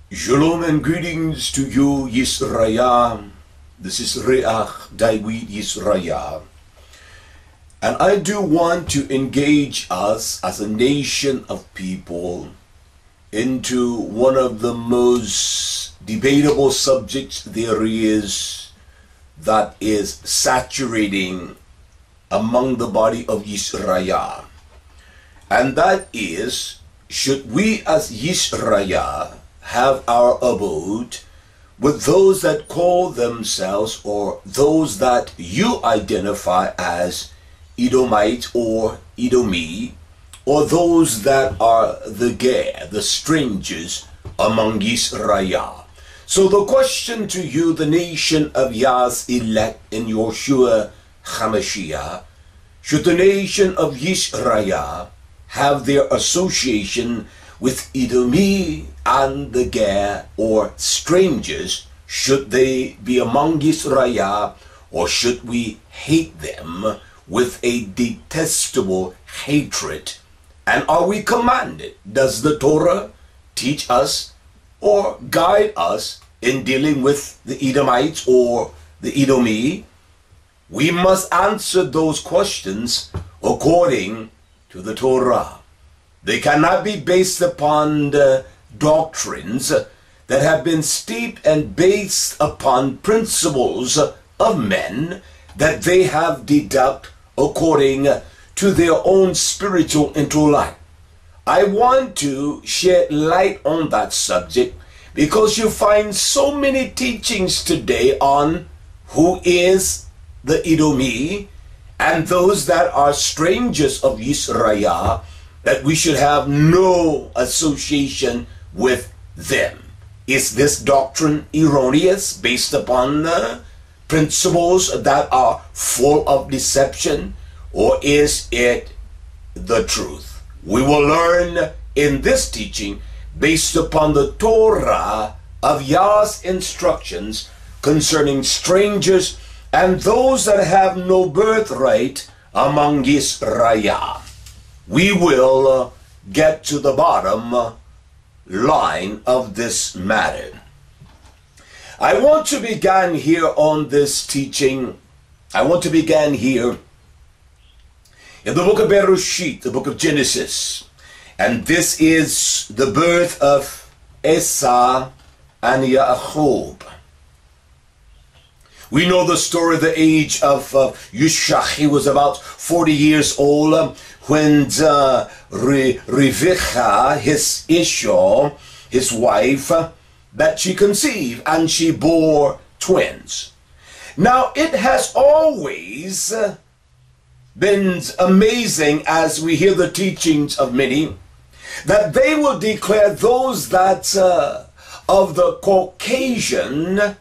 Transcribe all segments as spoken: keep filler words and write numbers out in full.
Shalom and greetings to you, Yisraya. This is Re'ach David Yisraya. And I do want to engage us as a nation of people into one of the most debatable subjects there is, that is saturating among the body of Yisraya. And that is, should we as Yisraya have our abode with those that call themselves, or those that you identify as Edomite or Edomi, or those that are the Ger, the strangers among Yisrael. So the question to you, the nation of Yah's elect in Yeshua HaMashiach, should the nation of Yisrael have their association with Edomi and the Ger, or strangers? Should they be among Yisrael, or should we hate them with a detestable hatred? And are we commanded? Does the Torah teach us or guide us in dealing with the Edomites or the Edomi? We must answer those questions according to the Torah. They cannot be based upon the doctrines that have been steeped and based upon principles of men that they have deduced according to their own spiritual intellect. I want to shed light on that subject because you find so many teachings today on who is the Edomi and those that are strangers of Yisrael, that we should have no association with them. Is this doctrine erroneous, based upon the principles that are full of deception, or is it the truth? We will learn in this teaching based upon the Torah of Yah's instructions concerning strangers and those that have no birthright among Yisrael. We will uh, get to the bottom uh, line of this matter. I want to begin here on this teaching. I want to begin here in the book of Bereshit, the book of Genesis. And this is the birth of Esau and Yaakov. We know the story, the age of uh, Yushach. He was about forty years old uh, when uh, Re Rivka, his Ishmael, his wife, uh, that she conceived, and she bore twins. Now, it has always uh, been amazing, as we hear the teachings of many, that they will declare those that uh, of the Caucasian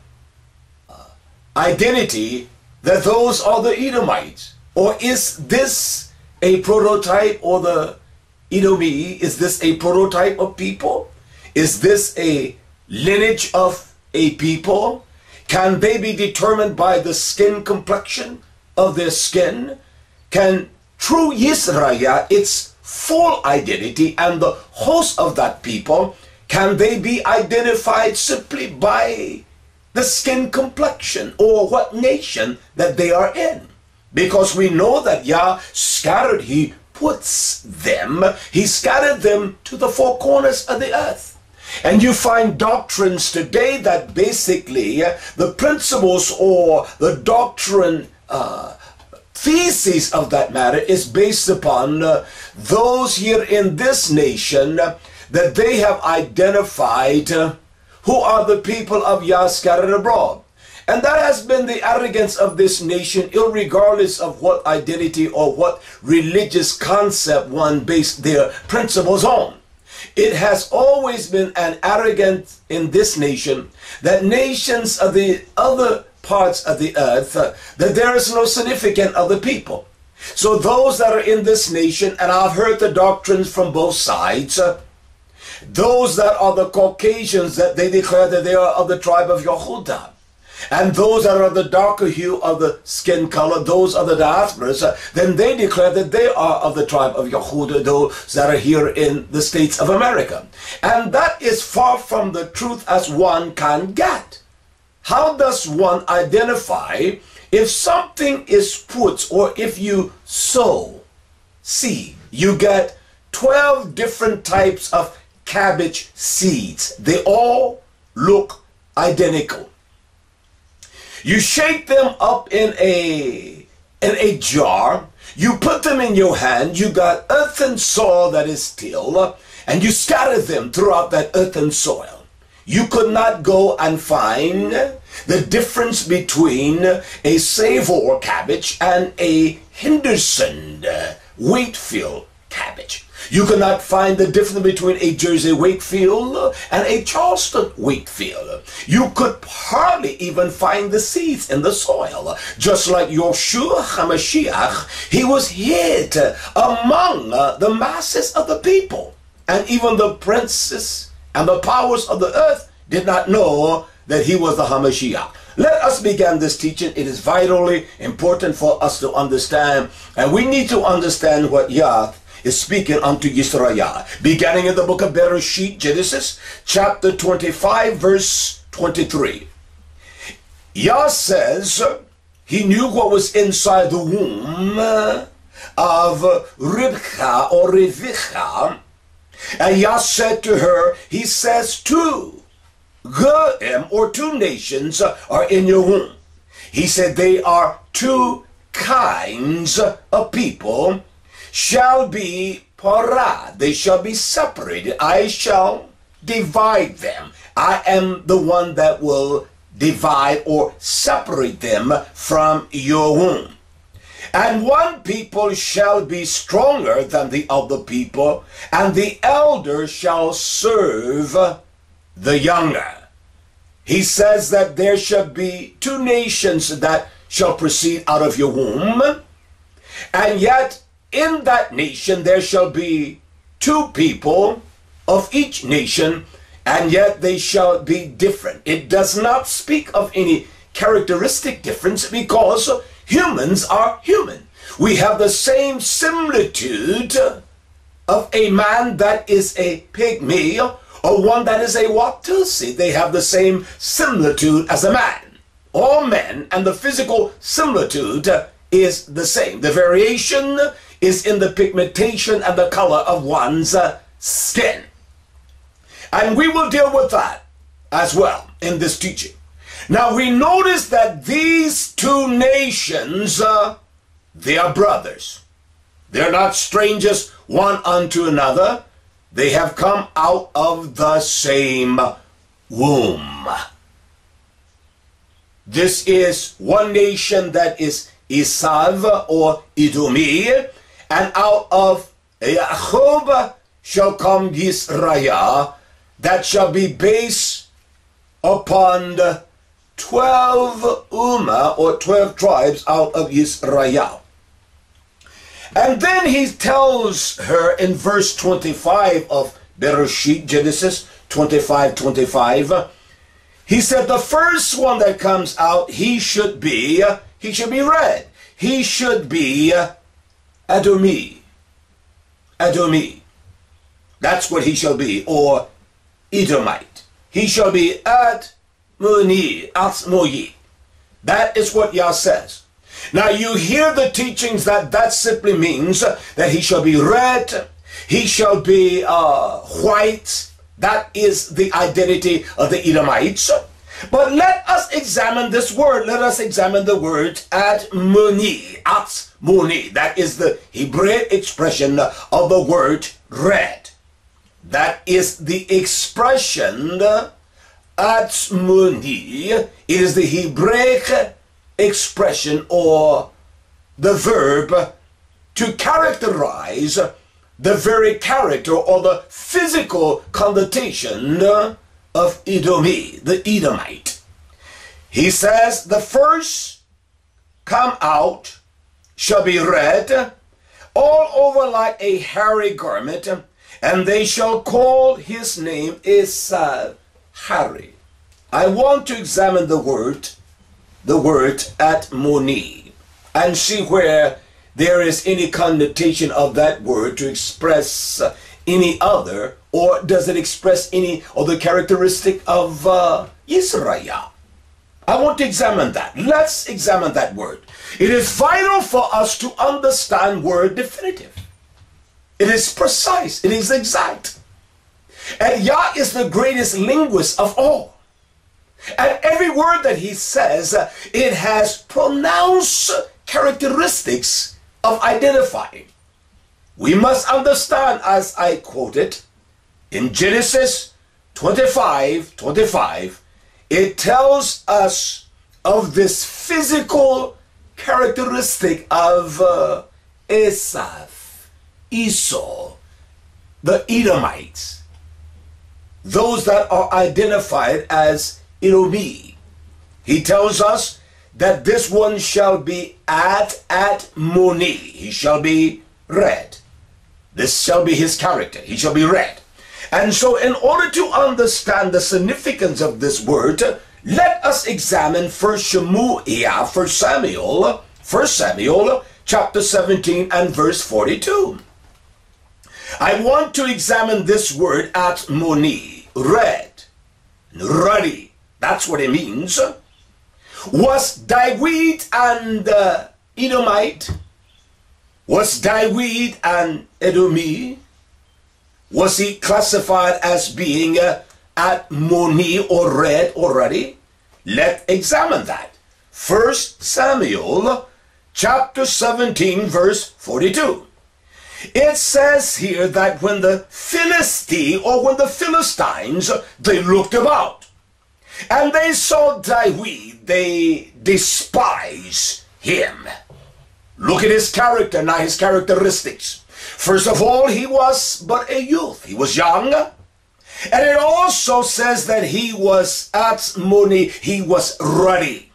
identity, that those are the Edomites. Or is this a prototype, or the Edomi, is this a prototype of people? Is this a lineage of a people? Can they be determined by the skin complexion of their skin? Can true Yisrael, its full identity and the host of that people, can they be identified simply by the skin complexion, or what nation that they are in? Because we know that Yah scattered, he puts them, he scattered them to the four corners of the earth. And you find doctrines today that basically uh, the principles or the doctrine uh, thesis of that matter is based upon uh, those here in this nation uh, that they have identified uh, who are the people of Yah scattered abroad. And that has been the arrogance of this nation, irregardless of what identity or what religious concept one based their principles on. It has always been an arrogance in this nation, that nations of the other parts of the earth, uh, that there is no significant other people. So those that are in this nation, and I've heard the doctrines from both sides, uh, those that are the Caucasians, that they declare that they are of the tribe of Yehuda. and those that are of the darker hue of the skin color, those are the diasporas, uh, then they declare that they are of the tribe of Yehuda, those that are here in the States of America. And that is far from the truth as one can get. How does one identify if something is put, or if you sow seed, you get twelve different types of cabbage seeds. They all look identical. You shake them up in a in a jar, you put them in your hand, you got earthen soil that is still, and you scatter them throughout that earthen soil. You could not go and find the difference between a Savour cabbage and a Henderson Wakefield cabbage. You cannot find the difference between a Jersey Wakefield and a Charleston Wakefield. You could hardly even find the seeds in the soil. Just like Yeshua HaMashiach, he was hid among the masses of the people. And even the princes and the powers of the earth did not know that he was the HaMashiach. Let us begin this teaching. It is vitally important for us to understand, and we need to understand what Yah is speaking unto Yisrael. Beginning in the book of Bereshit, Genesis, chapter twenty-five, verse twenty-three. Yah says he knew what was inside the womb of Rivka or Revicha, and Yah said to her, he says, two Goim, or two nations, are in your womb. He said they are two kinds of people, shall be parah. They shall be separated. I shall divide them. I am the one that will divide or separate them from your womb. And one people shall be stronger than the other people, and the elder shall serve the younger. He says that there shall be two nations that shall proceed out of your womb, and yet in that nation there shall be two people of each nation, and yet they shall be different. It does not speak of any characteristic difference, because humans are human. We have the same similitude of a man that is a pygmy or one that is a Watusi. They have the same similitude as a man. All men, and the physical similitude is the same. The variation is in the pigmentation and the color of one's uh, skin. And we will deal with that as well in this teaching. Now we notice that these two nations, uh, they are brothers. They're not strangers one unto another. They have come out of the same womb. This is one nation that is Esav or Edomi, and out of Yaakov shall come Yisrael, that shall be based upon the twelve Ummah or twelve tribes out of Yisrael. And then he tells her in verse twenty-five of Bereshit, Genesis twenty-five, twenty-five, he said the first one that comes out, he should be, he should be red. He should be Adomi. Adomi. That's what he shall be, or Edomite. He shall be Ad-Muni, Atzmoyi. That is what Yah says. Now you hear the teachings that that simply means that he shall be red, he shall be uh, white. That is the identity of the Edomites. But let us examine this word. Let us examine the word Ad-Muni, Atzmuni. That is the Hebrew expression of the word red. That is the expression Atzmuni. It is the Hebraic expression or the verb to characterize the very character or the physical connotation of Edomi, the Edomite. He says the first come out shall be red, all over like a hairy garment, and they shall call his name Esav, Harry. I want to examine the word the word atmoni and see where there is any connotation of that word to express uh, any other, or does it express any other characteristic of uh, Israel? I want to examine that. Let's examine that word. It is vital for us to understand word definitive. It is precise. It is exact. And Yah is the greatest linguist of all. And every word that he says, uh, it has pronounced characteristics of identifying. We must understand, as I quoted, in Genesis twenty-five, twenty-five, it tells us of this physical characteristic of uh, Esau, Esau, the Edomites, those that are identified as Edomi. He tells us that this one shall be at at Moni. He shall be red. This shall be his character. He shall be red. And so in order to understand the significance of this word, let us examine First Shemuel, First Samuel, First Samuel, chapter seventeen and verse forty-two. I want to examine this word at Moni, red, ruddy. That's what it means. Was David and uh, Edomite? Was David an Edomi? Was he classified as being uh, at Moni or red already? Let's examine that. First Samuel chapter seventeen verse forty-two. It says here that when the Philistine or when the Philistines, they looked about and they saw David, they despised him. Look at his character now, his characteristics. First of all, he was but a youth. He was young. And it also says that he was at Moni, he was ruddy.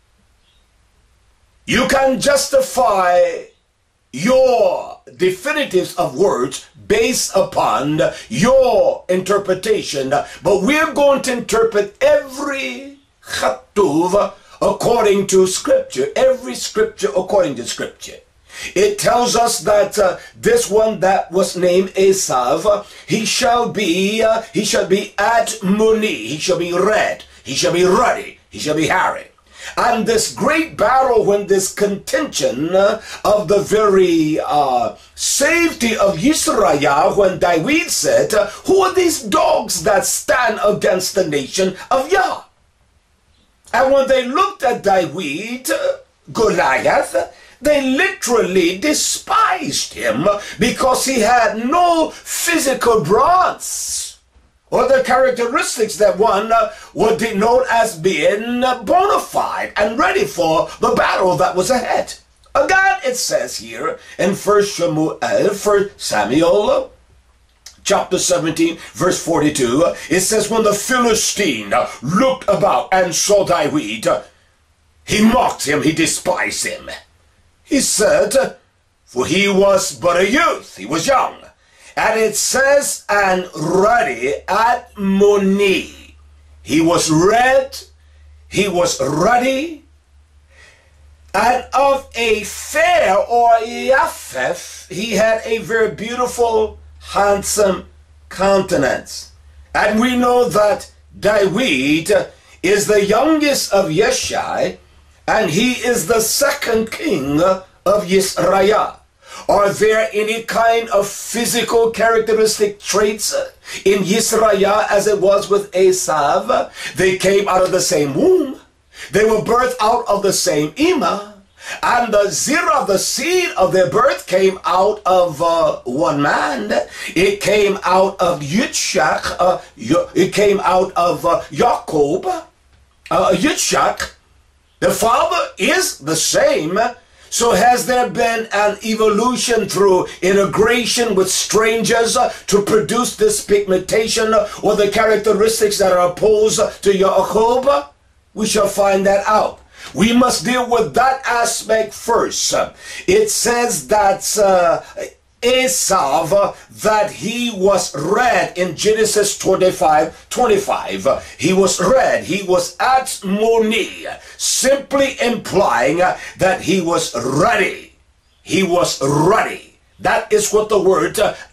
You can justify your definitives of words based upon your interpretation, but we're going to interpret every chatuv according to scripture, every scripture according to scripture. It tells us that uh, this one that was named Esau, he shall be, uh, he shall be at Moni, he shall be red, he shall be ruddy, he shall be hairy. And this great battle, when this contention uh, of the very uh, safety of Israel, when David said, uh, who are these dogs that stand against the nation of Yah? And when they looked at David, uh, Goliath, they literally despised him because he had no physical bronze or the characteristics that one uh, would denote as being uh, bona fide and ready for the battle that was ahead. Again, it says here in First Shemuel, First Samuel, chapter seventeen, verse forty-two, it says, when the Philistine looked about and saw David, he mocked him, he despised him. He said, for he was but a youth, he was young. And it says, and ruddy at Moni. He was red, he was ruddy, and of a fair or Yapheth, he had a very beautiful, handsome countenance. And we know that David is the youngest of Yeshai, and he is the second king of Israel. Are there any kind of physical characteristic traits in Israel as it was with Esau? They came out of the same womb. They were birthed out of the same Ima. And the Zerah, the seed of their birth, came out of uh, one man. It came out of Yitzchak. Uh, it came out of uh, Jacob. Uh, Yitzchak. The father is the same. So has there been an evolution through integration with strangers uh, to produce this pigmentation uh, or the characteristics that are opposed uh, to Yaakov? We shall find that out. We must deal with that aspect first. It says that uh, Esau that he was red in Genesis twenty-five twenty-five. He was red. He was Atmoni, simply implying that he was ready. He was ready. That is what the word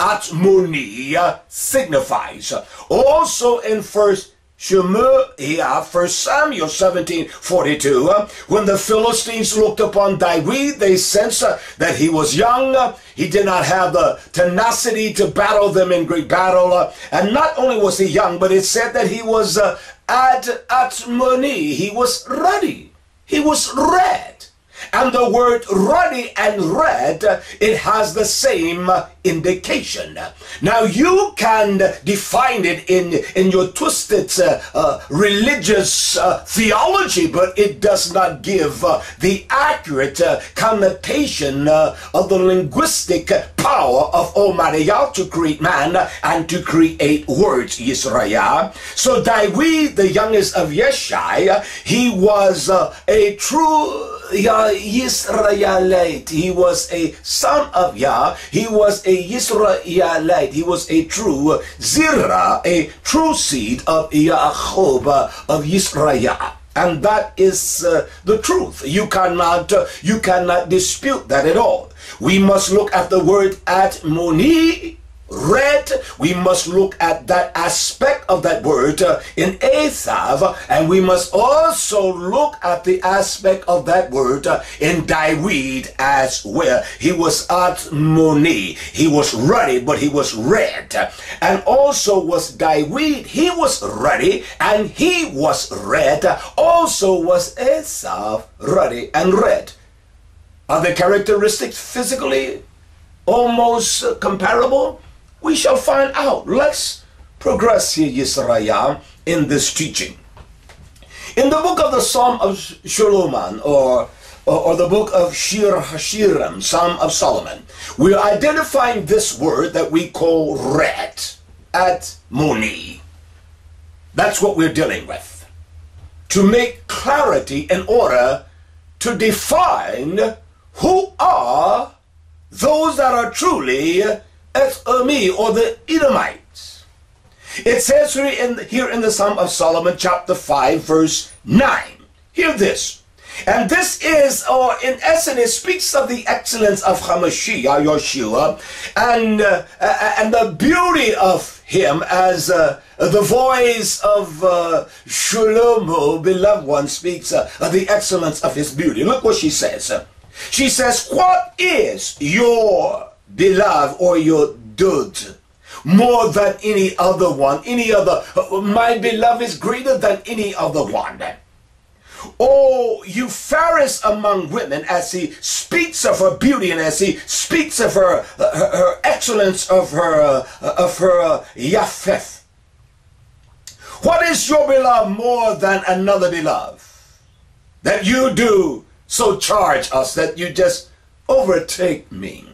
Atmoni signifies. Also in First Shemaiah, First Samuel seventeen forty-two, uh, when the Philistines looked upon David, they sensed uh, that he was young. Uh, he did not have the tenacity to battle them in great battle. Uh, and not only was he young, but it said that he was uh, ad atmoni. He was ready. He was red. And the word ready and red, uh, it has the same uh, indication. Now you can define it in, in your twisted uh, uh, religious uh, theology, but it does not give uh, the accurate uh, connotation uh, of the linguistic power of Almighty Yah to create man and to create words, Yisrael. So David, the youngest of Yeshai, he was uh, a true Yah Yisraelite. He was a son of Yah. He was a Yisraelite. He was a true Zirah, a true seed of Yaakov, of Yisrael. And that is uh, the truth. You cannot, uh, you cannot dispute that at all. We must look at the word Atmoni, red. We must look at that aspect of that word uh, in Esau, and we must also look at the aspect of that word uh, in David as well. He was Atmoni. He was ready, but he was red. And also was David. He was ready, and he was red. Also was Esau ready and red. Are the characteristics physically almost uh, comparable? We shall find out. Let's progress here, Yisrael, in this teaching. In the book of the Psalm of Solomon, or, or, or the book of Shir Hashirim, Psalm of Solomon, we're identifying this word that we call red, Atmoni. That's what we're dealing with. To make clarity in order to define who are those that are truly Edomi, or the Edomites. It says here in, here in the Psalm of Solomon, chapter five, verse nine. Hear this. And this is, or in essence, it speaks of the excellence of Hamashiach, Yeshua, and, uh, and the beauty of him as uh, the voice of uh, Shlomo, beloved one, speaks uh, of the excellence of his beauty. Look what she says. She says, what is your beloved or your dud more than any other one? Any other, my beloved is greater than any other one. Oh, you fairest among women, as he speaks of her beauty and as he speaks of her her, her excellence, of her uh, of her uh, Yafeth. What is your beloved more than another beloved, that you do so charge us that you just overtake me?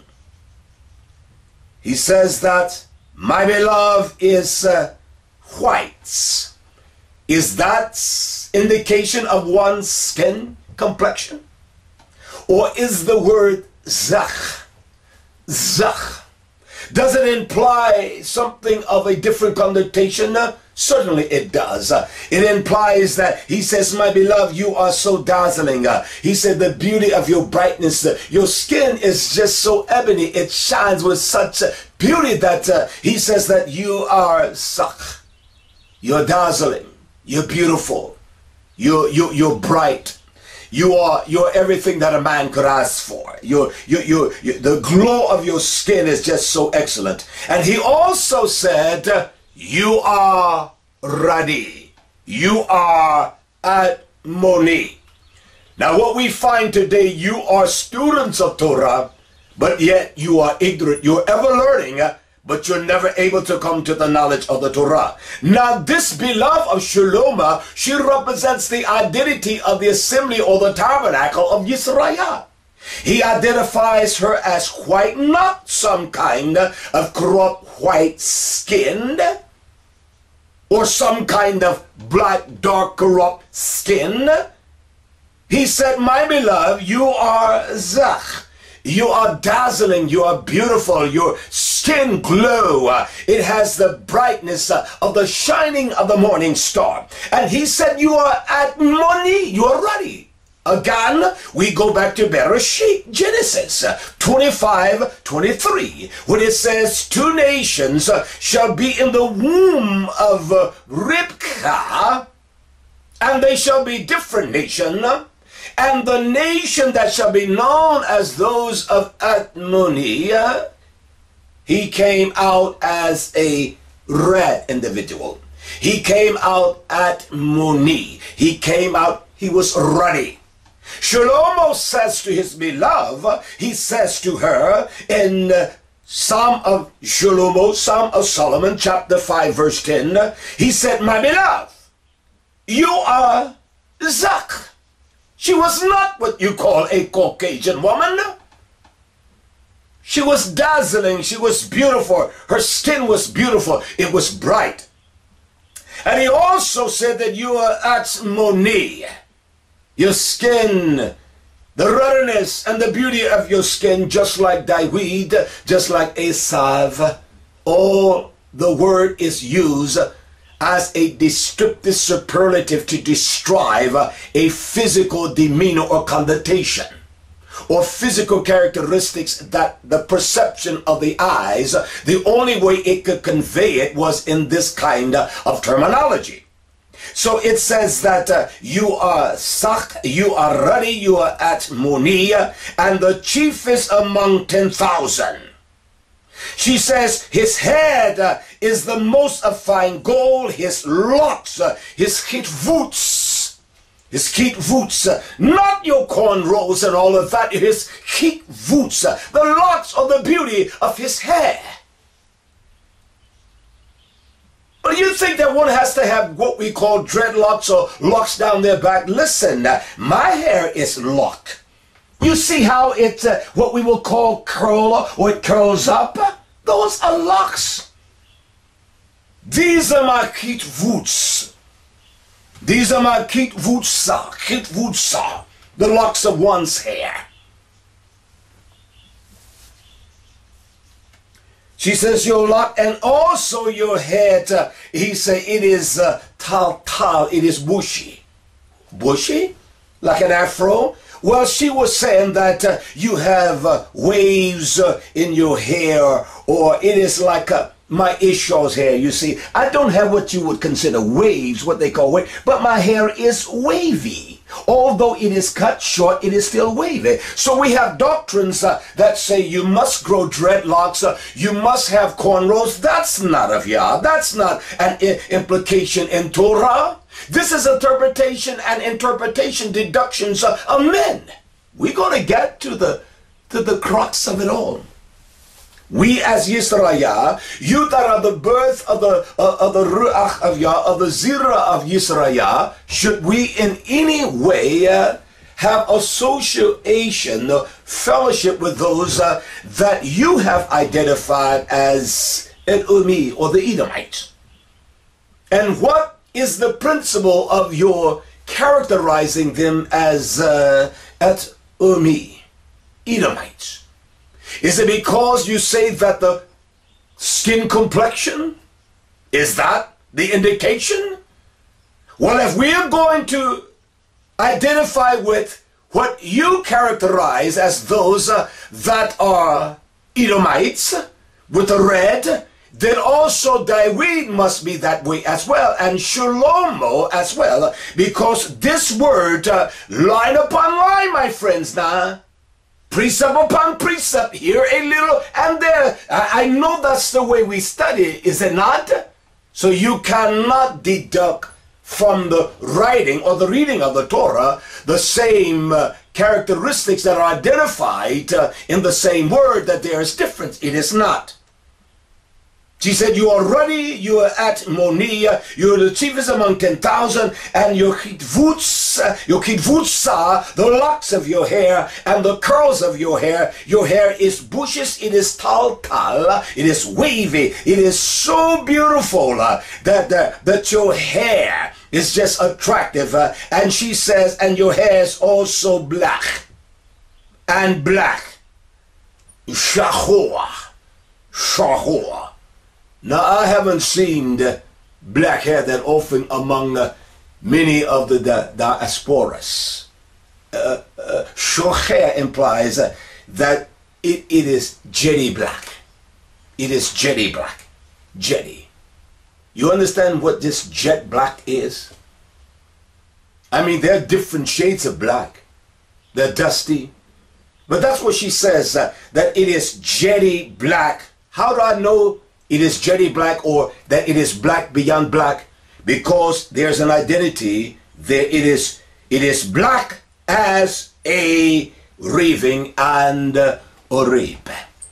He says that my beloved is uh, white. Is that indication of one's skin complexion? Or is the word zach? Zach. Does it imply something of a different connotation? Uh, certainly it does. Uh, it implies that he says, my beloved, you are so dazzling. Uh, he said, the beauty of your brightness, uh, your skin is just so ebony. It shines with such uh, beauty that uh, he says that you are zach. You're dazzling. You're beautiful. You're, you're, you're bright. You are, you're everything that a man could ask for. You're, you you you the glow of your skin is just so excellent. And he also said, you are ready. You are Atmoni. Now what we find today, you are students of Torah, but yet you are ignorant. You're ever learning, but you're never able to come to the knowledge of the Torah. Now this beloved of Shaloma, she represents the identity of the assembly or the tabernacle of Yisrael. He identifies her as white, not some kind of corrupt white skinned, or some kind of black, dark, corrupt skin. He said, my beloved, you are zach. you are dazzling, you are beautiful, your skin glow. Uh, it has the brightness uh, of the shining of the morning star. And he said, you are at Moni, you are ready. Again, we go back to Bereshit, Genesis twenty-five, twenty-three, when it says, two nations shall be in the womb of Ribkah, and they shall be different nations, and the nation that shall be known as those of Atmoni, he came out as a red individual. He came out at Moni. He came out, he was ready. Shlomo says to his beloved, he says to her in uh, Psalm of Shlomo, Psalm of Solomon, chapter five, verse ten, he said, my beloved, you are Zach. She was not what you call a Caucasian woman. She was dazzling, she was beautiful, her skin was beautiful, it was bright. And he also said that you are Atmoni. Your skin, the ruddiness and the beauty of your skin, just like David, just like Esav, all the word is used as a descriptive superlative to describe a physical demeanor or connotation, or physical characteristics that the perception of the eyes, the only way it could convey it was in this kind of terminology. So it says that uh, you are Sak, you are ready, you are at Moni, and the chiefest among ten thousand. She says his head uh, is the most of fine gold, his locks, uh, his kitvoots, his kitvoots, uh, not your cornrows and all of that, his kitvoots, uh, the locks of the beauty of his hair. But you think that one has to have what we call dreadlocks or locks down their back? Listen, uh, my hair is locked. You see how it, uh, what we will call curl, or it curls up? Those are locks. These are my kitvoots. These are my kitvootsa, kitvootsa, the locks of one's hair. She says your lock and also your head, uh, he said it is uh, tal tal, it is bushy. Bushy? Like an afro? Well, she was saying that uh, you have uh, waves uh, in your hair, or it is like uh, my Ishaw's hair, you see. I don't have what you would consider waves, what they call wave, but my hair is wavy. Although it is cut short, it is still wavy. So we have doctrines uh, that say you must grow dreadlocks, uh, you must have cornrows. That's not of Yah. That's not an implication in Torah. This is interpretation and interpretation deductions uh, of men. We're going to get to the, to the crux of it all. We as Yisrael, you that are the birth of the uh, of the Ruach of Yah, of the Zirah of Yisrael, should we in any way uh, have association, uh, fellowship with those uh, that you have identified as Edom or the Edomites? And what is the principle of your characterizing them as uh, Edom, Edomites? Is it because you say that the skin complexion, is that the indication? Well, if we are going to identify with what you characterize as those uh, that are Edomites with the red, then also David must be that way as well, and Shlomo as well, because this word, uh, line upon line, my friends, now, precept upon precept, here a little and there. I, I know that's the way we study, is it not? So you cannot deduct from the writing or the reading of the Torah the same uh, characteristics that are identified uh, in the same word, that there is difference. It is not. She said, you are ready, you are at Moni, you are the chiefest among ten thousand, and your kitvutsa, your kitvutsa, the locks of your hair, and the curls of your hair, your hair is bushes, it is tal tal, it is wavy, it is so beautiful uh, that, uh, that your hair is just attractive. Uh, and she says, and your hair is also black, and black, Shahor. Shahor. Now, I haven't seen the black hair that often among uh, many of the, the diasporas. Uh, uh, Shoher implies uh, that it, it is jetty black. It is jetty black. Jetty. You understand what this jet black is? I mean, there are different shades of black. They're dusty. But that's what she says, uh, that it is jetty black. How do I know it is jetty black or that it is black beyond black? Because there's an identity there. It is, it is black as a raven and uh, Oreb.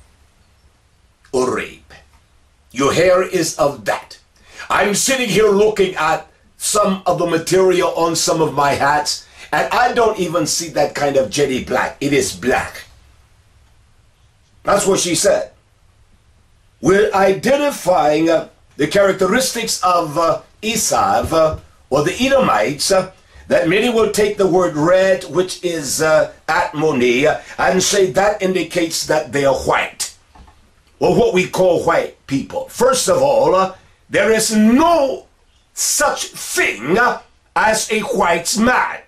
Oreb. Your hair is of that. I'm sitting here looking at some of the material on some of my hats, and I don't even see that kind of jetty black. It is black. That's what she said. We're identifying uh, the characteristics of uh, Esav, uh, or the Edomites, uh, that many will take the word red, which is uh, atmoni, uh, and say that indicates that they are white, or what we call white people. First of all, uh, there is no such thing uh, as a white man.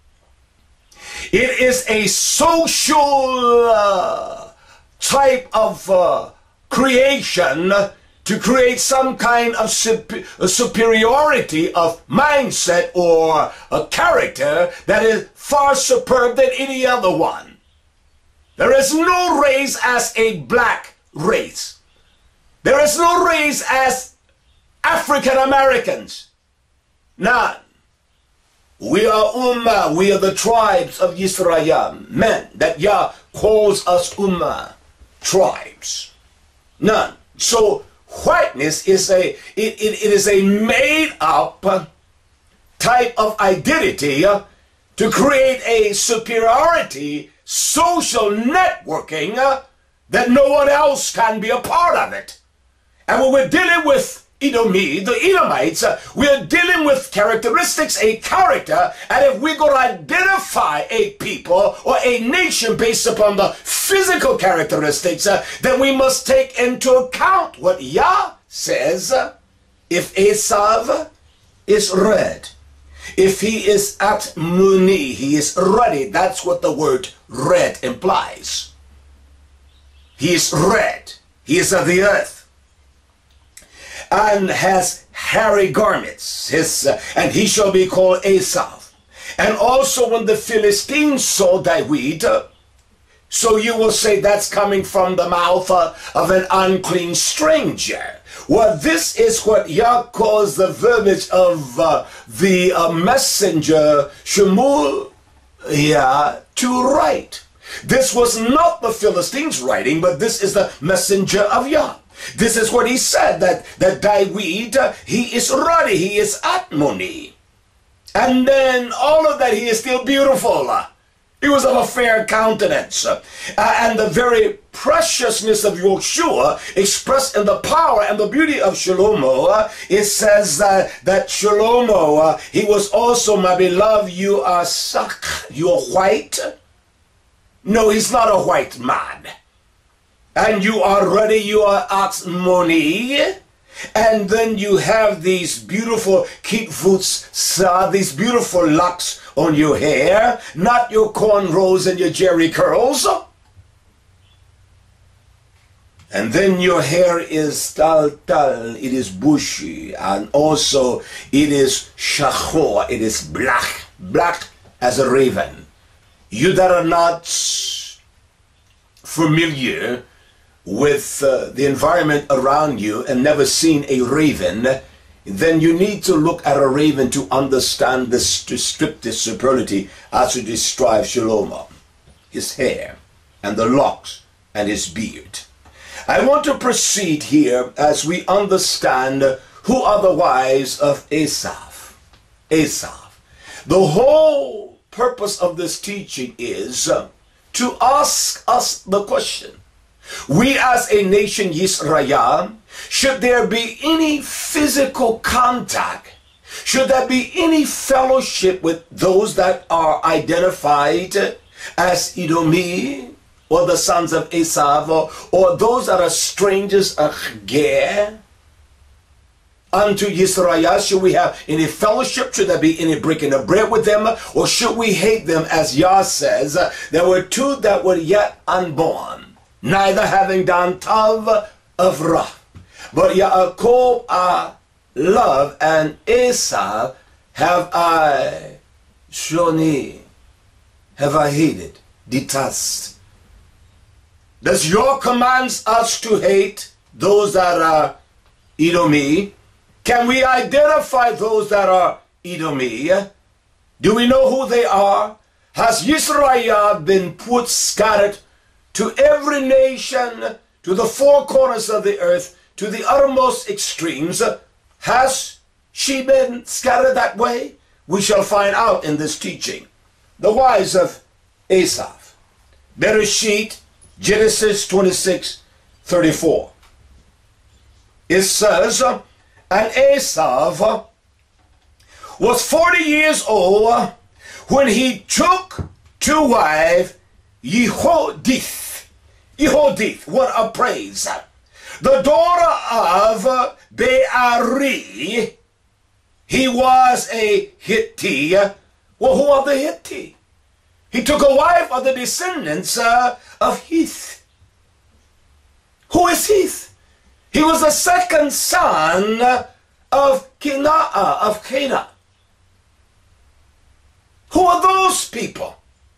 It is a social uh, type of uh, creation uh, to create some kind of super superiority of mindset or a character that is far superb than any other one. There is no race as a black race. There is no race as African Americans. None. We are Ummah. We are the tribes of Yisrael. Men that Yah calls us Ummah. Tribes. None. So whiteness is a it, it, it is a made up type of identity uh, to create a superiority social networking uh, that no one else can be a part of it. And when we're dealing with Edomi, the Edomites, uh, we're dealing with characteristics, a character, and if we're going to identify a people or a nation based upon the physical characteristics, uh, then we must take into account what Yah says. Uh, if Esav is red, if he is at Muni, he is ruddy. That's what the word red implies. He is red. He is of the earth. And has hairy garments, his, uh, and he shall be called Esav. And also when the Philistines saw David, uh, so you will say that's coming from the mouth uh, of an unclean stranger. Well, this is what Yah calls the verbiage of uh, the uh, messenger Shemuel yeah, to write. This was not the Philistines writing, but this is the messenger of Yah. This is what he said, that, that David, uh, he is ruddy, he is atmoni. And then all of that, he is still beautiful. Uh, he was of a fair countenance. Uh, and the very preciousness of Yeshua expressed in the power and the beauty of Shlomo, uh, it says uh, that Shlomo, uh, he was also, my beloved, you are sak, you are white. No, he's not a white man. And you are ready, you are atmoni, and then you have these beautiful kitvutz, these beautiful locks on your hair, not your cornrows and your jerry curls. And then your hair is tal tal, it is bushy, and also it is shachor, it is black, black as a raven. You that are not familiar with uh, the environment around you and never seen a raven, then you need to look at a raven to understand this descriptive superlative as to describe Shlomo, his hair and the locks and his beard. I want to proceed here as we understand who are the wives of Esav. Esav. The whole purpose of this teaching is uh, to ask us the question. We as a nation, Yisrael, should there be any physical contact? Should there be any fellowship with those that are identified as Edomi or the sons of Esav, or, or those that are strangers of Ger unto Yisrael? Should we have any fellowship? Should there be any breaking of bread with them? Or should we hate them? As Yah says, there were two that were yet unborn, neither having done Tav of Ra. But Yaakov I love, and Esau have I shoni, have I hated, detest. Does your commands us to hate those that are Edomi? Can we identify those that are Edomi? Do we know who they are? Has Yisrael been put scattered to every nation, to the four corners of the earth, to the uttermost extremes? Has she been scattered that way? We shall find out in this teaching. The wives of Esav. Bereshit, Genesis twenty-six, thirty-four. It says, and Esav was forty years old when he took to wife Yehodith. Yehodith, what a praise. The daughter of Be'ari. He was a Hittite. Well, who are the Hittites? He took a wife of the descendants uh, of Heth. Who is Heth? He was the second son of Kenah, of Canaan. Who are those people?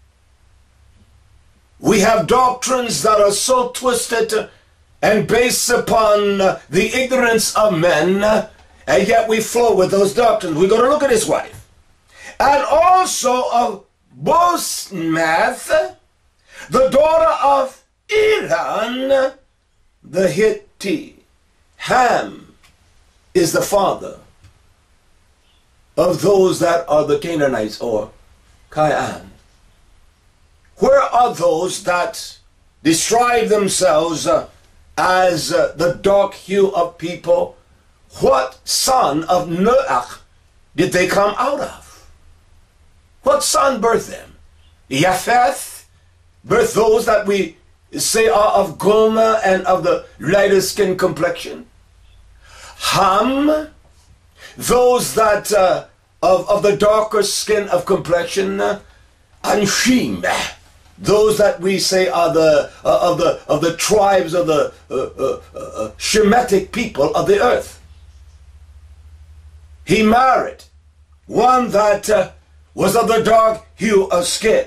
We have doctrines that are so twisted and based upon the ignorance of men, and yet we flow with those doctrines. We're going to look at his wife. And also of Bosmath, the daughter of Iran, the Hittite. Ham is the father of those that are the Canaanites, or Caian. Where are those that describe themselves uh, as uh, the dark hue of people? What son of Noach did they come out of? What son birthed them? Japheth birthed those that we say are of Gomer and of the lighter skin complexion. Ham, those that uh, of, of the darker skin of complexion. And Shem, those that we say are the uh, of the of the tribes of the uh, uh, uh, Shemitic people of the earth. He married one that uh, was of the dark hue of skin.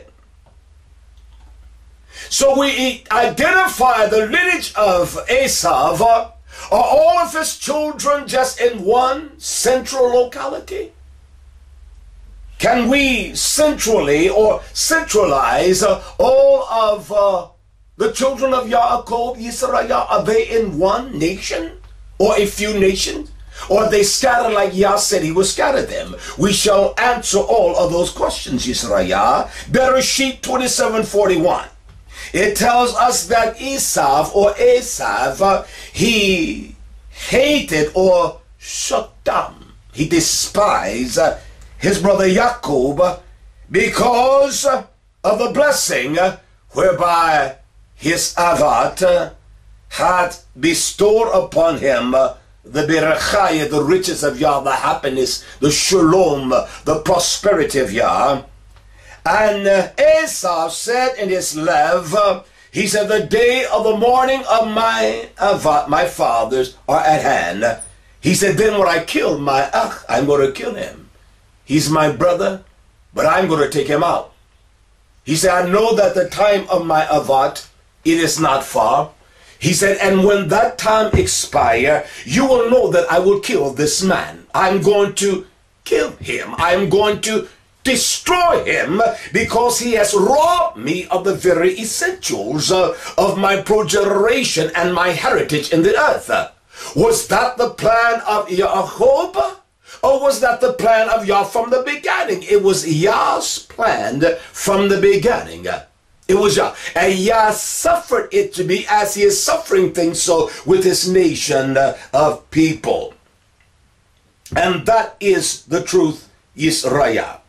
So we identify the lineage of Esav. Are all of his children just in one central locality? Can we centrally or centralize uh, all of uh, the children of Yaakov, Yisrael? Are they in one nation or a few nations? Or are they scattered like Yah said he will scatter them? We shall answer all of those questions, Yisrael. Bereshit twenty-seven forty-one. It tells us that Esav or Esav, uh, he hated or shut down. He despised uh, his brother Jacob because of the blessing whereby his Avat had bestowed upon him the berachah, the riches of Yah, the happiness, the shalom, the prosperity of Yah. And uh, Esau said in his love, he said, the day of the mourning of my Avat, my fathers, are at hand. He said, then when I kill my Ach, I'm going to kill him. He's my brother, but I'm going to take him out. He said, I know that the time of my Avat, it is not far. He said, and when that time expire, you will know that I will kill this man. I'm going to kill him. I'm going to destroy him because he has robbed me of the very essentials uh, of my progeneration and my heritage in the earth. Was that the plan of Yaakov? Or was that the plan of Yah from the beginning? It was Yah's plan from the beginning. It was Yah. And Yah suffered it to be as he is suffering things so with his nation of people. And that is the truth, Yisrael.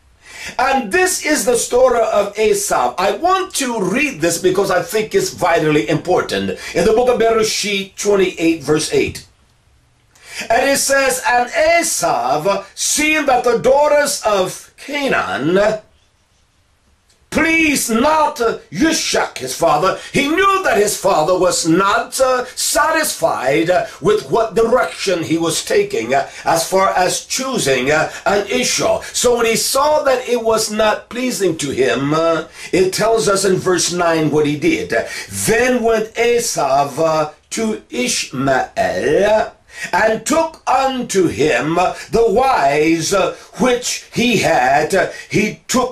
And this is the story of Esau. I want to read this because I think it's vitally important. In the book of Bereshit twenty-eight, verse eight. And it says, and Esau, seeing that the daughters of Canaan pleased not Yishak, his father, he knew that his father was not uh, satisfied uh, with what direction he was taking uh, as far as choosing uh, an issue. So when he saw that it was not pleasing to him, uh, it tells us in verse nine what he did. Then went Esau uh, to Ishmael, and took unto him the wives uh, which he had. He took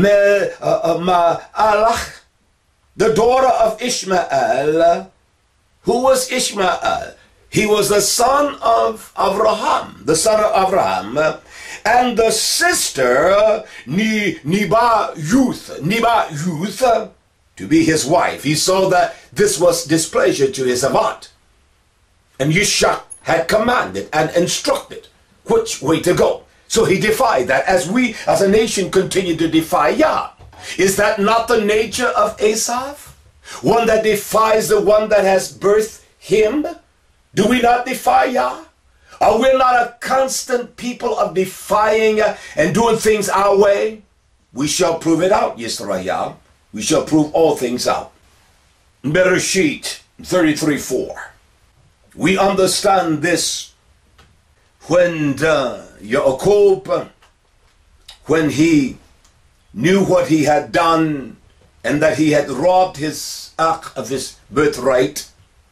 Ma'alach, the daughter of Ishmael. Who was Ishmael? He was the son of Abraham, the son of Abraham, and the sister Nebaioth, Nebaioth, to be his wife. He saw that this was displeasure to his aunt, and Yishak had commanded and instructed which way to go. So he defied that, as we as a nation continue to defy Yah. Is that not the nature of Esau? One that defies the one that has birthed him? Do we not defy Yah? Are we not a constant people of defying and doing things our way? We shall prove it out, Yisrael. We shall prove all things out. Bereshit thirty-three four. We understand this when uh, Yaakov, when he knew what he had done and that he had robbed his Ach of his birthright.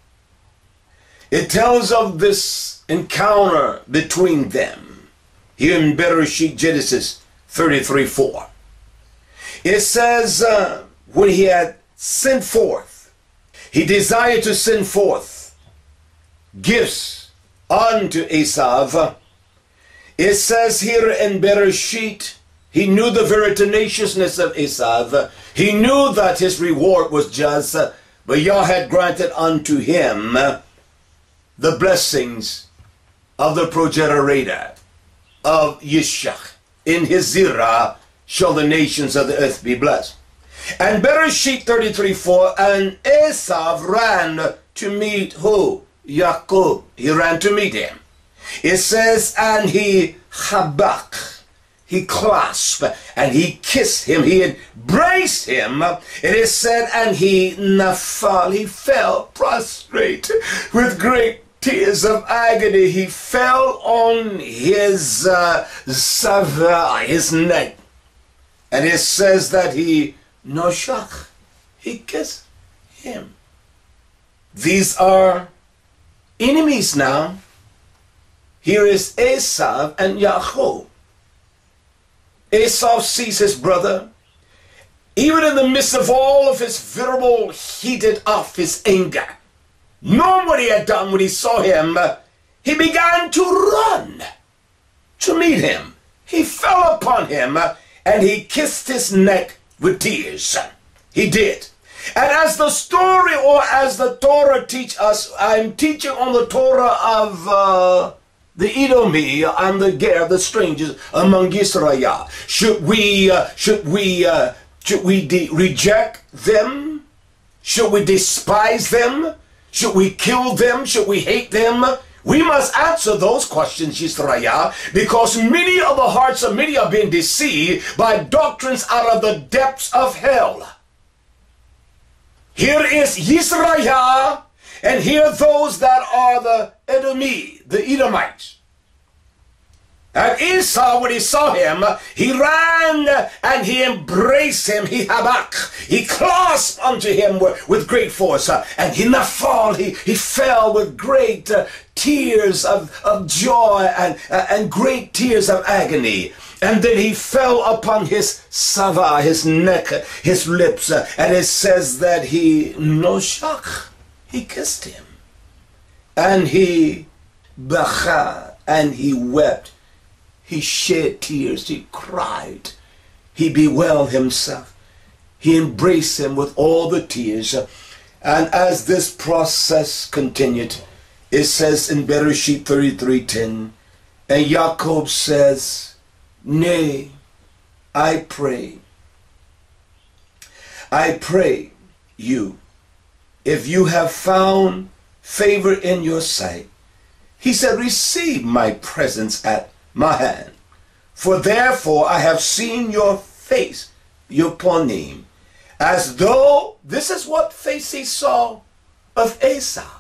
It tells of this encounter between them here in Bereshit, Genesis thirty-three four. It says uh, when he had sent forth, he desired to send forth gifts unto Esau. It says here in Bereshit, he knew the very tenaciousness of Esau. He knew that his reward was just, but Yah had granted unto him the blessings of the progenitor of Yishak. In his zirah shall the nations of the earth be blessed. And Bereshit thirty-three four, and Esau ran to meet who? Yaakov. He ran to meet him. It says, and he chabak, he clasped, and he kissed him, he embraced him. It is said, and he nafal, he fell prostrate with great tears of agony. He fell on his uh, sava, his neck. And it says that he noshach, he kissed him. These are enemies now. Here is Esau and Yaakov. Esau sees his brother, even in the midst of all of his veritable heated off his anger. Knowing what he had done when he saw him, he began to run to meet him. He fell upon him and he kissed his neck with tears. He did. And as the story, or as the Torah teach us, I'm teaching on the Torah of uh, the Edomi and the Ger, the strangers among Israel. Should we, uh, should we, uh, should we reject them? Should we despise them? Should we kill them? Should we hate them? We must answer those questions, Israel, because many of the hearts of many are being deceived by doctrines out of the depths of hell. Here is Yisrael, and here those that are the Edomi, the Edomites. And Esau, when he saw him, he ran and he embraced him, he habak, he clasped unto him with, with great force, and he nafal, he, he fell with great uh, tears of, of joy and, uh, and great tears of agony. And then he fell upon his sava, his neck, his lips, uh, and it says that he noshach, he kissed him. And he bacha, and he wept. He shed tears, he cried, he bewailed himself. He embraced him with all the tears. And as this process continued, it says in Bereshit thirty-three ten, and Yaakov says, Nay, I pray, I pray you, if you have found favor in your sight, he said, receive my presence at my hand. For therefore I have seen your face, your panim, as though, this is what face he saw of Esau.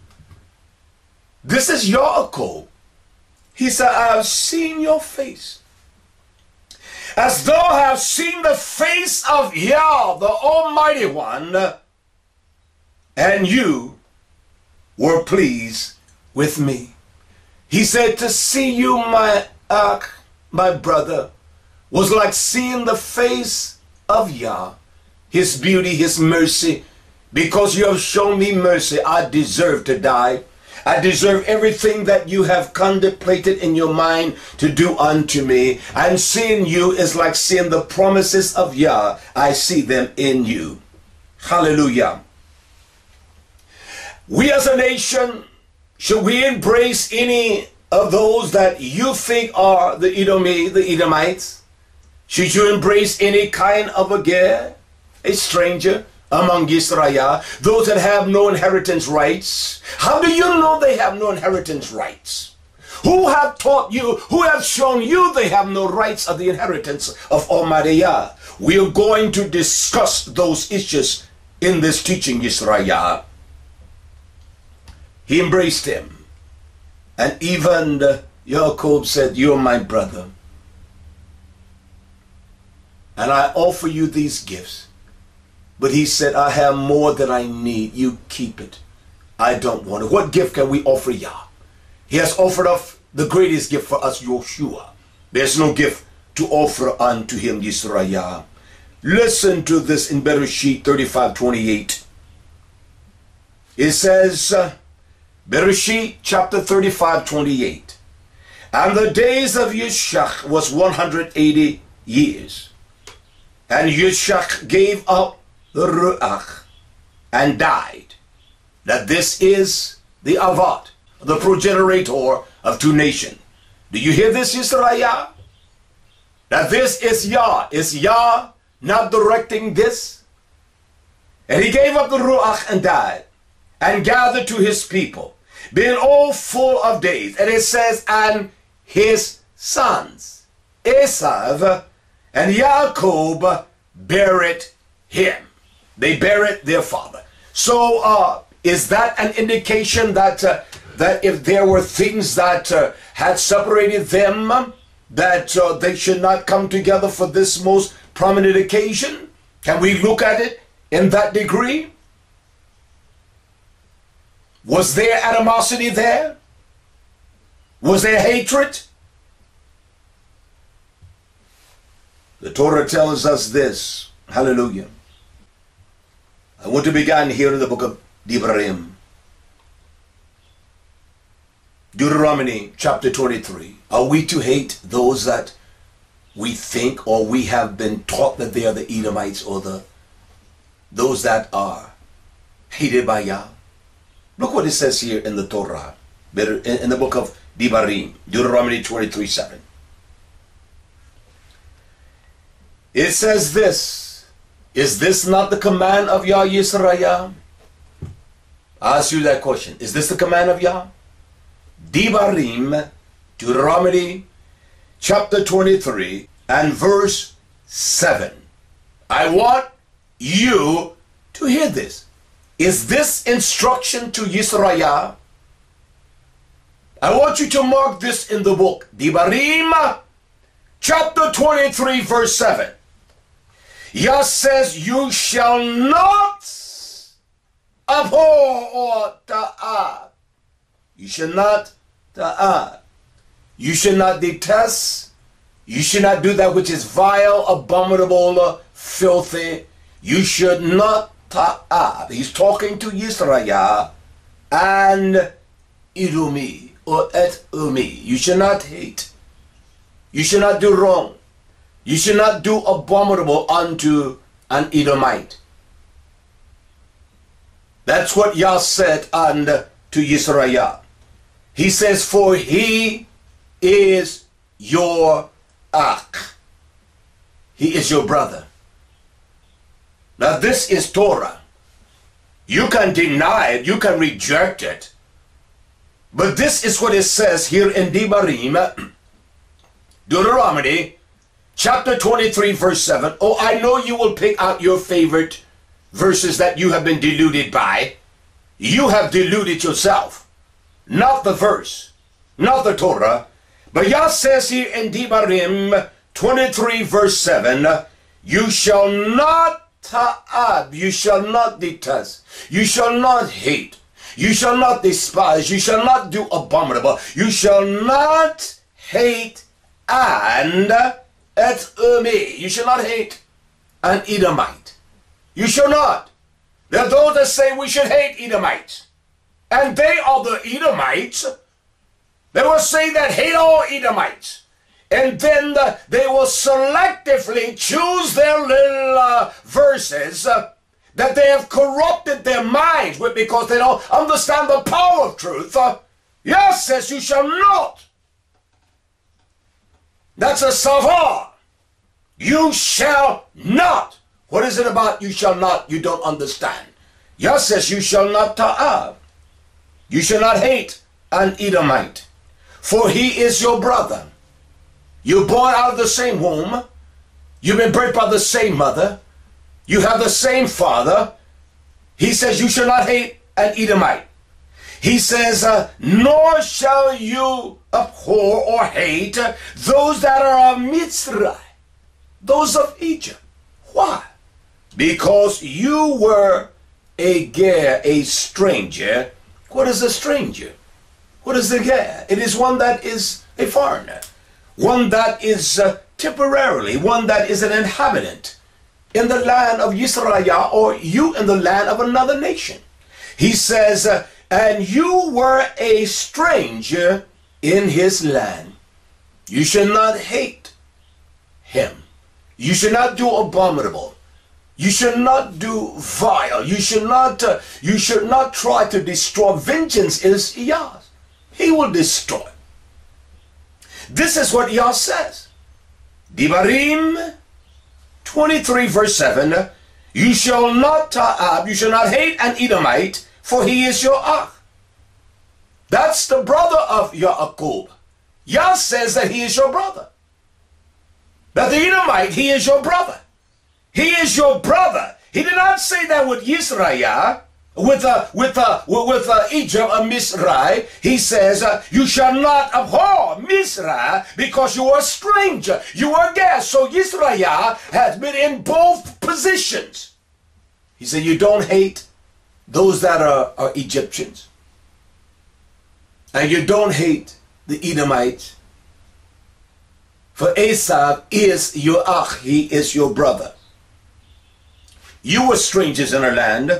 This is Yaakov. He said, I have seen your face, as though I have seen the face of Yah, the Almighty One, and you were pleased with me. He said, to see you, my uh, my brother, was like seeing the face of Yah, his beauty, his mercy. Because you have shown me mercy, I deserve to die. I deserve everything that you have contemplated in your mind to do unto me. And seeing you is like seeing the promises of Yah. I see them in you. Hallelujah. We as a nation, should we embrace any of those that you think are the Edomi, the Edomites? Should you embrace any kind of a ger, a stranger among Israel, those that have no inheritance rights? How do you know they have no inheritance rights? Who have taught you, who have shown you they have no rights of the inheritance of Almighty Yah? We are going to discuss those issues in this teaching, Israel. He embraced him. And even Yaakov said, you're my brother. And I offer you these gifts. But he said, I have more than I need. You keep it. I don't want it. What gift can we offer Yah? He has offered up the greatest gift for us, Yoshua. There's no gift to offer unto him, Yisrael. Listen to this in Bereshit thirty-five twenty-eight. It says, uh, Bereshit chapter thirty-five twenty-eight. And the days of Yishach was one hundred eighty years. And Yishach gave up the Ruach and died. That this is the Avad, the progenitor of two nations. Do you hear this, Israel? That this is Yah. Is Yah not directing this? And he gave up the Ruach and died, and gathered to his people, being all full of days. And it says, and his sons, Esav and Yaakov, buried him. They buried their father. So uh, is that an indication that uh, that if there were things that uh, had separated them, that uh, they should not come together for this most prominent occasion? Can we look at it in that degree? Was there animosity there? Was there hatred? The Torah tells us this. Hallelujah. I want to begin here in the book of Devarim. Deuteronomy chapter twenty-three. Are we to hate those that we think or we have been taught that they are the Edomites, or the those that are hated by Yah? Look what it says here in the Torah, in the book of Devarim, Deuteronomy twenty-three seven. It says this, is this not the command of Yah Yisrael? I ask you that question. Is this the command of Yah? Devarim, Deuteronomy chapter twenty-three and verse seven. I want you to hear this. Is this instruction to Yisrael? I want you to mark this in the book. Devarim chapter twenty-three verse seven. Yah says, you shall not abhor or ta'ah. You should not ta'ah. You should not detest. You should not do that which is vile, abominable, filthy. You should not ta'ah. He's talking to Yisrael and Idumi or et umi. You should not hate. You should not do wrong. You should not do abominable unto an Edomite. That's what Yah said unto Yisrael. He says, for he is your Ach. he is your brother. Now this is Torah. You can deny it, you can reject it. But this is what it says here in Devarim, Deuteronomy, chapter twenty-three, verse seven. Oh, I know you will pick out your favorite verses that you have been deluded by. You have deluded yourself. Not the verse, not the Torah. But Yah says here in Devarim twenty-three, verse seven, you shall not ta'ab, you shall not detest, you shall not hate, you shall not despise, you shall not do abominable, you shall not hate and et umi, you shall not hate an Edomite. You shall not. There are those that say we should hate Edomites. And they are the Edomites. They will say that hate all Edomites. And then the, they will selectively choose their little uh, verses uh, that they have corrupted their minds with because they don't understand the power of truth. Uh, Yah says you shall not. That's a savar. You shall not. What is it about you shall not? You don't understand. Yah says you shall not ta'ab. You shall not hate an Edomite, for he is your brother. You're born out of the same womb. You've been birthed by the same mother. You have the same father. He says you shall not hate an Edomite. He says, uh, nor shall you abhor or hate those that are of Mitzrayim, those of Egypt. Why? Because you were a ger, a stranger. What is a stranger? What is a ger? It is one that is a foreigner. One that is uh, temporarily, one that is an inhabitant in the land of Yisrael, or you in the land of another nation. He says, uh, and you were a stranger in his land. You should not hate him. You should not do abominable. You should not do vile. You should not, uh, you should not try to destroy. Vengeance is Yah's. He will destroy. This is what Yah says. Devarim twenty-three, verse seven. You shall not ta'ab, you shall not hate an Edomite, for he is your ach. That's the brother of Yaakov. Yah says that he is your brother. That the Edomite, he is your brother. He is your brother. He did not say that with Yisrael, with uh, with uh, with uh, Egypt or Misrai. He says, uh, you shall not abhor Misrai because you are a stranger. You are a guest. So Yisrael has been in both positions. He said, you don't hate those that are, are Egyptians. And you don't hate the Edomites. For Esau is your ach, he is your brother. You were strangers in our land.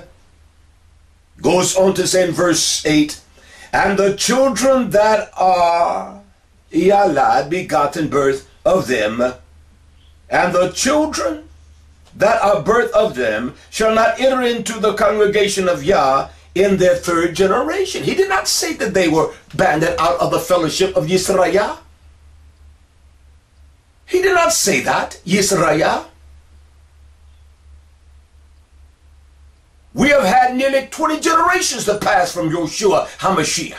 Goes on to say in verse eight, and the children that are Yalad, begotten birth of them, and the children that are birth of them shall not enter into the congregation of Yah in their third generation. He did not say that they were banded out of the fellowship of Yisrael. He did not say that, Yisrael. We have had nearly twenty generations that passed from Yoshua HaMashiach.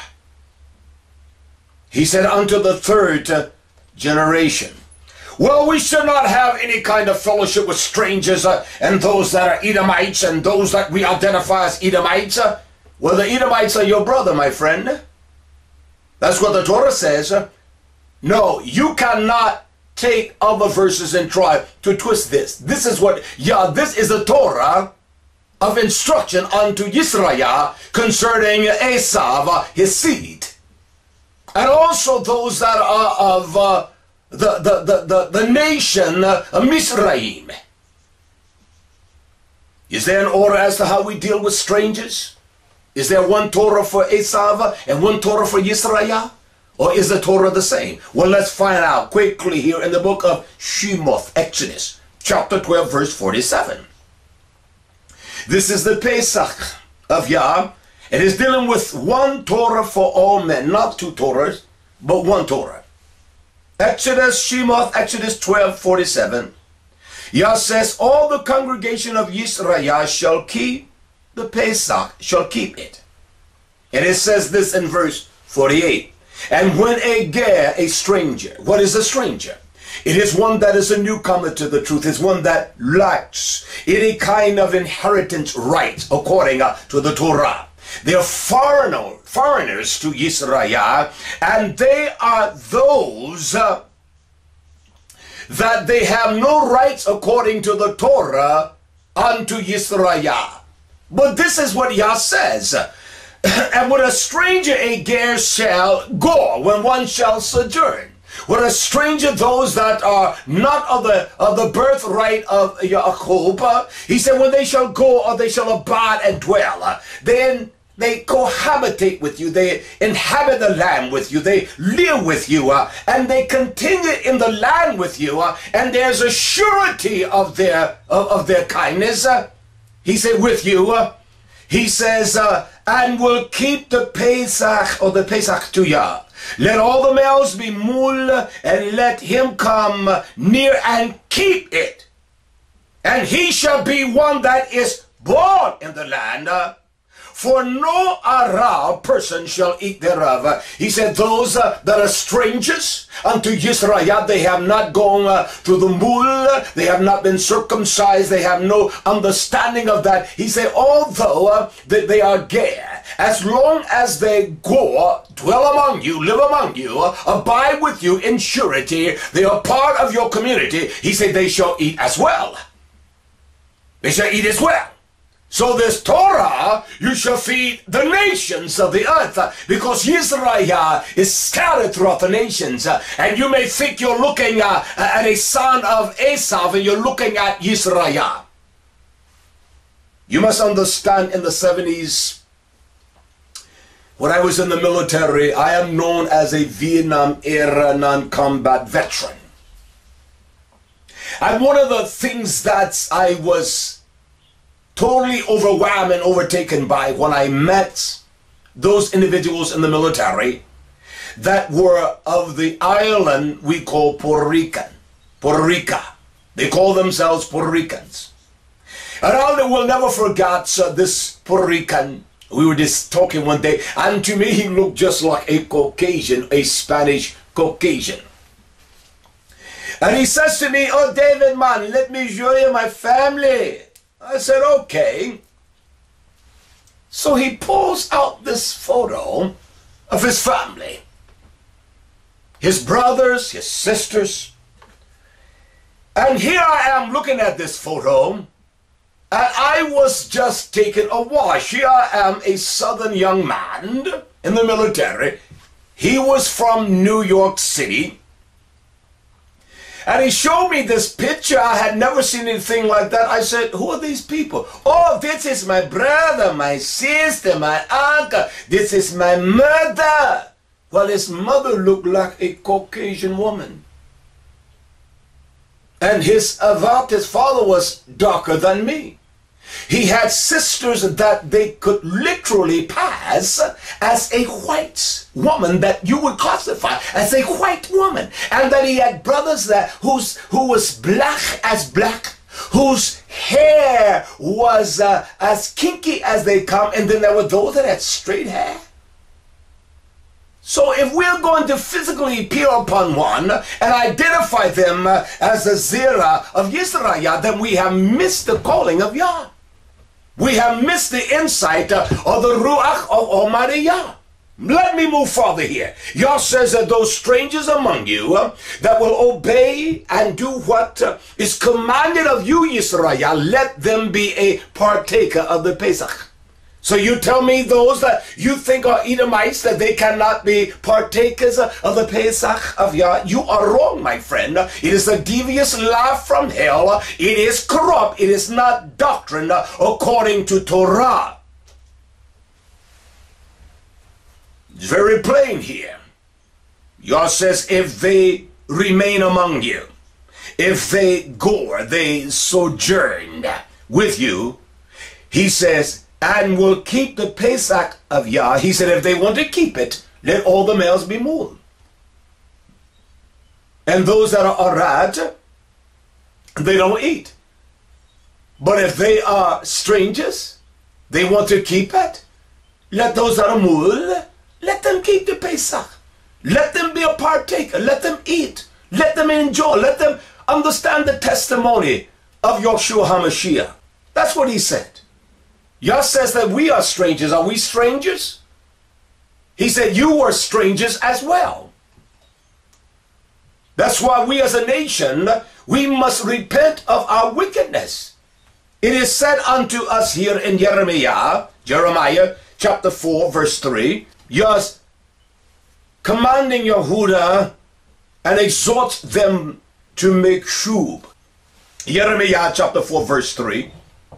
He said unto the third uh, generation. Well, we should not have any kind of fellowship with strangers uh, and those that are Edomites and those that we identify as Edomites. Uh, well, the Edomites are your brother, my friend. That's what the Torah says. Uh, no, you cannot take other verses and try to twist this. This is what, yeah, this is the Torah of instruction unto Yisrael concerning Esau, his seed. And also those that are of uh, the, the, the, the, the nation uh, Misraim. Is there an order as to how we deal with strangers? Is there one Torah for Esau and one Torah for Yisrael? Or is the Torah the same? Well, let's find out quickly here in the book of Shemoth, Exodus, chapter twelve, verse forty-seven. This is the Pesach of Yah. It is dealing with one Torah for all men, not two Torahs, but one Torah. Exodus, Shemoth, Exodus twelve, forty-seven. Yah says, all the congregation of Yisrael shall keep the Pesach, shall keep it. And it says this in verse forty-eight. And when a ger, a stranger, what is a stranger? It is one that is a newcomer to the truth. It's one that lacks any kind of inheritance rights according uh, to the Torah. They are foreigner, foreigners to Yisrael, and they are those uh, that they have no rights according to the Torah unto Yisrael. But this is what Yah says. And when a stranger a ger shall go, when one shall sojourn. When a stranger, those that are not of the of the birthright of Yaakov, he said, when they shall go or they shall abide and dwell, then they cohabitate with you, they inhabit the land with you, they live with you, uh, and they continue in the land with you, uh, and there's a surety of their of, of their kindness. Uh, he said, with you. Uh, he says, uh, and will keep the Pesach or the Pesach to Yah. Let all the males be mul, and let him come near and keep it. And he shall be one that is born in the land. Uh, For no Arab person shall eat thereof. He said, those uh, that are strangers unto Yisrael, they have not gone uh, to the mul, they have not been circumcised, they have no understanding of that. He said, although uh, that they are gay, as long as they go, dwell among you, live among you, uh, abide with you in surety, they are part of your community, he said, they shall eat as well. They shall eat as well. So this Torah, you shall feed the nations of the earth, because Israel is scattered throughout the nations. And you may think you're looking uh, at a son of Esau, and you're looking at Israel. You must understand, in the seventies, when I was in the military, I am known as a Vietnam era non-combat veteran. And one of the things that I was totally overwhelmed and overtaken by when I met those individuals in the military that were of the island we call Puerto Rican, Puerto Rica. They call themselves Puerto Ricans. And I will never forget uh, this Puerto Rican. We were just talking one day, and to me he looked just like a Caucasian, a Spanish Caucasian. And he says to me, oh David, man, let me show you my family. I said, okay. So he pulls out this photo of his family. His brothers, his sisters. And here I am looking at this photo, and I was just taken awash. Here I am, a southern young man in the military. He was from New York City. And he showed me this picture. I had never seen anything like that. I said, who are these people? Oh, this is my brother, my sister, my uncle. This is my mother. Well, his mother looked like a Caucasian woman. And his avat, his father, was darker than me. He had sisters that they could literally pass as a white woman, that you would classify as a white woman. And that he had brothers that whose who was black as black, whose hair was uh, as kinky as they come, and then there were those that had straight hair. So if we're going to physically peer upon one and identify them uh, as a Zerah of Yisrael, then we have missed the calling of Yah. We have missed the insight uh, of the Ruach of Almighty Yah. Let me move further here. Yah says that those strangers among you uh, that will obey and do what uh, is commanded of you, Yisrael, let them be a partaker of the Pesach. So you tell me those that you think are Edomites, that they cannot be partakers of the Pesach of Yah? You are wrong, my friend. It is a devious lie from hell. It is corrupt. It is not doctrine according to Torah. It's very plain here. Yah says, if they remain among you, if they go, they sojourn with you, he says, and will keep the Pesach of Yah. He said, if they want to keep it, let all the males be mul. And those that are Arad, they don't eat. But if they are strangers, they want to keep it, let those that are mul, let them keep the Pesach. Let them be a partaker. Let them eat. Let them enjoy. Let them understand the testimony of Yeshua HaMashiach. That's what he said. Yah says that we are strangers. Are we strangers? He said you were strangers as well. That's why we as a nation, we must repent of our wickedness. It is said unto us here in Jeremiah, Jeremiah chapter four, verse three, Yah's commanding Yehuda and exhort them to make shub. Jeremiah chapter four, verse three.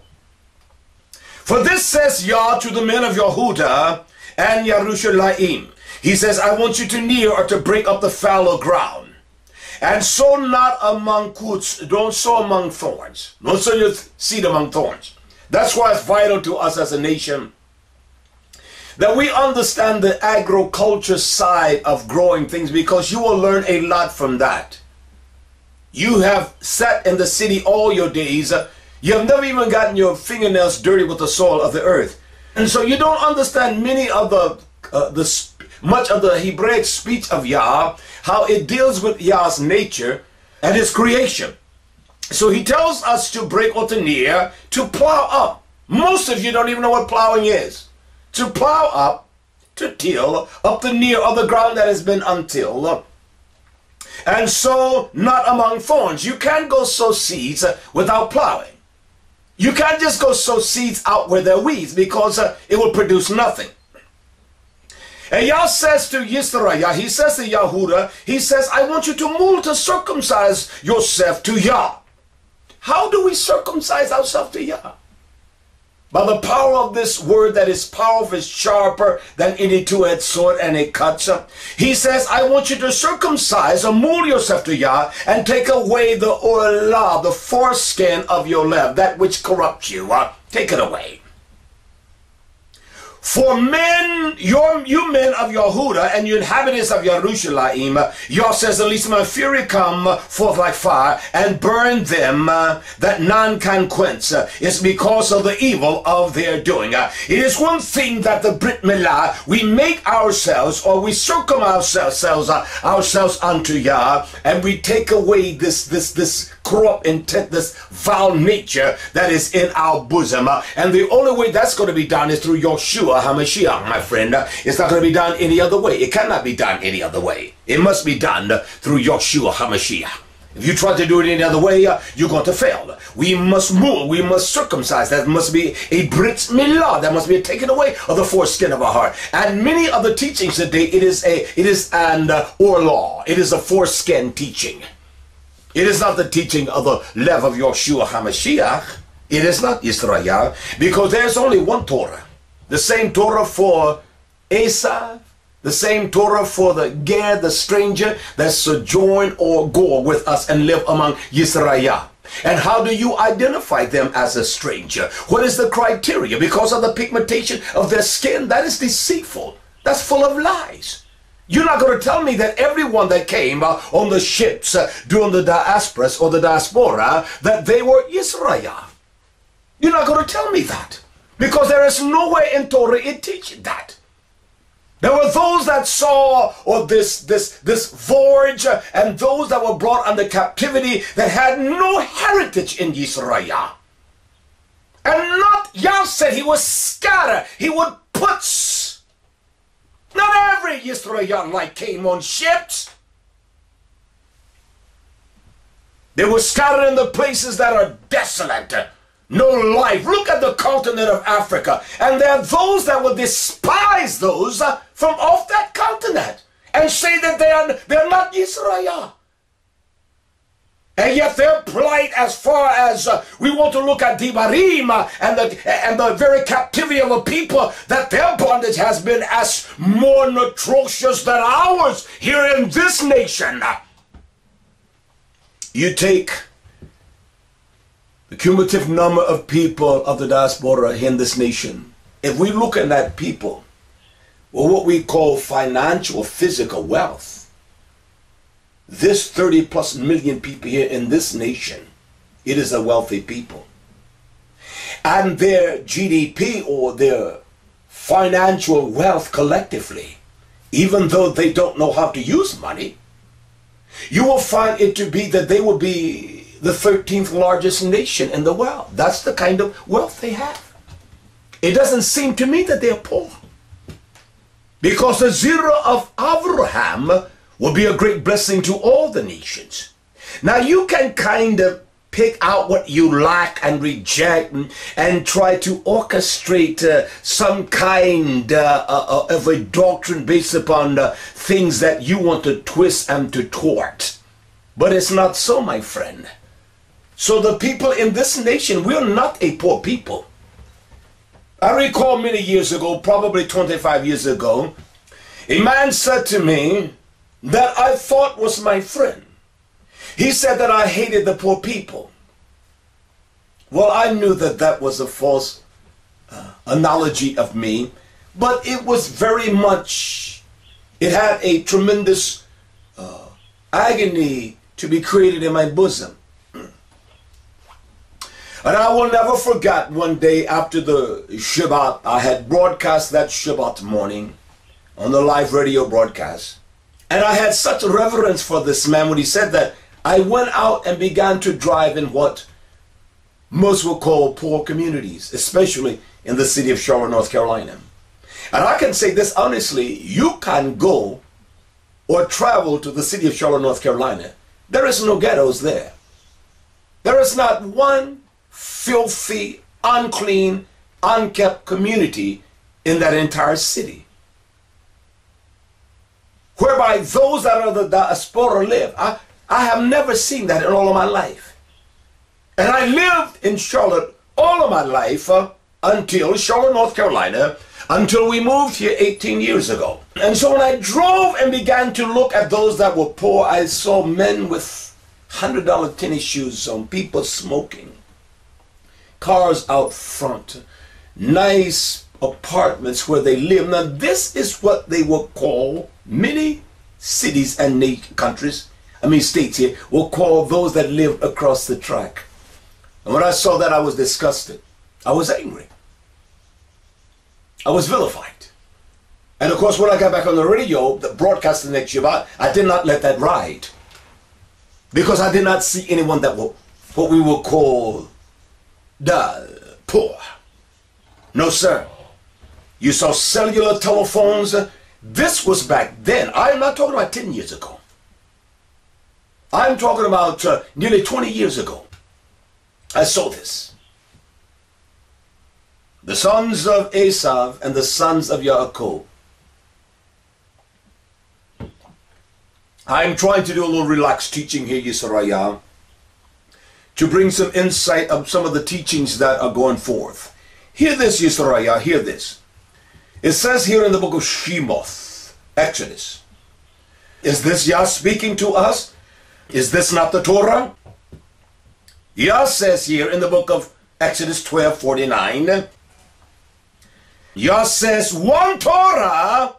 For this says Yah to the men of Yehuda and Yerushalayim. He says, I want you to kneel or to break up the fallow ground. And sow not among coots, don't sow among thorns. Don't sow your seed among thorns. That's why it's vital to us as a nation that we understand the agriculture side of growing things, because you will learn a lot from that. You have sat in the city all your days. You have never even gotten your fingernails dirty with the soil of the earth. And so you don't understand many of the, uh, the much of the Hebraic speech of Yah, how it deals with Yah's nature and his creation. So he tells us to break otanir, to plow up. Most of you don't even know what plowing is. To plow up, to till up the near of the ground that has been untilled. And sow not among thorns. You can't go sow seeds without plowing. You can't just go sow seeds out where there are weeds, because uh, it will produce nothing. And Yah says to Yisrael, he says to Yehuda, he says, I want you to move to circumcise yourself to Yah. How do we circumcise ourselves to Yah? By the power of this word that is powerful, is sharper than any two-edged sword, and it cuts up. He says, I want you to circumcise or mold yourself to Yah and take away the olah, the foreskin of your left, that which corrupts you. Uh, take it away. For men, your, you men of Yehuda and you inhabitants of Yerushalayim, Yah says, at least my fury come forth like fire and burn them uh, that none can quench. Uh, it's because of the evil of their doing. Uh, it is one thing that the Brit Milah, we make ourselves, or we circum ourselves, uh, ourselves unto Yah, and we take away this, this, this corrupt intent, this foul nature that is in our bosom. Uh, and the only way that's going to be done is through Yeshua HaMashiach, my friend. Uh, it's not going to be done any other way. It cannot be done any other way. It must be done uh, through Yeshua HaMashiach. If you try to do it any other way, uh, you're going to fail. We must move. We must circumcise. That must be a Brit Milah. That must be a taken away of the foreskin of our heart. And many other teachings today, it is a, it is an uh, or law. It is a foreskin teaching. It is not the teaching of the lev of Yeshua HaMashiach. It is not Israel, because there's only one Torah. The same Torah for Esav, the same Torah for the Ger, the stranger that sojourn or go with us and live among Yisrael. And how do you identify them as a stranger? What is the criteria? Because of the pigmentation of their skin, that is deceitful. That's full of lies. You're not going to tell me that everyone that came uh, on the ships uh, during the diasporas or the diaspora, that they were Israel. You're not going to tell me that, because there is nowhere in Torah it teaches that. There were those that saw or this, this, this voyage, uh, and those that were brought under captivity that had no heritage in Israel. And not, Yah said he would scatter, he would put. Not every Israelite came on ships. They were scattered in the places that are desolate. No life. Look at the continent of Africa. And there are those that will despise those uh, from off that continent and say that they are, they are not Israel. And yet their plight, as far as uh, we want to look at Devarim uh, and, the, and the very captivity of a people, that their bondage has been as more atrocious than ours here in this nation. You take the cumulative number of people of the diaspora in this nation. If we look at that people, well, what we call financial, physical wealth, this thirty plus million people here in this nation, It is a wealthy people. And their G D P, or their financial wealth collectively, even though they don't know how to use money, you will find it to be that they will be the thirteenth largest nation in the world. That's the kind of wealth they have. It doesn't seem to me that they're poor, because the zero of Abraham will be a great blessing to all the nations. Now you can kind of pick out what you like and reject, and, and try to orchestrate uh, some kind uh, uh, of a doctrine based upon uh, things that you want to twist and to tort. But it's not so, my friend. So the people in this nation, we're not a poor people. I recall many years ago, probably twenty-five years ago, a man said to me that I thought was my friend. He said that I hated the poor people. Well, I knew that that was a false uh, analogy of me, but it was very much, it had a tremendous uh, agony to be created in my bosom. And I will never forget one day after the Shabbat, I had broadcast that Shabbat morning on the live radio broadcast. And I had such a reverence for this man when he said that. I went out and began to drive in what most will call poor communities, especially in the city of Charlotte, North Carolina. And I can say this honestly, you can go or travel to the city of Charlotte, North Carolina. There is no ghettos there. There is not one filthy, unclean, unkept community in that entire city, whereby those that are the diaspora live. I, I have never seen that in all of my life. And I lived in Charlotte all of my life uh, until Charlotte, North Carolina, until we moved here eighteen years ago. And so when I drove and began to look at those that were poor, I saw men with one hundred dollar tennis shoes on, people smoking, cars out front, nice apartments where they live. Now this is what they will call, many cities and countries, I mean states here, will call those that live across the track. And when I saw that, I was disgusted. I was angry. I was vilified. And of course, when I got back on the radio, the broadcast the next Shabbat, I did not let that ride, because I did not see anyone that were what we will call the poor. No, sir. You saw cellular telephones. This was back then. I'm not talking about ten years ago. I'm talking about uh, nearly twenty years ago. I saw this. The sons of Esav and the sons of Yaakov. I'm trying to do a little relaxed teaching here, Yisrael, to bring some insight of some of the teachings that are going forth. Hear this, Yisrael, hear this. It says here in the book of Shemoth, Exodus. Is this Yah speaking to us? Is this not the Torah? Yah says here in the book of Exodus twelve forty-nine, Yah says, one Torah,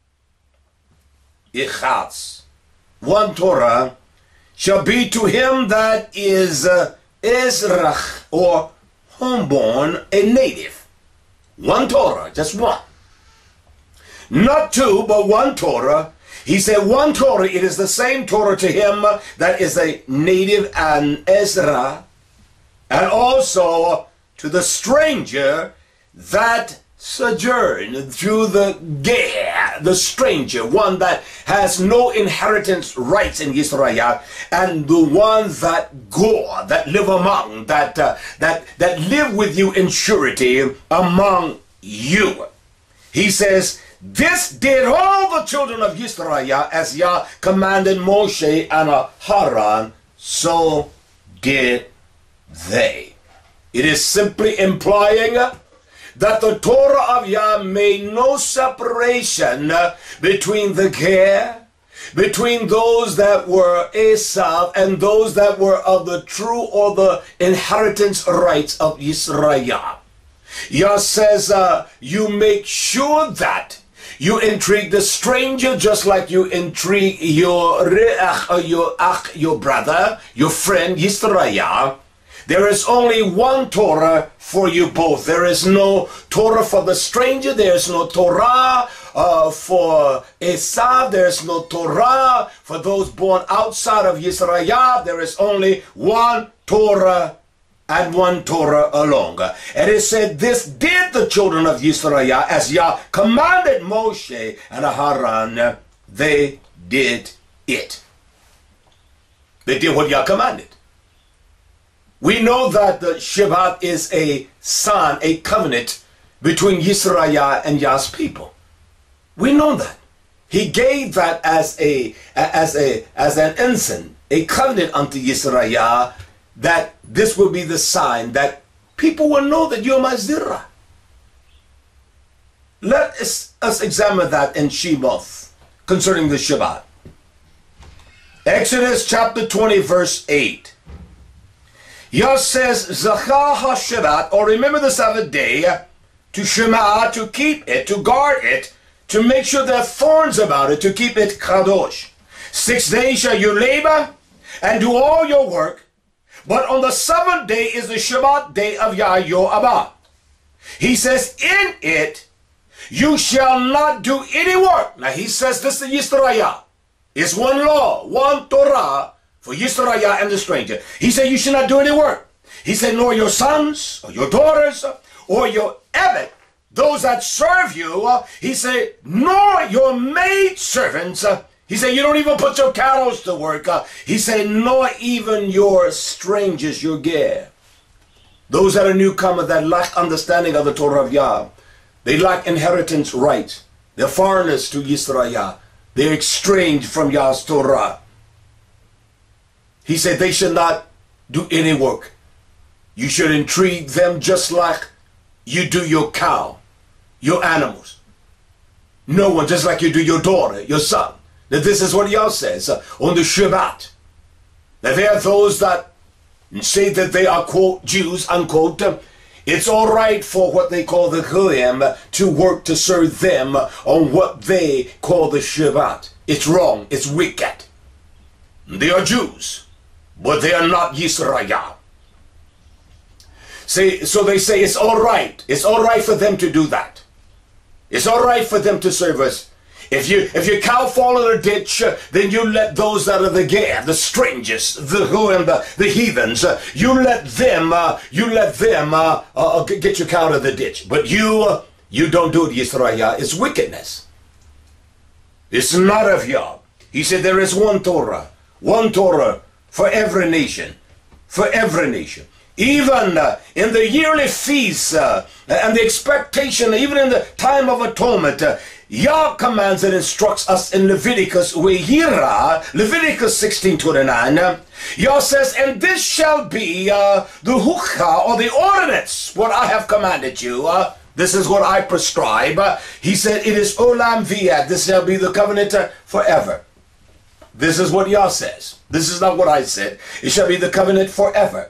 Ichatz, one Torah shall be to him that is uh, Ezrach, or homeborn, a native. One Torah, just one. Not two, but one Torah. He said one Torah, it is the same Torah to him that is a native and Ezra, and also to the stranger that sojourn, through the Ger, the stranger, one that has no inheritance rights in Israel, and the one that go, that live among, that uh, that that live with you in surety among you. He says, this did all the children of Israel as Yah commanded Moshe and Haran, so did they. It is simply implying that the Torah of Yah made no separation between the Ger, between those that were Esav and those that were of the true or the inheritance rights of Israel. Yah says, uh, you make sure that you intrigue the stranger just like you intrigue your re'ach, or your ach, your brother, your friend, Yisrael, There is only one Torah for you both. There is no Torah for the stranger. There is no Torah uh, for Esav. There is no Torah for those born outside of Yisrael. There is only one Torah and one Torah alone. And it said, this did the children of Yisrael as Yah commanded Moshe and Aharon. They did it. They did what Yah commanded. We know that the Shabbat is a sign, a covenant between Yisrael and Yah's people. We know that. He gave that as a as a as an ensign, a covenant unto Yisrael, that this will be the sign that people will know that you're my Zirah. Let us, us examine that in Shemoth concerning the Shabbat. Exodus chapter twenty, verse eight. Yah says, Zachar HaShabbat, or remember the Sabbath day, to Shema, to keep it, to guard it, to make sure there are thorns about it, to keep it kadosh. Six days shall you labor and do all your work, but on the seventh day is the Shabbat day of Yah your Abba. He says, in it you shall not do any work. Now he says this to Yisrael. It's one law, one Torah, for Yisrael and the stranger. He said, you should not do any work. He said, nor your sons, or your daughters, or your Eved, those that serve you. He said, nor your maid servants. He said, you don't even put your cattle to work. He said, nor even your strangers, your ger. Those that are newcomer that lack understanding of the Torah of Yah. They lack inheritance rights. They're foreigners to Yisrael. They're estranged from Yah's Torah. He said they should not do any work. You should entreat them just like you do your cow, your animals. No one, just like you do your daughter, your son. Now this is what Yah says uh, on the Shabbat. That there are those that say that they are, quote, Jews, unquote. Uh, it's all right for what they call the Goyim to work to serve them on what they call the Shabbat. It's wrong. It's wicked. They are Jews, but they are not Yisrael. See, so they say it's all right. It's all right for them to do that. It's all right for them to serve us. If you if your cow fall in a ditch, uh, then you let those that are the ger, the strangers, the who and the, the heathens, uh, you let them uh, you let them uh, uh, get your cow out of the ditch. But you uh, you don't do it, Yisrael. It's wickedness. It's not of Yah. He said there is one Torah, one Torah for every nation, for every nation. Even uh, in the yearly feasts uh, and the expectation, even in the time of atonement, uh, Yah commands and instructs us in Leviticus, Wehira, Leviticus sixteen twenty-nine. Uh, Yah says, and this shall be uh, the hukah, or the ordinance, what I have commanded you. Uh, this is what I prescribe. Uh, he said, it is olam v'yad. This shall be the covenant uh, forever. This is what Yah says. This is not what I said. It shall be the covenant forever.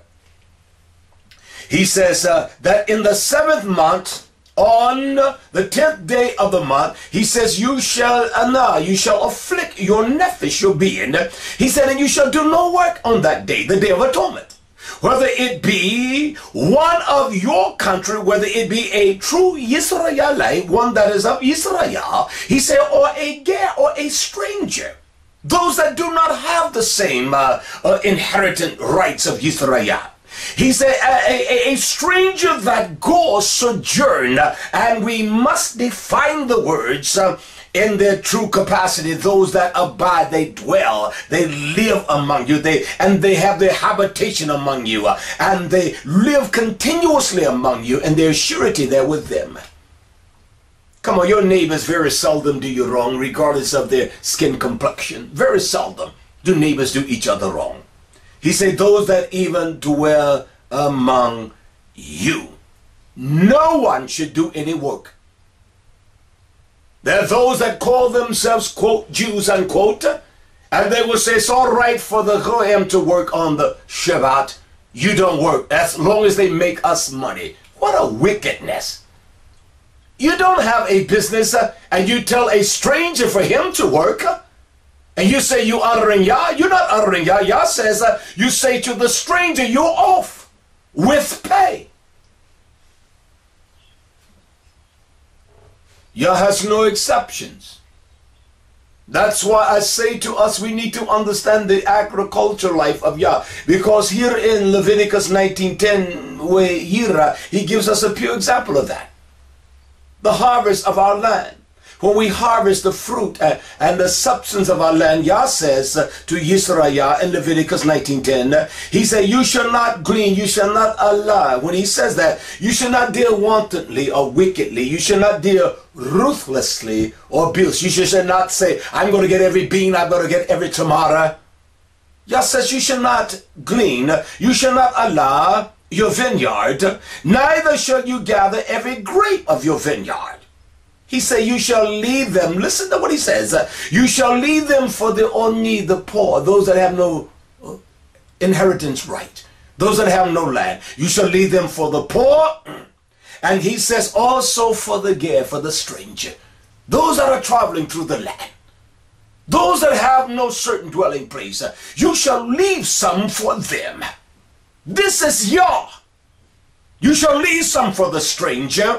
He says uh, that in the seventh month, on the tenth day of the month, he says, you shall anah, you shall afflict your nephesh, your being. He said, and you shall do no work on that day, the day of atonement. Whether it be one of your country, whether it be a true Yisraelite, one that is of Israel, he said, or a ger, or a stranger. Those that do not have the same uh, uh, inheritance rights of Yisrael. He said, a, a, a stranger that goes sojourn, and we must define the words uh, in their true capacity. Those that abide, they dwell, they live among you, they and they have their habitation among you, uh, and they live continuously among you, and their surety there with them. Come on, your neighbors very seldom do you wrong, regardless of their skin complexion. Very seldom do neighbors do each other wrong. He said, those that even dwell among you. No one should do any work. There are those that call themselves, quote, Jews, unquote, and they will say, it's all right for the Goyim to work on the Shabbat. You don't work, as long as they make us money. What a wickedness. You don't have a business, uh, and you tell a stranger for him to work, uh, and you say you honoring Yah. You're not honoring Yah. Yah says uh, you say to the stranger, you're off. with pay. Yah has no exceptions. That's why I say to us, we need to understand the agriculture life of Yah. Because here in Leviticus nineteen ten, where Yirah, he gives us a pure example of that. The harvest of our land. When we harvest the fruit uh, and the substance of our land, Yah says uh, to Yisrael in Leviticus nineteen ten, uh, he said, you shall not glean, you shall not allow. When he says that, you shall not deal wantonly or wickedly. You shall not deal ruthlessly or abuse. You shall not say, I'm going to get every bean, I'm going to get every tomato. Yah says, you shall not glean, you shall not allow your vineyard, neither shall you gather every grape of your vineyard. He said, you shall leave them. Listen to what he says. You shall leave them for the oni, the poor, those that have no inheritance right, those that have no land. You shall leave them for the poor. And he says also for the ger, for the stranger, those that are traveling through the land, those that have no certain dwelling place. You shall leave some for them. This is Yah. You shall leave some for the stranger.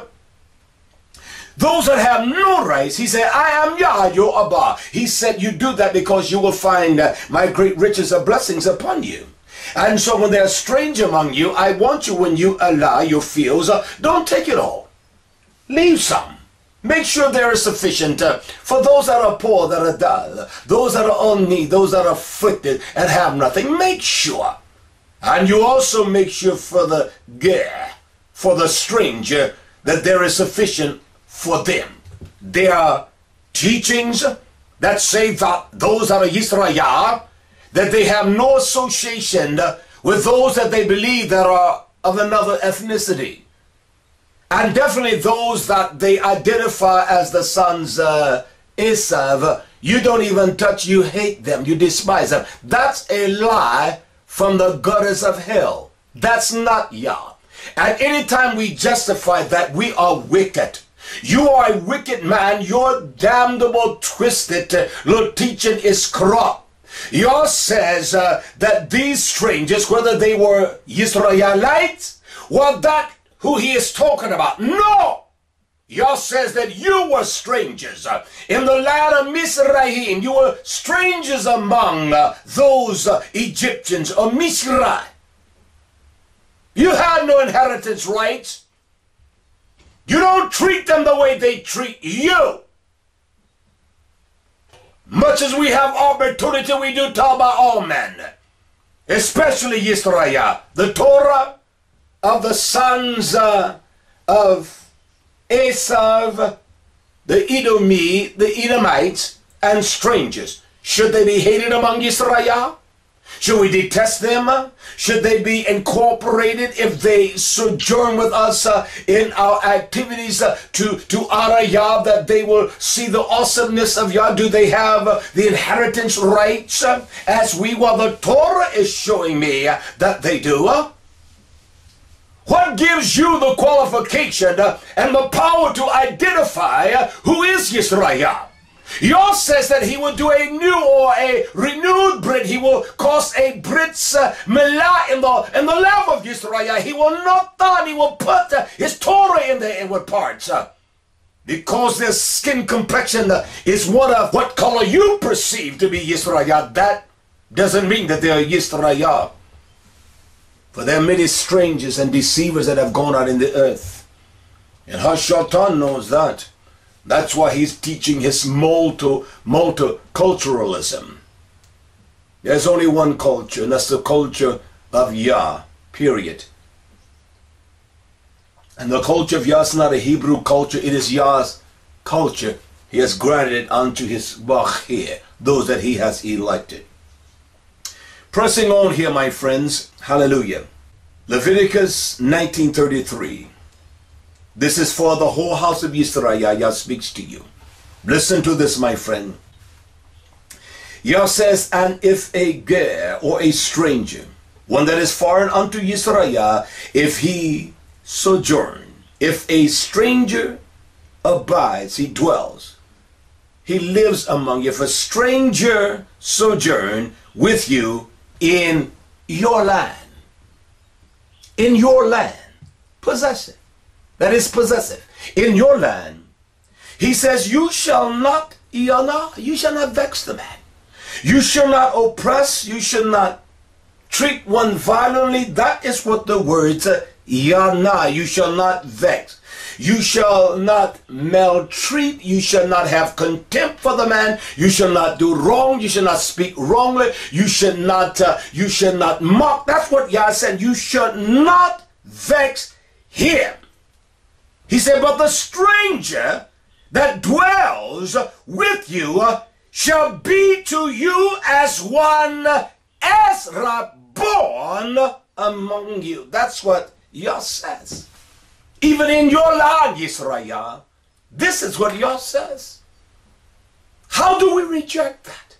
Those that have no rights, he said, I am Yah, your Abba. He said, you do that because you will find uh, my great riches of blessings upon you. And so when there's a stranger among you, I want you, when you allow your fields, uh, don't take it all. Leave some. Make sure there is sufficient uh, for those that are poor, that are dull, those that are on need, those that are afflicted and have nothing. Make sure. And you also make sure for the ger, for the stranger, that there is sufficient for them. There are teachings that say that those that are Yisrael, that they have no association with those that they believe that are of another ethnicity. And definitely those that they identify as the sons uh, Esav, you don't even touch, you hate them, you despise them. That's a lie from the gutters of hell. That's not Yah. And anytime we justify that, we are wicked. You are a wicked man. Your damnable, twisted uh, little teaching is corrupt. Yah says uh, that these strangers, whether they were Israelites, well, that who he is talking about. No! Yah says that you were strangers uh, in the land of Mizraim. You were strangers among uh, those uh, Egyptians or Mizraim. You had no inheritance rights. You don't treat them the way they treat you. Much as we have opportunity, we do talk about all men, especially Yisrael, the Torah of the sons uh, of Esav, the Edomi, the Edomites, and strangers. Should they be hated among Yisrael? Should we detest them? Should they be incorporated if they sojourn with us uh, in our activities uh, to, to honor Yah, that they will see the awesomeness of Yah? Do they have uh, the inheritance rights uh, as we, well, the Torah is showing me uh, that they do? Uh? What gives you the qualification uh, and the power to identify uh, who is Yisrael? Yah says that he will do a new or a renewed Brit. He will cause a Brit's uh, Milah in the, in the land of Yisrael. He will not done. He will put uh, his Torah in the inward parts. Uh, because their skin complexion uh, is one of what color you perceive to be Yisrael. That doesn't mean that they are Yisrael. For there are many strangers and deceivers that have gone out in the earth. And Hashatan knows that. That's why he's teaching his multi, multiculturalism. There's only one culture, and that's the culture of Yah, period. And the culture of Yah is not a Hebrew culture, it is Yah's culture. He has granted it unto his Bachir, those that he has elected. Pressing on here, my friends, hallelujah. Leviticus nineteen thirty-three. This is for the whole house of Israel. Yah speaks to you. Listen to this, my friend. Yah says, and if a ger or a stranger, one that is foreign unto Israel, if he sojourn, if a stranger abides, he dwells, he lives among you. If a stranger sojourn with you in your land, in your land, possessive, that is possessive, in your land, he says, you shall not, you shall not vex the man. You shall not oppress, you shall not treat one violently. That is what the words uh, yana, you shall not vex. You shall not maltreat, you shall not have contempt for the man, you shall not do wrong, you shall not speak wrongly, you should not, uh, you shall not mock. That's what Yah said, you should not vex him. He said, but the stranger that dwells with you shall be to you as one Ezra born among you. That's what Yah says. Even in your land, Israel, this is what Yah says. How do we reject that?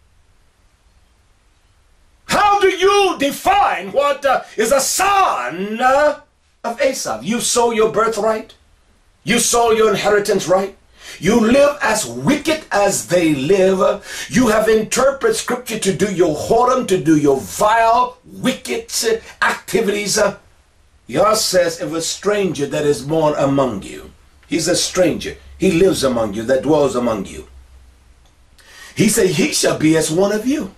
How do you define what uh, is a son uh, of Esau? You sold your birthright. You sold your inheritance right. You live as wicked as they live. You have interpreted scripture to do your whoredom, to do your vile, wicked activities. Yah says, if a stranger that is born among you, he's a stranger, he lives among you, that dwells among you. He said, he shall be as one of you.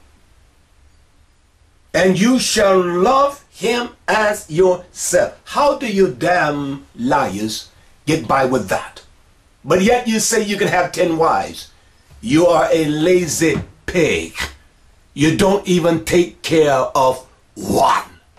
And you shall love him as yourself. How do you damn liars get by with that? But yet you say you can have ten wives. You are a lazy pig. You don't even take care of one.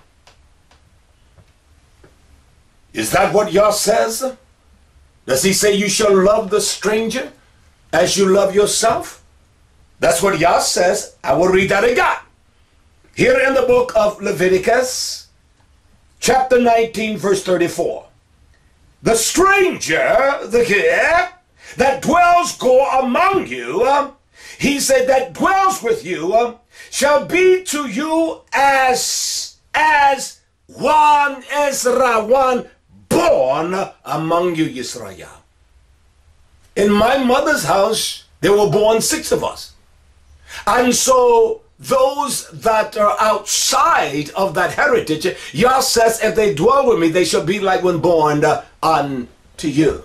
Is that what Yah says? Does he say you shall love the stranger as you love yourself? That's what Yah says. I will read that again. Here in the book of Leviticus, chapter nineteen, verse thirty-four. The stranger, the here, that dwells go among you, uh, he said, that dwells with you, uh, shall be to you as, as one Ezra, one born among you, Israel. In my mother's house, there were born six of us. And so those that are outside of that heritage, Yah says, if they dwell with me, they shall be like one born uh, unto you.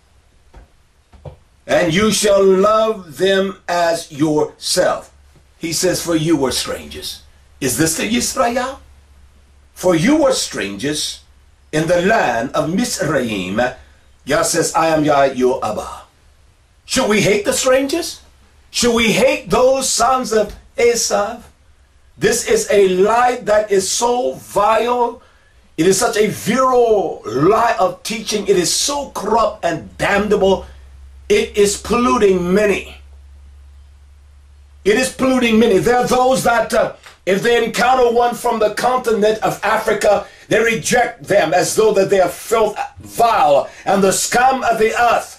And you shall love them as yourself. He says, for you were strangers. Is this the Israel? For you were strangers in the land of Mizraim. Yah says, I am Yah, your Abba. Should we hate the strangers? Should we hate those sons of Esau? This is a lie that is so vile. It is such a virile lie of teaching. It is so corrupt and damnable. It is polluting many. It is polluting many. There are those that uh, if they encounter one from the continent of Africa, they reject them as though that they are filth, vile, and the scum of the earth.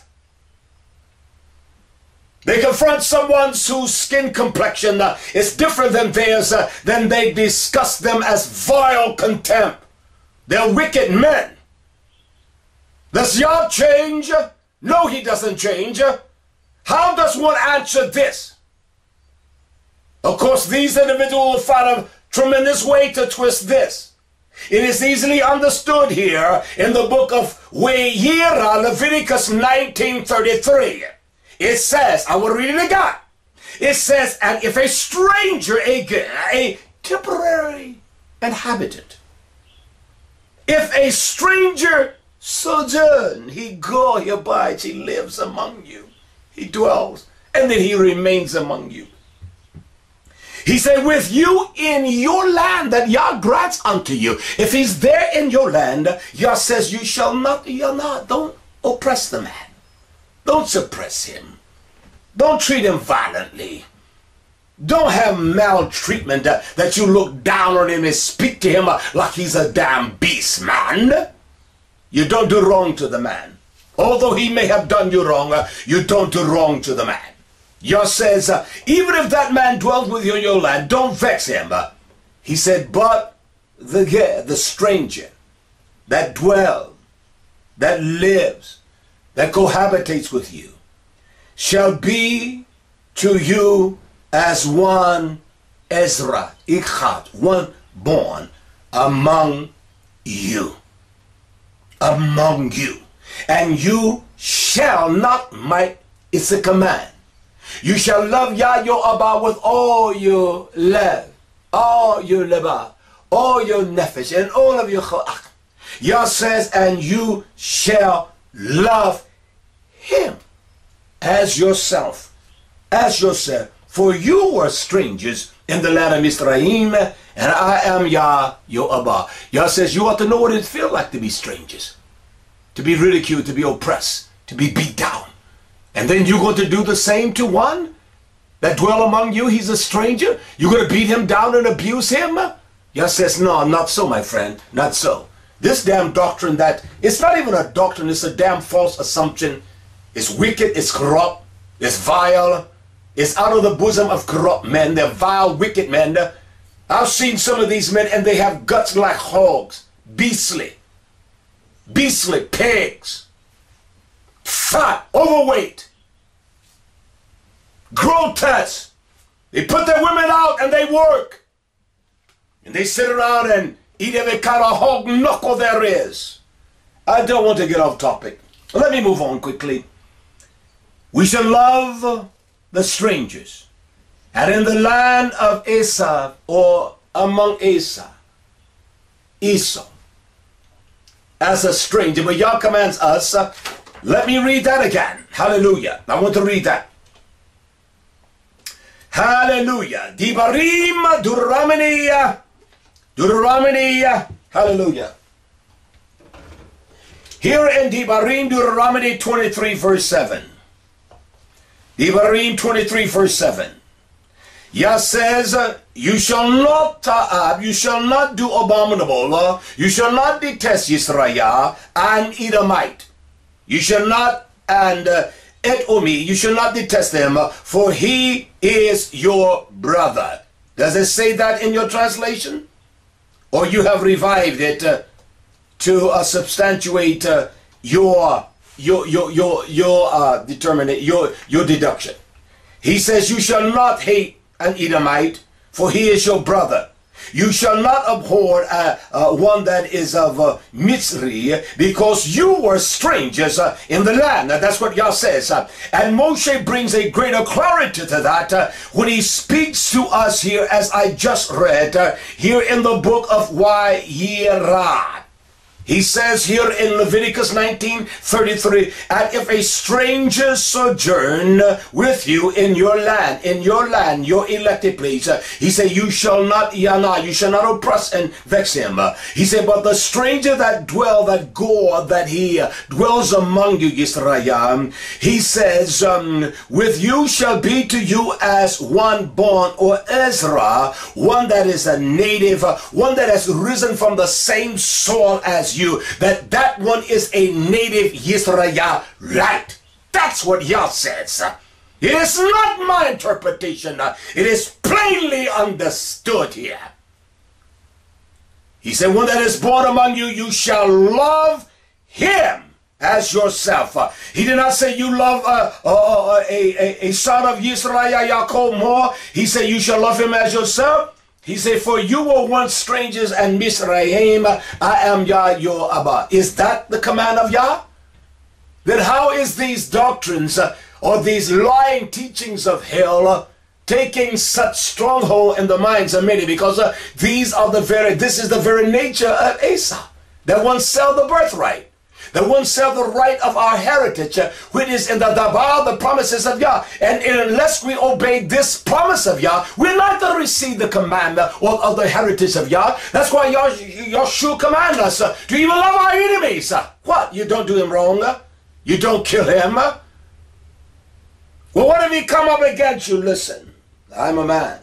They confront someone whose skin complexion uh, is different than theirs, uh, then they discuss them as vile contempt. They're wicked men. Does Yah change? No, he doesn't change. How does one answer this? Of course, these individuals find a tremendous way to twist this. It is easily understood here in the book of Wayera, Leviticus nineteen thirty-three. It says, I will read it again. It says, and if a stranger, a, a temporary inhabitant, if a stranger sojourn, he go, he abides, he lives among you, he dwells, and then he remains among you. He said, with you in your land that Yah grants unto you. If he's there in your land, Yah says, you shall not, Yah not, don't oppress the man. Don't suppress him. Don't treat him violently. Don't have maltreatment uh, that you look down on him and speak to him uh, like he's a damn beast, man. You don't do wrong to the man. Although he may have done you wrong, uh, you don't do wrong to the man. Yah says, uh, even if that man dwells with you in your land, don't vex him. Uh, he said, but the, the stranger that dwells, that lives, that cohabitates with you, shall be to you as one Ezra, Ichad, one born among you, among you, and you shall not might. It's a command. You shall love Yah your Abba with all your love, all your leba, all your nefesh, and all of your cha'ach. Yah says, and you shall love him as yourself, as yourself. For you were strangers in the land of Mizraim, and I am Yah your Abba. Yah says you ought to know what it feels like to be strangers, to be ridiculed, to be oppressed, to be beat down. And then you're going to do the same to one that dwell among you. He's a stranger. You're going to beat him down and abuse him? Yah says, no, not so, my friend, not so. This damn doctrine that, it's not even a doctrine, it's a damn false assumption. It's wicked, it's corrupt, it's vile, it's out of the bosom of corrupt men. They're vile, wicked men. I've seen some of these men and they have guts like hogs, beastly, beastly pigs, fat, overweight, grotesque. They put their women out and they work. And they sit around and eat every kind of hog knuckle there is. I don't want to get off topic. Let me move on quickly. We shall love the strangers. And in the land of Esau, or among Esau, Esau, as a stranger. But Yah commands us. Uh, let me read that again. Hallelujah. I want to read that. Hallelujah. Dibarim Deuteronomy. Deuteronomy. Hallelujah. Here in Dibarim, Deuteronomy twenty-three, verse seven. Dibarim twenty-three, verse seven. Yah says, you shall not ta'ab, you shall not do abominable, uh, you shall not detest Yisrael and Edomite. You shall not, and uh, Edomi, you shall not detest him, uh, for he is your brother. Does it say that in your translation? Or you have revived it uh, to uh, substantiate uh, your your your your your uh, determinate your your deduction. He says, you shall not hate an Edomite, for he is your brother. You shall not abhor uh, uh, one that is of uh, Mitzri, because you were strangers uh, in the land. Uh, that's what Yah says. Uh, and Moshe brings a greater clarity to that uh, when he speaks to us here, as I just read, uh, here in the book of Vayera. He says here in Leviticus nineteen thirty-three, and if a stranger sojourn with you in your land, in your land, your elected place, uh, he said, you shall not yana, you shall not oppress and vex him. Uh, he said, but the stranger that dwell, that God, that he uh, dwells among you, Yisrael, he says, um, with you shall be to you as one born, or Ezra, one that is a native, uh, one that has risen from the same soil as you, that that one is a native Yisrael, right? That's what Yah says. It is not my interpretation. It is plainly understood here. He said, one that is born among you, you shall love him as yourself. Uh, he did not say you love uh, uh, a, a, a son of Yisrael, Yaakov, more. He said you shall love him as yourself. He said, for you were once strangers and Mizraim, I am Yah your Abba. Is that the command of Yah? Then how is these doctrines uh, or these lying teachings of hell uh, taking such stronghold in the minds of many? Because uh, these are the very, this is the very nature of Esau, that one sell the birthright. That one sell the right of our heritage, uh, which is in the Dabar, the promises of Yah. And, and unless we obey this promise of Yah, we're not going to receive the command uh, of, of the heritage of Yah. That's why Yah, Yahshua command us uh, to even love our enemies. Uh, what? You don't do him wrong? Uh? You don't kill him? Uh? Well, what if he come up against you? Listen, I'm a man.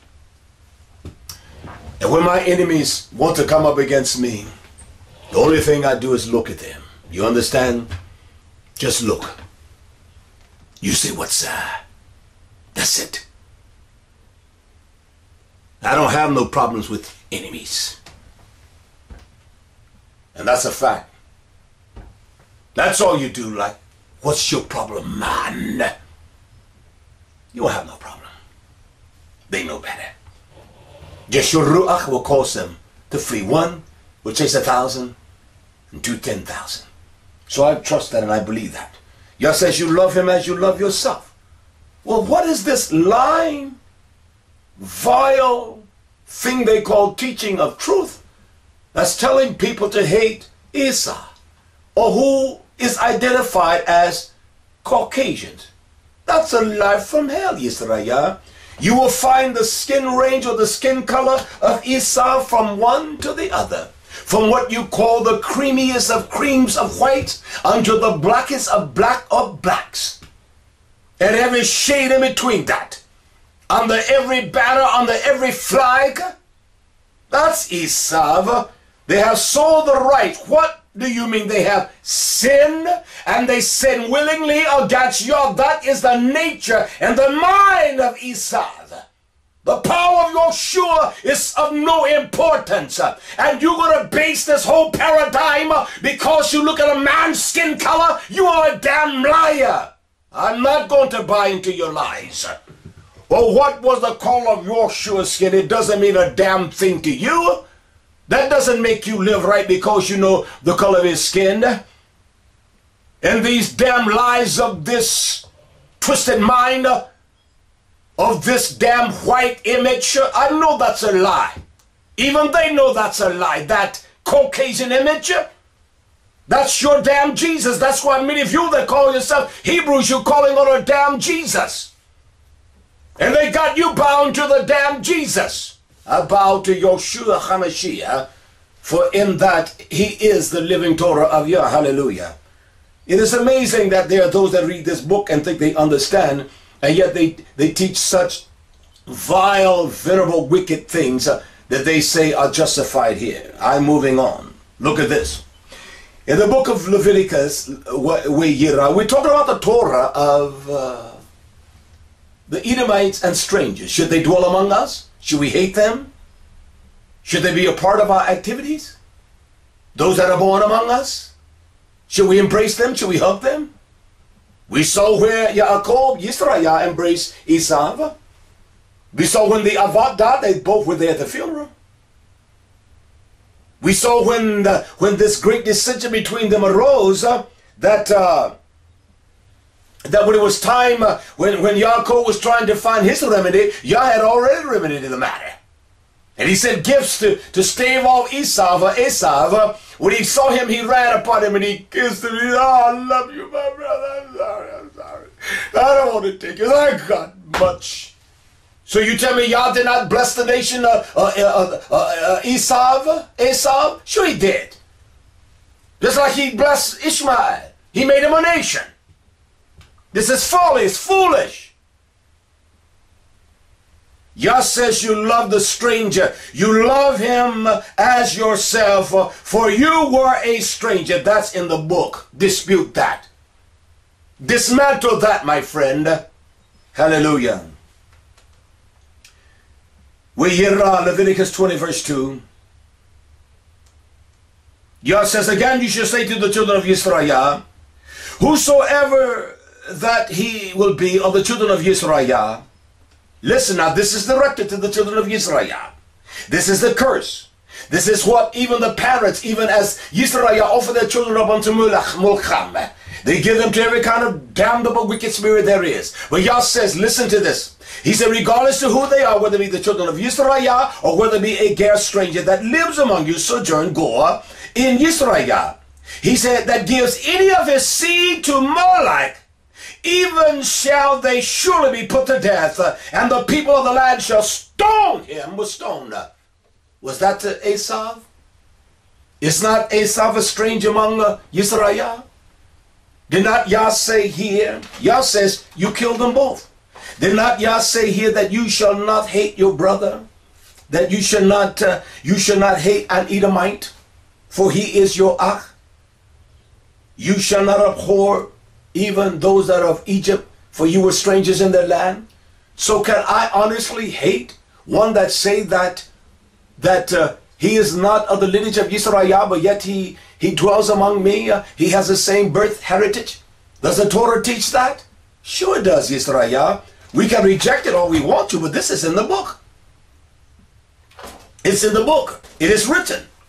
And when my enemies want to come up against me, the only thing I do is look at them. You understand? Just look. You say, what's uh that's it. I don't have no problems with enemies. And that's a fact. That's all you do. Like, what's your problem, man? You won't have no problem. They know better. Just your ruach will cause them to flee. One, will chase a thousand and two ten thousand. So I trust that and I believe that. Yah says you love him as you love yourself. Well, what is this lying, vile thing they call teaching of truth that's telling people to hate Esau, or who is identified as Caucasians? That's a lie from hell, Yisrael. You will find the skin range or the skin color of Esau from one to the other. From what you call the creamiest of creams of white unto the blackest of black of blacks. And every shade in between that. Under every banner, under every flag. That's Esau. They have sold the right. What do you mean they have sinned? And they sin willingly against you. That is the nature and the mind of Esau. The power of Yeshua is of no importance. And you're going to base this whole paradigm because you look at a man's skin color? You are a damn liar. I'm not going to buy into your lies. Well, what was the color of Yeshua's skin? It doesn't mean a damn thing to you. That doesn't make you live right because you know the color of his skin. And these damn lies of this twisted mind, of this damn white image, I know that's a lie. Even they know that's a lie. That Caucasian image, that's your damn Jesus. That's why many of you that call yourself Hebrews, you're calling on a damn Jesus. And they got you bound to the damn Jesus. I bow to Yeshua HaMashiach, for in that he is the living Torah of Yah. Hallelujah. It is amazing that there are those that read this book and think they understand, and yet they, they teach such vile, venerable, wicked things uh, that they say are justified here. I'm moving on. Look at this. In the book of Leviticus, we're talking about the Torah of uh, the Edomites and strangers. Should they dwell among us? Should we hate them? Should they be a part of our activities? Those that are born among us? Should we embrace them? Should we hug them? We saw where Yaakov, Yisrael embraced Esau. We saw when the Avad died, they both were there at the funeral. We saw when the, when this great dissension between them arose, uh, that uh, that when it was time, uh, when, when Yaakov was trying to find his remedy, Yah had already remedied the matter. And he sent gifts to, to stave off Esau, Esau. When he saw him, he ran upon him and he kissed him. He said, oh, I love you, my brother. I'm sorry, I'm sorry. I don't want to take it. I got much. So you tell me Yah did not bless the nation of uh, uh, uh, uh, Esau? Esau? Sure he did. Just like he blessed Ishmael. He made him a nation. This is folly. It's foolish. Yah says you love the stranger. You love him as yourself, for you were a stranger. That's in the book. Dispute that. Dismantle that, my friend. Hallelujah. We hear uh, Leviticus twenty verse two. Yah says, again you shall say to the children of Yisrael, whosoever that he will be of the children of Yisrael. Listen now, this is directed to the children of Yisrael. This is the curse. This is what even the parents, even as Yisrael offer their children up unto Mulcham, they give them to every kind of damnable wicked spirit there is. But Yah says, listen to this. He said, regardless to who they are, whether it be the children of Yisrael or whether it be a ger stranger that lives among you, sojourn, Goa, in Yisrael. He said, that gives any of his seed to Molech, even shall they surely be put to death, and the people of the land shall stone him with stone. Was that to Esau? Is not Esau a stranger among uh, Yisrael? Did not Yah say here? Yah says you killed them both. Did not Yah say here that you shall not hate your brother? That you shall not uh, you shall not hate an Edomite, for he is your ach. You shall not abhor even those that are of Egypt, for you were strangers in their land. So can I honestly hate one that say that that uh, he is not of the lineage of Yisrael, but yet he he dwells among me? Uh, he has the same birth heritage. Does the Torah teach that? Sure it does, Yisrael. We can reject it all we want to, but this is in the book. It's in the book. It is written.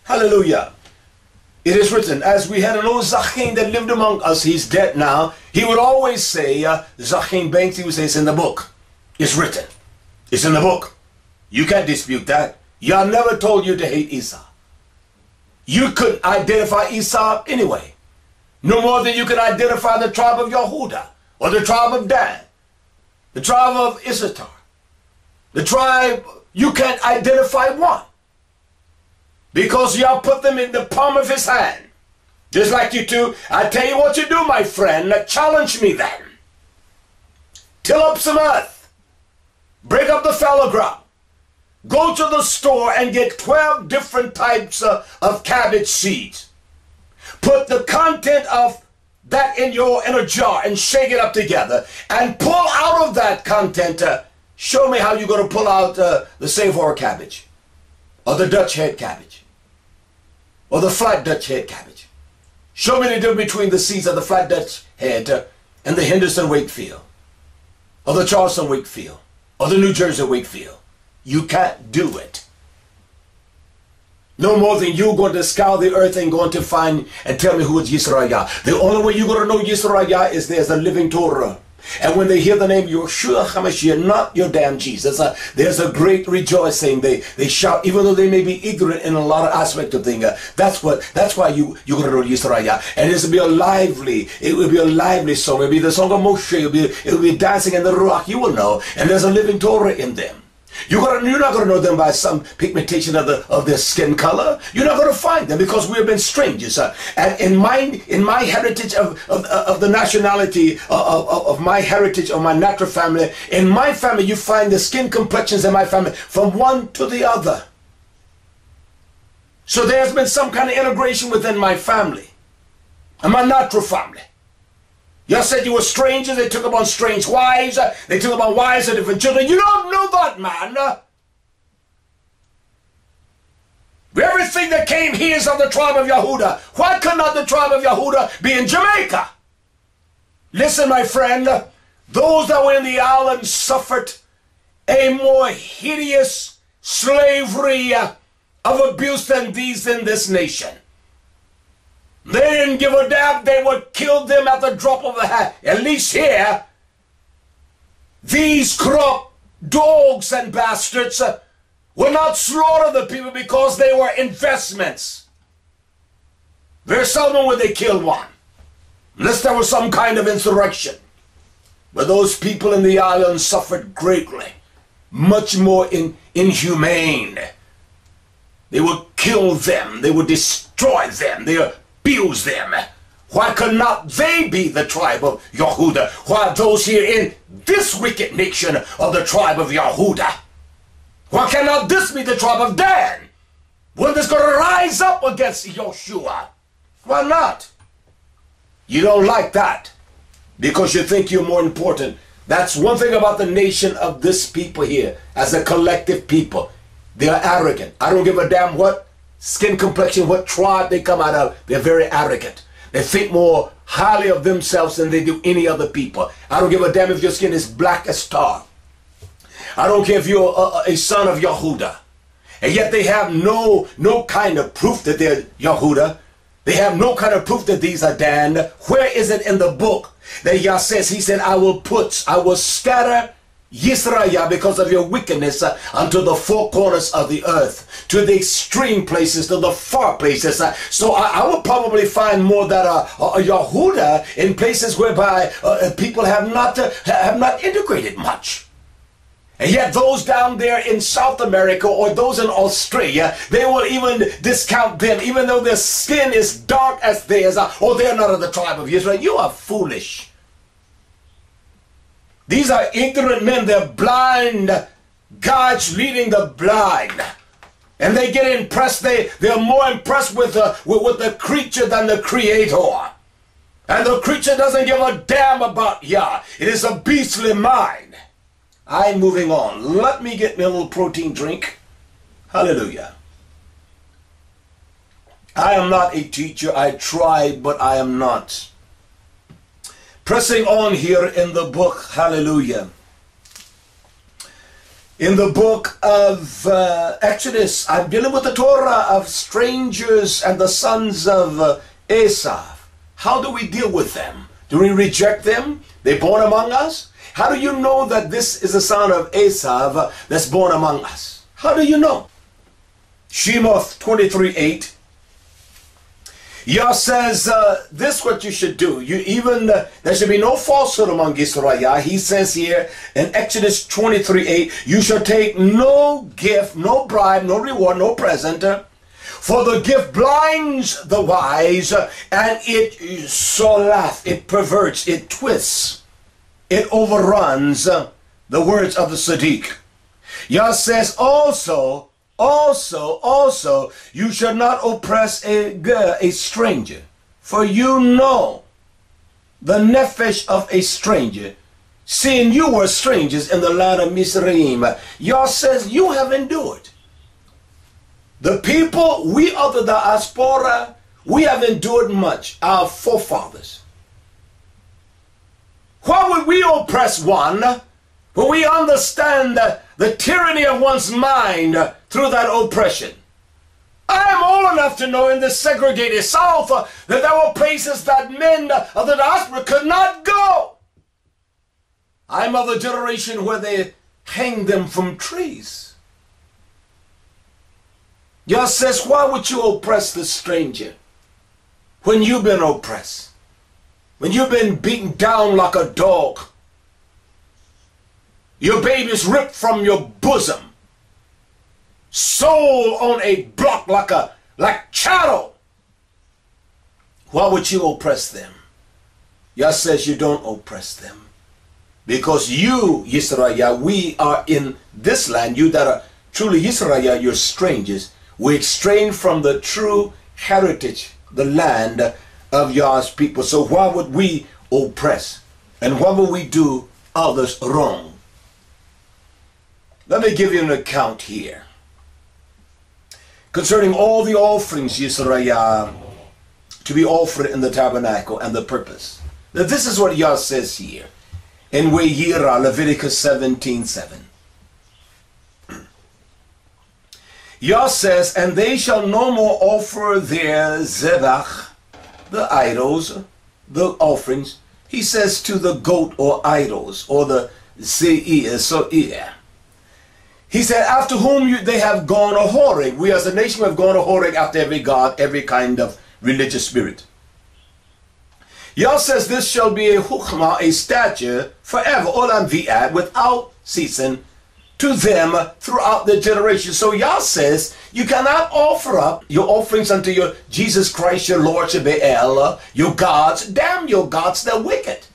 Hallelujah. It is written, as we had an old Zacchaeus that lived among us, he's dead now. He would always say, uh, Zacchaeus Banks, he would say, it's in the book. It's written. It's in the book. You can't dispute that. Yah never told you to hate Esau. You couldn't identify Esau anyway. No more than you could identify the tribe of Yehuda, or the tribe of Dan, the tribe of Issachar. The tribe, you can't identify one. Because Yah put them in the palm of his hand. Just like you two. I tell you what you do, my friend. Challenge me then. Till up some earth. Break up the fallow ground. Go to the store and get twelve different types uh, of cabbage seeds. Put the content of that in your in a jar and shake it up together. And pull out of that content. Uh, show me how you're going to pull out uh, the Savoy cabbage. Or the Dutch head cabbage. Or the flat Dutch head cabbage. Show me the difference between the seeds of the flat Dutch head uh, and the Henderson Wakefield. Or the Charleston Wakefield. Or the New Jersey Wakefield. You can't do it. No more than you're going to scour the earth and going to find and tell me who is Yisrael. The only way you're going to know Yisrael is there's a living Torah. And when they hear the name Yeshua HaMashiach, not your damn Jesus, uh, there's a great rejoicing. They they shout, even though they may be ignorant in a lot of aspects of things. Uh, that's what. That's why you you're gonna know Yisrael. And it's gonna be a lively. It will be a lively song. It'll be the song of Moshe. It'll be it'll be dancing in the Ruach. You will know. And there's a living Torah in them. You're, gonna, you're not going to know them by some pigmentation of, the, of their skin color. You're not going to find them because we have been strangers. Uh, and in my, in my heritage of, of, of the nationality, of, of, of my heritage, of my natural family, in my family you find the skin complexions in my family from one to the other. So there's been some kind of integration within my family and my natural family. You said you were strangers. They took upon strange wives. They took upon wives of different children. You don't know that, man. Everything that came here is of the tribe of Yehuda. Why could not the tribe of Yehuda be in Jamaica? Listen, my friend. Those that were in the island suffered a more hideous slavery of abuse than these in this nation. They didn't give a damn. They would kill them at the drop of a hat. At least here, these corrupt dogs and bastards uh, will not slaughter the people because they were investments. Very seldom would they kill one, unless there was some kind of insurrection. But those people in the island suffered greatly, much more in, inhumane. They would kill them. They would destroy them. They would abuse them. Why could not they be the tribe of Yehuda? Why those here in this wicked nation of the tribe of Yehuda? Why cannot this be the tribe of Dan? One that's going to rise up against Yeshua? Why not? You don't like that because you think you're more important. That's one thing about the nation of this people here as a collective people. They are arrogant. I don't give a damn what skin complexion, what tribe they come out of. They're very arrogant. They think more highly of themselves than they do any other people. I don't give a damn if your skin is black as tar. I don't care if you're a, a son of Yehuda. And yet they have no, no kind of proof that they're Yehuda. They have no kind of proof that these are Dan. Where is it in the book that Yah says, he said, I will put, I will scatter Yisrael because of your wickedness uh, unto the four corners of the earth, to the extreme places, to the far places. Uh, so I, I will probably find more that are uh, uh, Yehuda in places whereby uh, people have not uh, have not integrated much. And yet those down there in South America or those in Australia, they will even discount them, even though their skin is dark as theirs, uh, or they're not of the tribe of Israel. You are foolish. These are ignorant men. They're blind guides leading the blind. And they get impressed. They, they're more impressed with the, with, with the creature than the creator. And the creature doesn't give a damn about Yah. It is a beastly mind. I'm moving on. Let me get me a little protein drink. Hallelujah. I am not a teacher. I try, but I am not. Pressing on here in the book, hallelujah. In the book of uh, Exodus, I'm dealing with the Torah of strangers and the sons of uh, Esav. How do we deal with them? Do we reject them? They're born among us? How do you know that this is the son of Esav uh, that's born among us? How do you know? Shemoth twenty-three eight. Yah says, uh, this what you should do. You even, uh, there should be no falsehood among Israel. He says here in Exodus twenty-three eight, you shall take no gift, no bribe, no reward, no present. Uh, for the gift blinds the wise, uh, and it solath, it perverts, it twists, it overruns uh, the words of the Sadiq. Yah says also, Also, also, you shall not oppress a, a stranger, for you know the nephesh of a stranger, seeing you were strangers in the land of Mizraim. Yah says you have endured. The people, we of the diaspora, we have endured much, our forefathers. Why would we oppress one when we understand the, the tyranny of one's mind through that oppression? I am old enough to know in the segregated South uh, that there were places that men of the diaspora could not go. I'm of the generation where they hang them from trees. Yah says, why would you oppress the stranger when you've been oppressed? When you've been beaten down like a dog? Your baby's ripped from your bosom, sold on a block like a like chattel. Why would you oppress them? Yah says you don't oppress them. Because you, Yisrael, we are in this land. You that are truly Yisrael, you're strangers. We're estranged from the true heritage, the land of Yah's people. So why would we oppress? And why would we do others wrong? Let me give you an account here concerning all the offerings, Yisrael, to be offered in the tabernacle and the purpose. Now this is what Yah says here in Weyira, Leviticus seventeen seven. Yah says, and they shall no more offer their zebach, the idols, the offerings. He says to the goat or idols, or the seir, soir. He said, after whom you, they have gone a whoring. We as a nation have gone a whoring after every god, every kind of religious spirit. Yah says, this shall be a hukmah, a statute, forever, olam vi'ad, without ceasing, to them throughout the generations. So Yah says, you cannot offer up your offerings unto your Jesus Christ, your Lord, your Baal, your gods. Damn your gods, they're wicked.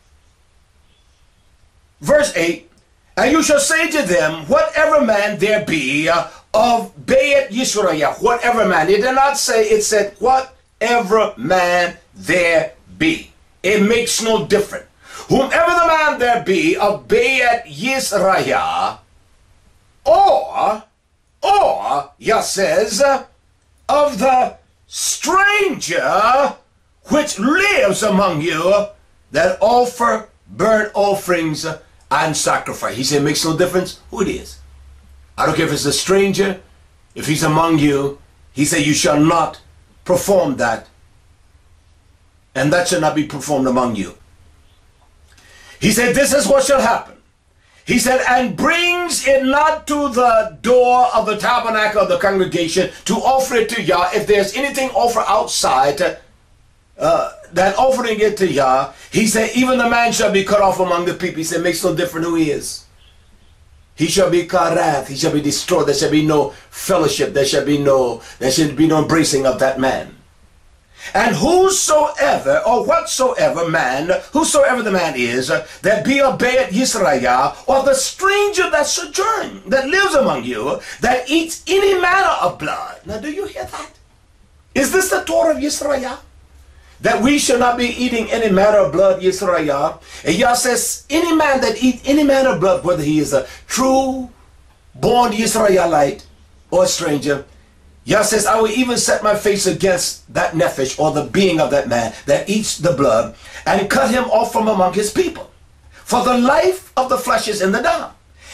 Verse eight, and you shall say to them, whatever man there be of Beit Yisrael, whatever man. It did not say, it said, whatever man there be. It makes no difference. Whomever the man there be of Beit Yisrael, or, or, Yah says, of the stranger which lives among you, that offer burnt offerings and sacrifice. He said, it makes no difference who it is. I don't care if it's a stranger, if he's among you. He said, you shall not perform that, and that shall not be performed among you. He said, this is what shall happen. He said, and brings it not to the door of the tabernacle of the congregation to offer it to Yah. If there's anything offered outside, uh, that offering it to Yah, he said, even the man shall be cut off among the people. He said, it makes no difference who he is. He shall be karath, he shall be destroyed. There shall be no fellowship. There shall be no, there should be no embracing of that man. And whosoever or whatsoever man, whosoever the man is, that be a Beit Yisrael, or the stranger that sojourn, that lives among you, that eats any manner of blood. Now do you hear that? Is this the Torah of Yisrael? That we shall not be eating any manner of blood, Yisrael. And Yah says, any man that eat any manner of blood, whether he is a true born Yisraelite or a stranger, Yah says, I will even set my face against that nephesh, or the being of that man that eats the blood, and cut him off from among his people. For the life of the flesh is in the dung,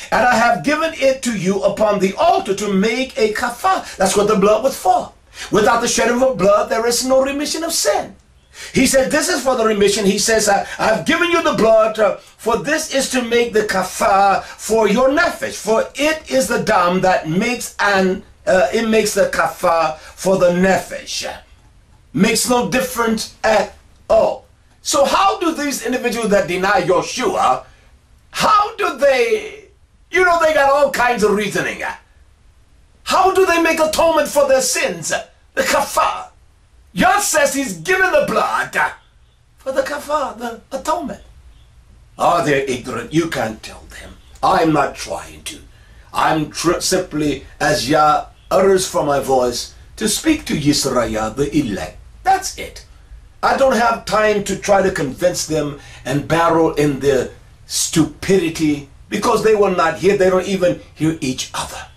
And I have given it to you upon the altar to make a kafah. That's what the blood was for. Without the shedding of blood, there is no remission of sin. He said, this is for the remission. He says, I, I've given you the blood, uh, for this is to make the kafah for your nefesh. For it is the dam that makes an, uh, it makes the kafah for the nefesh. Makes no difference at all. So how do these individuals that deny Yeshua, how do they, you know, they got all kinds of reasoning. How do they make atonement for their sins? The kafah. God says he's given the blood for the kafah, the atonement. Oh, they're ignorant. You can't tell them. I'm not trying to. I'm tr simply, as Yah utters from my voice, to speak to Yisrael, the elect. That's it. I don't have time to try to convince them and battle in their stupidity, because they will not hear. They don't even hear each other.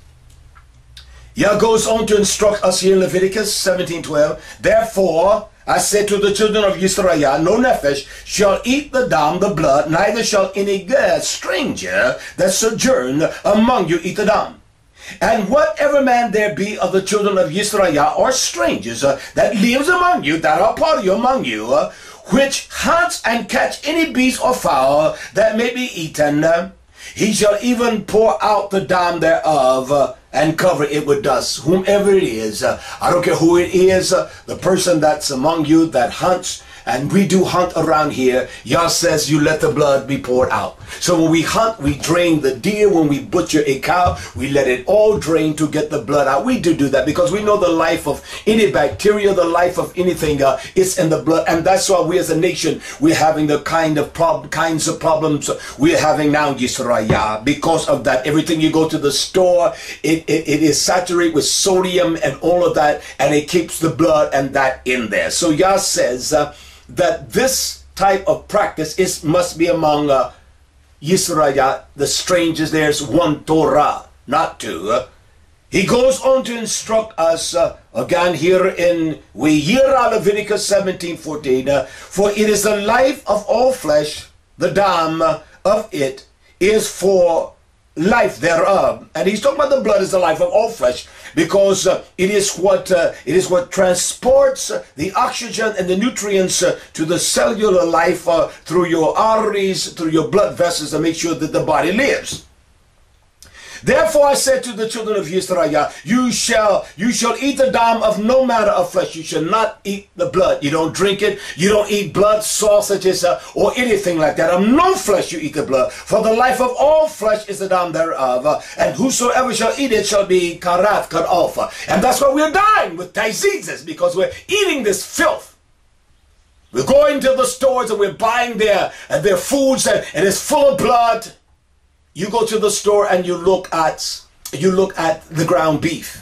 Yah goes on to instruct us here in Leviticus seventeen twelve. Therefore, I said to the children of Yisrael, no nefesh shall eat the dam, the blood, neither shall any stranger that sojourn among you eat the dam. And whatever man there be of the children of Yisrael, or strangers uh, that lives among you, that are part of you among you, uh, which hunts and catch any beast or fowl that may be eaten, uh, he shall even pour out the dam thereof, uh, and cover it with dust. Whomever it is, uh, I don't care who it is, uh, the person that's among you that hunts, and we do hunt around here, Yah says you let the blood be poured out. So when we hunt, we drain the deer. When we butcher a cow, we let it all drain to get the blood out. We do do that because we know the life of any bacteria, the life of anything uh, is in the blood. And that's why we as a nation, we're having the kind of prob kinds of problems we're having now, Yisrael. Because of that, everything you go to the store, it, it, it is saturated with sodium and all of that, and it keeps the blood and that in there. So Yah says, uh, that this type of practice is must be among uh, Yisrael, the strangers. There's one Torah, not two. Uh, he goes on to instruct us uh, again here in We'yira, Leviticus seventeen fourteen. Uh, For it is the life of all flesh, the dam of it is for life thereof. And he's talking about the blood is the life of all flesh, because uh, it is what uh, it is what transports uh, the oxygen and the nutrients uh, to the cellular life uh, through your arteries, through your blood vessels, to make sure that the body lives. Therefore I said to the children of Israel, you shall you shall eat the dam of no matter of flesh. You shall not eat the blood. You don't drink it. You don't eat blood, sausages, uh, or anything like that. Of no flesh you eat the blood. For the life of all flesh is the dam thereof. Uh, and whosoever shall eat it shall be karat, cut off. Uh, and that's why we're dying with diseases, because we're eating this filth. We're going to the stores and we're buying their, uh, their foods, and, and it's full of blood. You go to the store and you look at you look at the ground beef.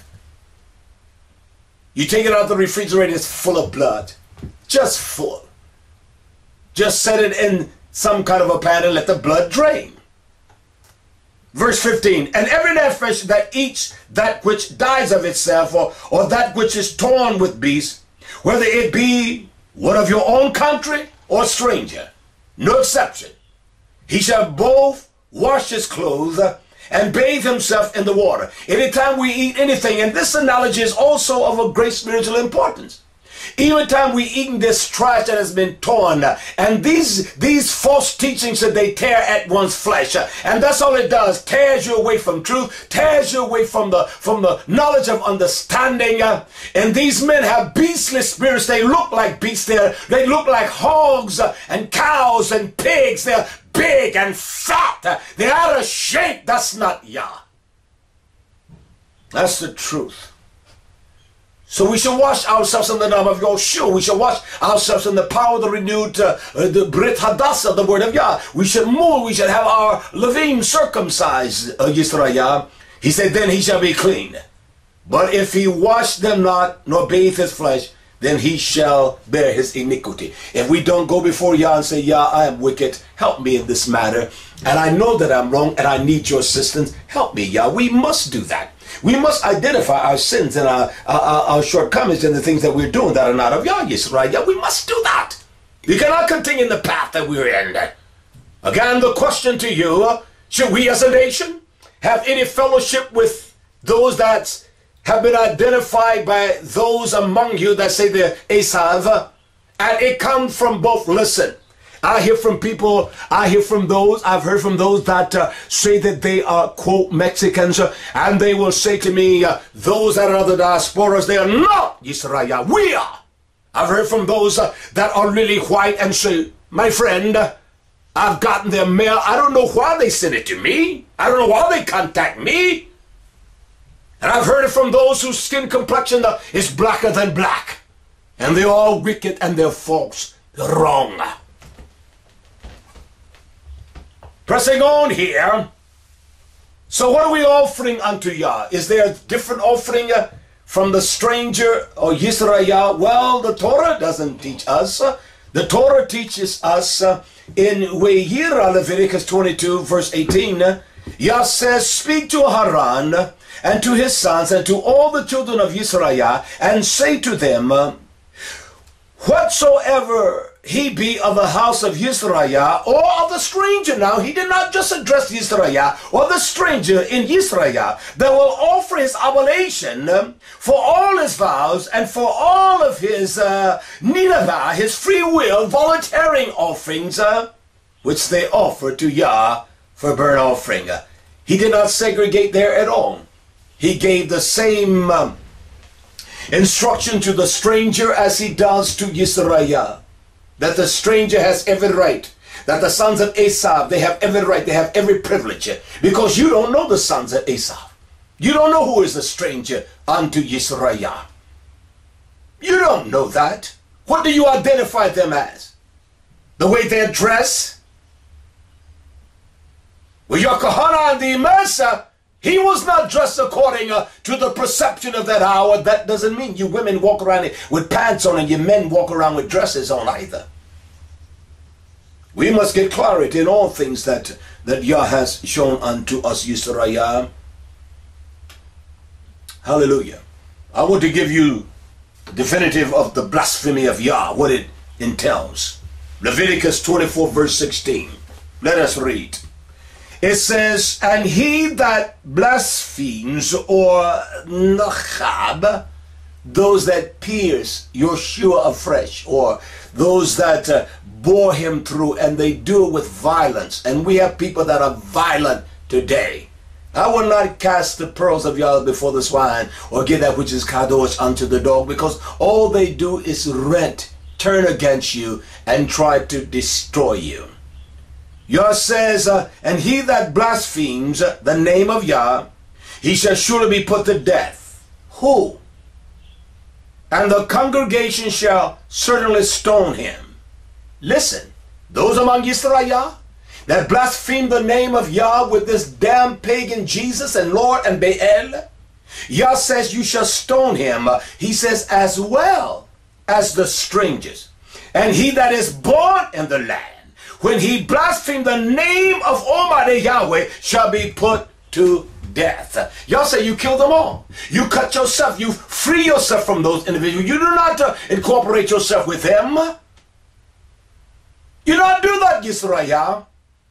You take it out of the refrigerator, it's full of blood. Just full. Just set it in some kind of a pan and let the blood drain. Verse fifteen, and every nefesh that eats that which dies of itself, or, or that which is torn with beasts, whether it be one of your own country or stranger, no exception, he shall both wash his clothes and bathe himself in the water. Anytime we eat anything, and this analogy is also of a great spiritual importance. Even time we eating this trash that has been torn, and these these false teachings that they tear at one's flesh, and that's all it does, tears you away from truth, tears you away from the from the knowledge of understanding. And these men have beastly spirits. They look like beasts. They they look like hogs and cows and pigs. They're big and fat. They're out of shape. That's not Yah. That's the truth. So we shall wash ourselves in the name of Yeshua. We shall wash ourselves in the power of the renewed, uh, uh, the Brit Hadassah, the word of Yah. We should move. We should have our Levim circumcised, uh, Yisrael. He said, then he shall be clean. But if he wash them not, nor bathe his flesh, then he shall bear his iniquity. If we don't go before Yah and say, Yah, I am wicked, help me in this matter, and I know that I'm wrong, and I need your assistance, help me, Yah. We must do that. We must identify our sins and our, our, our shortcomings and the things that we're doing that are not of Yah, Yisrael. Yeah, we must do that. We cannot continue in the path that we're in. Again, the question to you, Should we as a nation have any fellowship with those that have been identified by those among you that say they're Esav? And it comes from both. Listen, I hear from people, I hear from those, I've heard from those that uh, say that they are, quote, Mexicans, uh, and they will say to me, uh, those that are the diasporas, they are not Israel, we are. I've heard from those uh, that are really white and say, my friend, uh, I've gotten their mail, I don't know why they sent it to me, I don't know why they contact me. And I've heard it from those whose skin complexion uh, is blacker than black. And they're all wicked and they're false, they're wrong. Pressing on here. So what are we offering unto Yah? Is there a different offering uh, from the stranger or Yisrael? Well, the Torah doesn't teach us. Uh, the Torah teaches us uh, in We'yira, Leviticus twenty-two, verse eighteen. Uh, Yah says, speak to Haran and to his sons and to all the children of Yisrael and say to them, uh, whatsoever he be of the house of Yisrael or of the stranger. Now, he did not just address Yisrael or the stranger in Yisrael that will offer his oblation for all his vows and for all of his uh, ninevah, his free will, volunteering offerings, uh, which they offer to Yah for burnt offering. He did not segregate there at all. He gave the same um, instruction to the stranger as he does to Yisrael. That the stranger has every right. That the sons of Esav, they have every right. They have every privilege. Because you don't know the sons of Esav. You don't know who is the stranger unto Yisrael. You don't know that. What do you identify them as? The way they dress? Well, your Kahana and the Immersa, he was not dressed according uh, to the perception of that hour. That doesn't mean you women walk around with pants on and you men walk around with dresses on either. We must get clarity in all things that, that Yah has shown unto us, Yisrael. Hallelujah. I want to give you definitive of the blasphemy of Yah, what it entails. Leviticus twenty-four, verse sixteen. Let us read. It says, and he that blasphemes or nachab, those that pierce Yeshua afresh, or those that uh, bore him through, and they do it with violence. And we have people that are violent today. I will not cast the pearls of Yah before the swine, or give that which is kadosh unto the dog, because all they do is rent, turn against you, and try to destroy you. Yah says, uh, and he that blasphemes the name of Yah, he shall surely be put to death. Who? And the congregation shall certainly stone him. Listen, those among Israel that blaspheme the name of Yah with this damn pagan Jesus and Lord and Baal, Yah says you shall stone him. He says as well as the strangers. And he that is born in the land, when he blasphemed the name of Almighty Yahweh, shall be put to death. Y'all say you kill them all. You cut yourself. You free yourself from those individuals. You do not uh, incorporate yourself with them. You don't do that, Yisrael.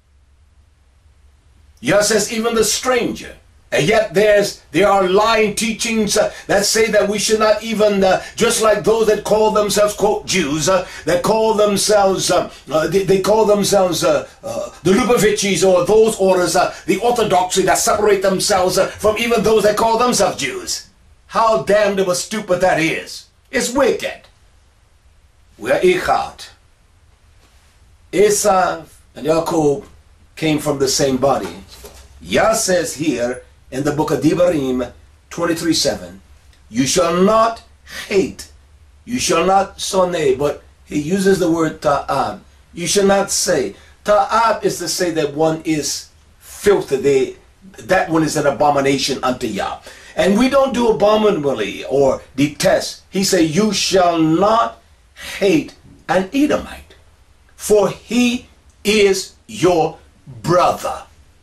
Yah says even the stranger. And yet there's there are lying teachings uh, that say that we should not even, uh, just like those that call themselves, quote, Jews, uh, that call themselves, uh, uh, they, they call themselves uh, uh, the Lubavitchis, or those orders, uh, the Orthodoxy, that separate themselves uh, from even those that call themselves Jews. How damned of a stupid that is. It's wicked. We are Echad. Esav and Yaakov came from the same body. Yah says here, in the book of Devarim twenty-three seven, you shall not hate, you shall not sonne, but he uses the word ta'ab. You shall not say. Ta'ab is to say that one is filthy, they, that one is an abomination unto Yah. And we don't do abominably or detest. He say, you shall not hate an Edomite, for he is your brother.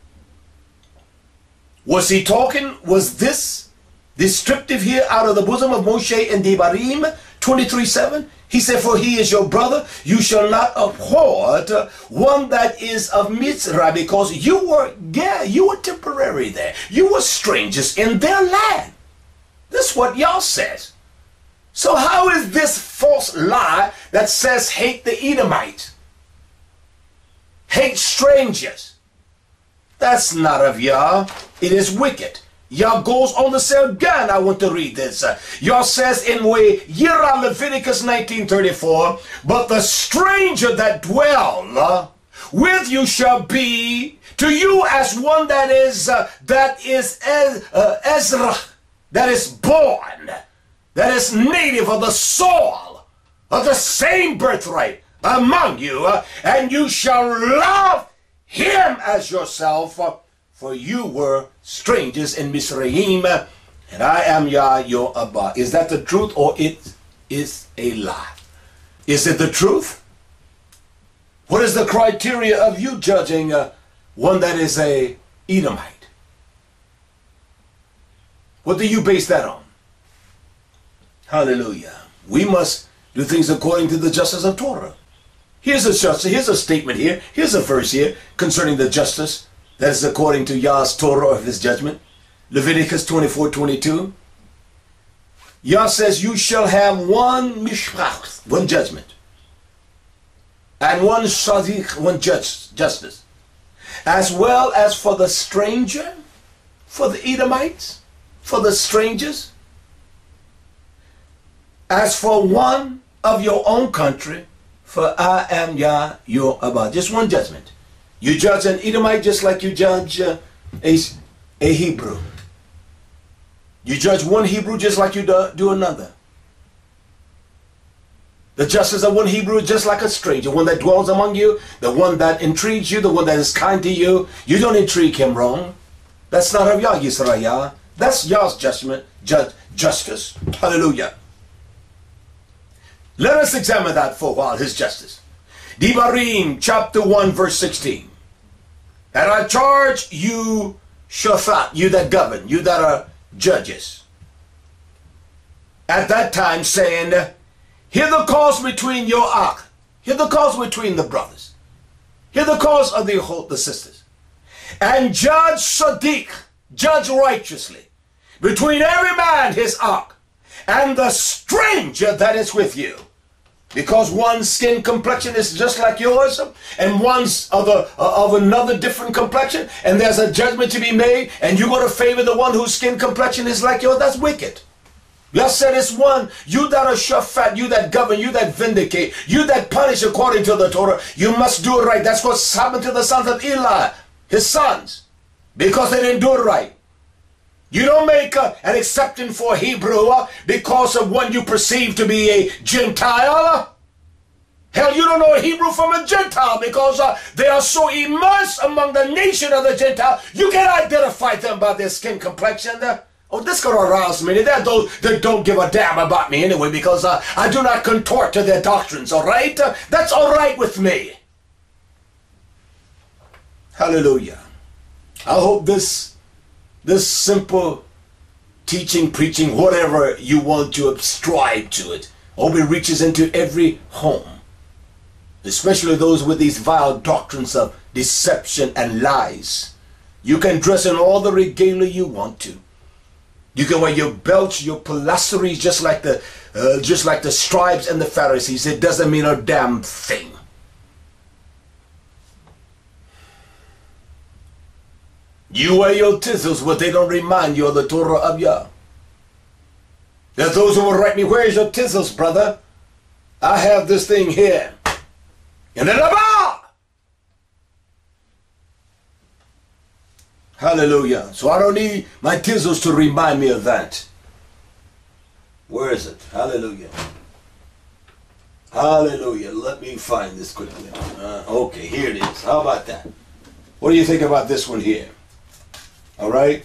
Was he talking, was this descriptive here out of the bosom of Moshe in Devarim twenty-three seven? He said, for he is your brother. You shall not abhor one that is of Mitzrayim, because you were, yeah, you were temporary there. You were strangers in their land. This is what Yah says. So how is this false lie that says hate the Edomites? Hate strangers. That's not of Yah. It is wicked. Yah goes on to say again, I want to read this. Uh, Yah says in way, Yira Leviticus nineteen thirty-four, but the stranger that dwell uh, with you shall be to you as one that is, uh, that is Ez, uh, Ezra, that is born, that is native of the soil, of the same birthright among you, uh, and you shall love him as yourself, uh, for you were strangers in Mizraim, uh, and I am Yah your Abba. Is that the truth, or it is a lie? Is it the truth? What is the criteria of you judging uh, one that is a Edomite? What do you base that on? Hallelujah. We must do things according to the justice of Torah. Here's a justice, here's a statement here, here's a verse here concerning the justice that is according to Yah's Torah of his judgment. Leviticus twenty-four twenty-two. Yah says, you shall have one mishpach, one judgment, and one sadiq, one judge, justice, as well as for the stranger, for the Edomites, for the strangers, as for one of your own country, for I am Yah your Abba. Just one judgment. You judge an Edomite just like you judge uh, a, a Hebrew. You judge one Hebrew just like you do, do another. The justice of one Hebrew is just like a stranger, one that dwells among you, the one that intrigues you, the one that is kind to you. You don't intrigue him wrong. That's not of Yah Yisrael. That's Yah's judgment, judge, justice. Hallelujah. Let us examine that for a while, his justice. Devarim chapter one verse sixteen. And I charge you, Shaphat, you that govern, you that are judges, at that time saying, hear the cause between your ach, hear the cause between the brothers, hear the cause of the, the sisters, and judge sadiq, judge righteously, between every man his ach, and the stranger that is with you. Because one's skin complexion is just like yours, and one's of, a, of another different complexion, and there's a judgment to be made, and you're going to favor the one whose skin complexion is like yours. That's wicked. Yah said it's one, you that are shafat, you that govern, you that vindicate, you that punish according to the Torah, you must do it right. That's what's happened to the sons of Eli, his sons, because they didn't do it right. You don't make uh, an exception for Hebrew uh, because of one you perceive to be a Gentile. Hell, you don't know a Hebrew from a Gentile because uh, they are so immersed among the nation of the Gentile, you can identify them by their skin complexion. Uh, oh, this could arouse me. They're those that don't give a damn about me anyway because uh, I do not contort to their doctrines, all right? Uh, that's all right with me. Hallelujah. I hope this This simple teaching, preaching, whatever you want to ascribe to it, hope it reaches into every home, especially those with these vile doctrines of deception and lies. You can dress in all the regalia you want to. You can wear your belts, your pilasteries, just like the uh, just like the scribes and the Pharisees. It doesn't mean a damn thing. You wear your tizzles, but they don't remind you of the Torah of Yah. There's those who will write me, where's your tizzles, brother? I have this thing here. In the Nabah! Hallelujah. So I don't need my tizzles to remind me of that. Where is it? Hallelujah. Hallelujah. Let me find this quickly. Uh, okay, here it is. How about that? What do you think about this one here? All right.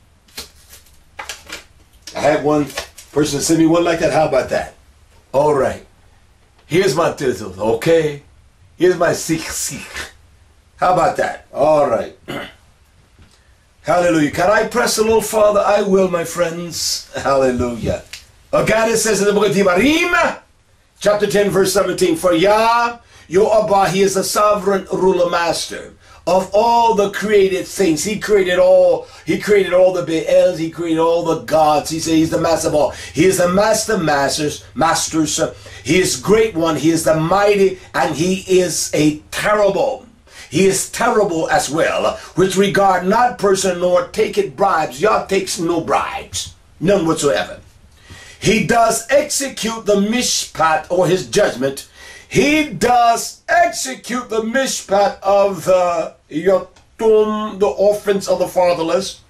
I had one person send me one like that. How about that? All right. Here's my tizzle. Okay. Here's my sikh sikh. How about that? All right. Hallelujah. Can I press a little farther? I will, my friends. Hallelujah. Again, it says in the book of Devarim, Chapter ten, verse seventeen. For Yah, your Abba, he is the sovereign ruler master of all the created things. He created all, he created all the Baals, he created all the gods. He said he's the master of all. He is the master masters, masters. He is great one. He is the mighty, and he is a terrible. He is terrible as well, which regard not person nor taketh bribes. Yah takes no bribes, none whatsoever. He does execute the mishpat, or his judgment. He does execute the mishpat of the yatum, the orphans of the fatherless,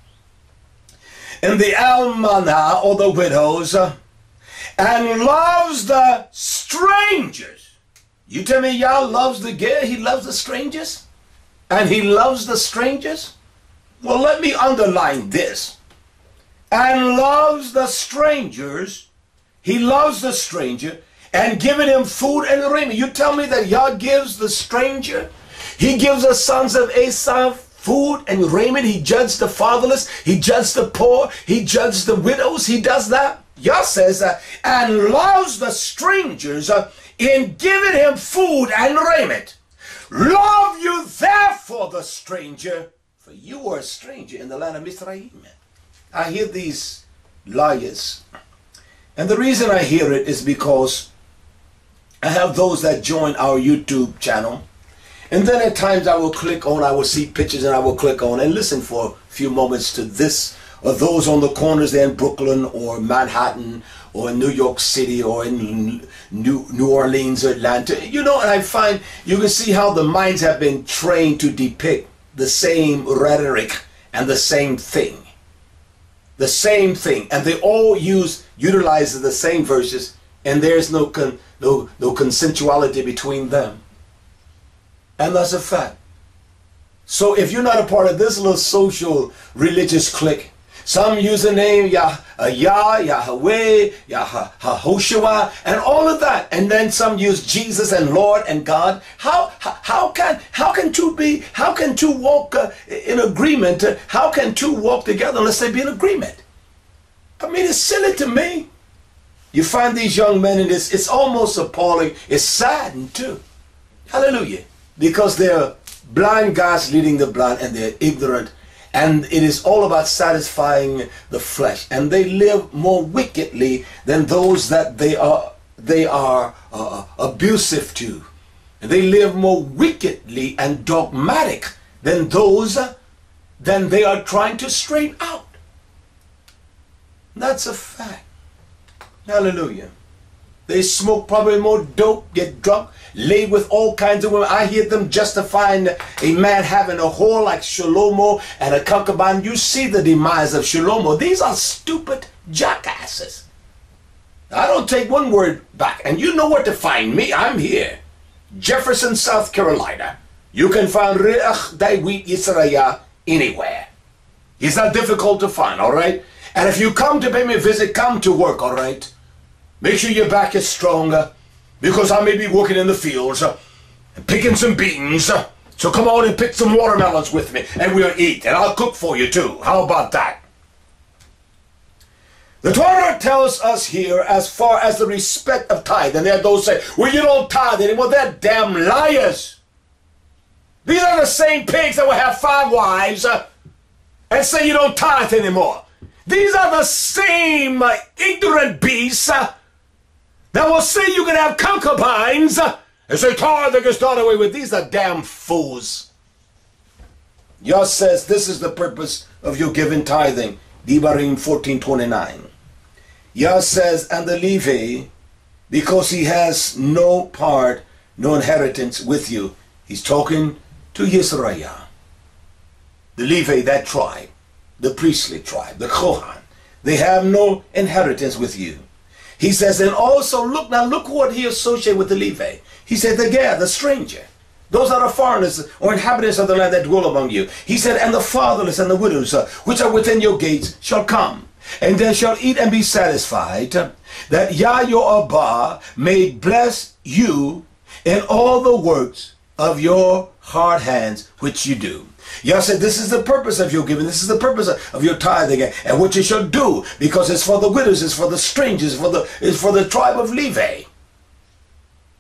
and the almanah, or the widows, and loves the strangers. You tell me Yah loves the gay, he loves the strangers? And he loves the strangers? Well, let me underline this. And loves the strangers. He loves the stranger and giving him food and raiment. You tell me that Yah gives the stranger, he gives the sons of Esau food and raiment. He judged the fatherless. He judged the poor. He judged the widows. He does that. Yah says that, and loves the strangers uh, in giving him food and raiment. Love you therefore the stranger, for you are a stranger in the land of Mizraim. I hear these liars. And the reason I hear it is because I have those that join our YouTube channel. And then at times I will click on, I will see pictures and I will click on and listen for a few moments to this or those on the corners there in Brooklyn or Manhattan or in New York City or in New, New Orleans or Atlanta. You know, and I find you can see how the minds have been trained to depict the same rhetoric and the same thing. The same thing. And they all use, utilize the same verses, and there's no, con, no, no consensuality between them. And that's a fact. So if you're not a part of this little social religious clique, some use the name Yah, uh, Yah, Yahweh, Yahoshua, and all of that. And then some use Jesus and Lord and God. How how, how can how can two be? How can two walk uh, in agreement? Uh, how can two walk together unless they be in agreement? I mean, it's silly to me. You find these young men in this. It's almost appalling. It's saddened too. Hallelujah, because they're blind guys leading the blind, and they're ignorant. And it is all about satisfying the flesh, and they live more wickedly than those that they are they are uh, abusive to. And they live more wickedly and dogmatic than those uh, than they are trying to straighten out. That's a fact. Hallelujah. They smoke probably more dope, get drunk, lay with all kinds of women. I hear them justifying a man having a whore like Shlomo and a concubine. You see the demise of Shlomo. These are stupid jackasses. I don't take one word back. And you know where to find me. I'm here. Jefferson, South Carolina. You can find Re'ach David Yisrael anywhere. It's not difficult to find, all right? And if you come to pay me a visit, come to work, all right? Make sure your back is stronger, because I may be working in the fields uh, and picking some beans. Uh, so come on and pick some watermelons with me, and we'll eat, and I'll cook for you too. How about that? The Torah tells us here, as far as the respect of tithe, and there are those say, well, you don't tithe anymore. They're damn liars. These are the same pigs that will have five wives uh, and say you don't tithe anymore. These are the same uh, ignorant beasts uh, that will say you can have concubines uh, and say tithe gets done away with. These are damn fools. Yah says this is the purpose of your giving tithing. Devarim fourteen twenty-nine. Yah says, and the Levi, because he has no part, no inheritance with you. He's talking to Yisrael. The Levi, that tribe, the priestly tribe, the Kohan, they have no inheritance with you. He says, and also look, now look what he associated with the Levi. He said, the Ger, the stranger. Those are the foreigners or inhabitants of the land that dwell among you. He said, and the fatherless and the widows, uh, which are within your gates, shall come, and they shall eat and be satisfied, uh, that Yah your Abba may bless you in all the works of your hard hands, which you do. Yah said, this is the purpose of your giving. This is the purpose of, of your tithing, and what you shall do, because it's for the widows, it's for the strangers, it's for the, it's for the tribe of Levi.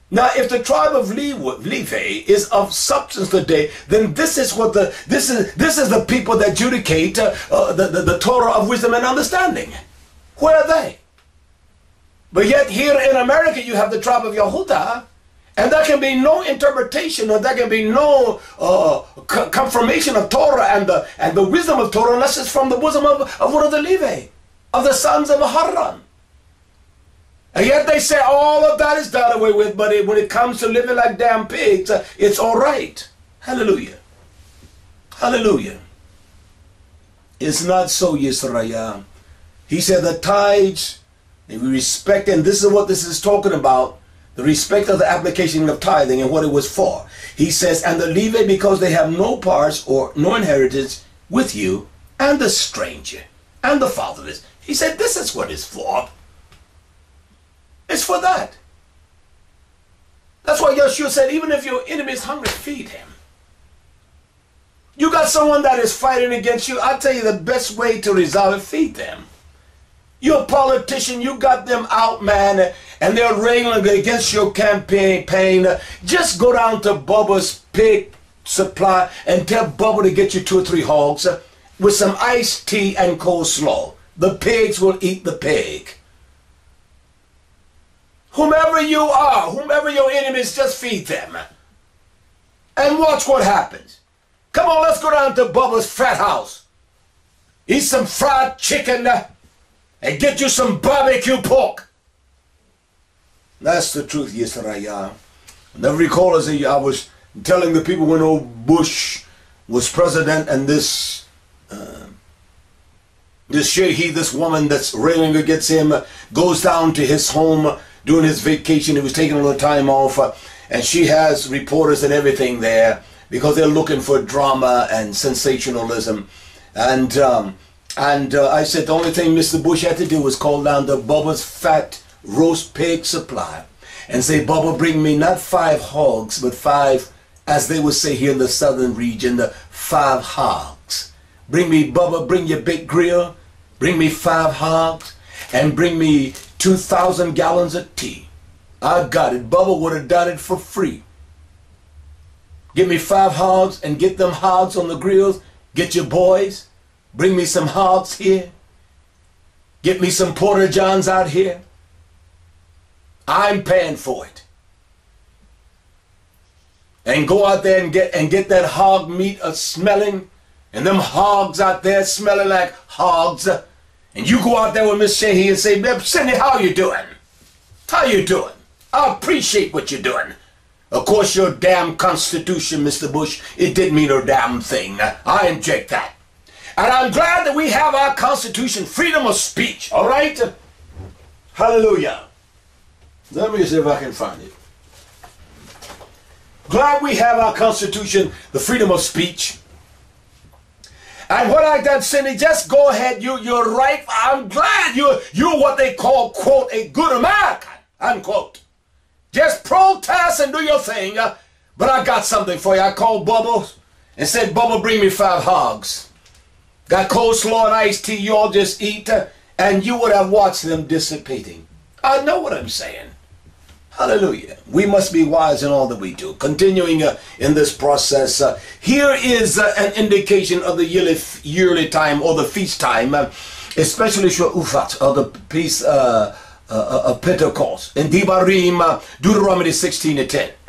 Now, if the tribe of Levi is of substance today, then this is what the this is this is the people that adjudicate uh, uh, the, the the Torah of wisdom and understanding. Where are they? But yet here in America, you have the tribe of Yehuda, and there can be no interpretation, or there can be no uh, confirmation of Torah and the and the wisdom of Torah unless it's from the bosom of, of one of the Levi, of the sons of Haran. And yet they say all of that is done away with, but it, when it comes to living like damn pigs, uh, it's all right. Hallelujah. Hallelujah. It's not so, Yisrael. He said the tithes, and we respect, and this is what this is talking about, the respect of the application of tithing and what it was for. He says, and the Levi, because they have no parts or no inheritance with you, and the stranger, and the fatherless. He said, this is what it's for. It's for that. That's why Yeshua said, even if your enemy is hungry, feed him. You got someone that is fighting against you, I'll tell you the best way to resolve it, feed them. You're a politician, you got them out, man, and they're railing against your campaign. Pain. Just go down to Bubba's pig supply and tell Bubba to get you two or three hogs with some iced tea and coleslaw. The pigs will eat the pig. Whomever you are, whomever your enemies, just feed them. And watch what happens. Come on, let's go down to Bubba's fat house. Eat some fried chicken and get you some barbecue pork. That's the truth, Yisrael. I never recall as I was telling the people when old Bush was president, and this uh, this shehi, this woman that's railing against him, goes down to his home during his vacation. He was taking a little time off, uh, and she has reporters and everything there because they're looking for drama and sensationalism. And um, and uh, I said the only thing Mister Bush had to do was call down to Bubba's fat roast pig supply and say, Bubba, bring me not five hogs, but five, as they would say here in the southern region, the five hogs. Bring me, Bubba, bring your big grill, bring me five hogs, and bring me two thousand gallons of tea. I got it. Bubba would have done it for free. Give me five hogs and get them hogs on the grills. Get your boys. Bring me some hogs here. Get me some Porter Johns out here. I'm paying for it. And go out there and get and get that hog meat a smelling, and them hogs out there smelling like hogs. And you go out there with Miss Shehi and say, Babe, Cindy, how you doing? How you doing? I appreciate what you're doing. Of course, your damn Constitution, Mister Bush, it didn't mean a damn thing. I inject that. And I'm glad that we have our Constitution, freedom of speech, all right? Hallelujah. Let me see if I can find it. Glad we have our Constitution, the freedom of speech. And what I done, Cindy, just go ahead. You, you're right. I'm glad you're, you're what they call, quote, a good American, unquote. Just protest and do your thing. Uh, but I got something for you. I called Bubba and said, Bubba, bring me five hogs. Got coleslaw and iced tea. You all just eat. Uh, and you would have watched them dissipating. I know what I'm saying. Hallelujah. We must be wise in all that we do. Continuing uh, in this process, uh, here is uh, an indication of the yearly, yearly time or the feast time, uh, especially Sha'ufat, or the feast uh, uh, of Pentecost. In Devarim, uh, Deuteronomy sixteen and ten.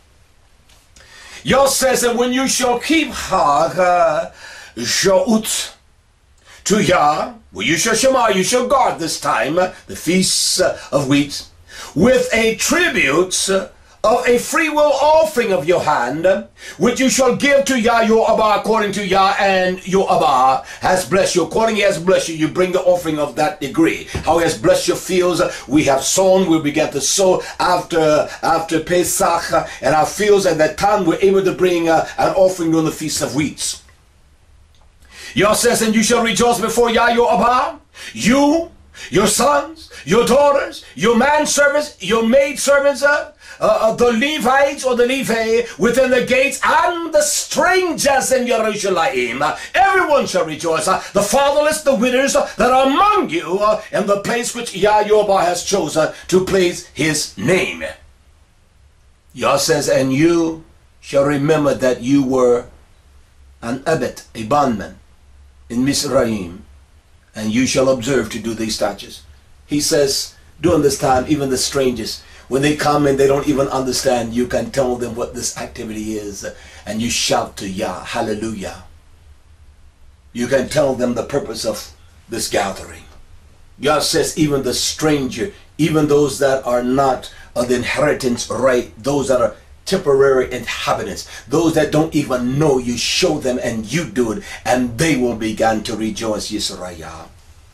Yah says that when you shall keep Hag uh, Sha'ut to Yah, well, you shall Shema, you shall guard this time, uh, the feasts uh, of wheat, with a tribute of a free will offering of your hand, which you shall give to Yah your Abba according to Yah, and your Abba has blessed you. According he has blessed you, you bring the offering of that degree. How he has blessed your fields, we have sown, we began to sow after after Pesach, and our fields at that time we're able to bring uh, an offering on the Feast of Weeks. Yah says, and you shall rejoice before Yah your Abba, you, your sons, your daughters, your manservants, your maidservants, uh, uh, the Levites or the Levi within the gates, and the strangers in Jerusalem. Uh, everyone shall rejoice. Uh, the fatherless, the widows uh, that are among you uh, in the place which Yah your Abba has chosen to place his name. Yah says, and you shall remember that you were an abbot, a bondman in Mizraim, and you shall observe to do these statutes. He says, during this time, even the strangers, when they come and they don't even understand, you can tell them what this activity is, and you shout to Yah, hallelujah. You can tell them the purpose of this gathering. Yah says, even the stranger, even those that are not of the inheritance right, those that are temporary inhabitants, those that don't even know, you show them and you do it, and they will begin to rejoice, Yisrael.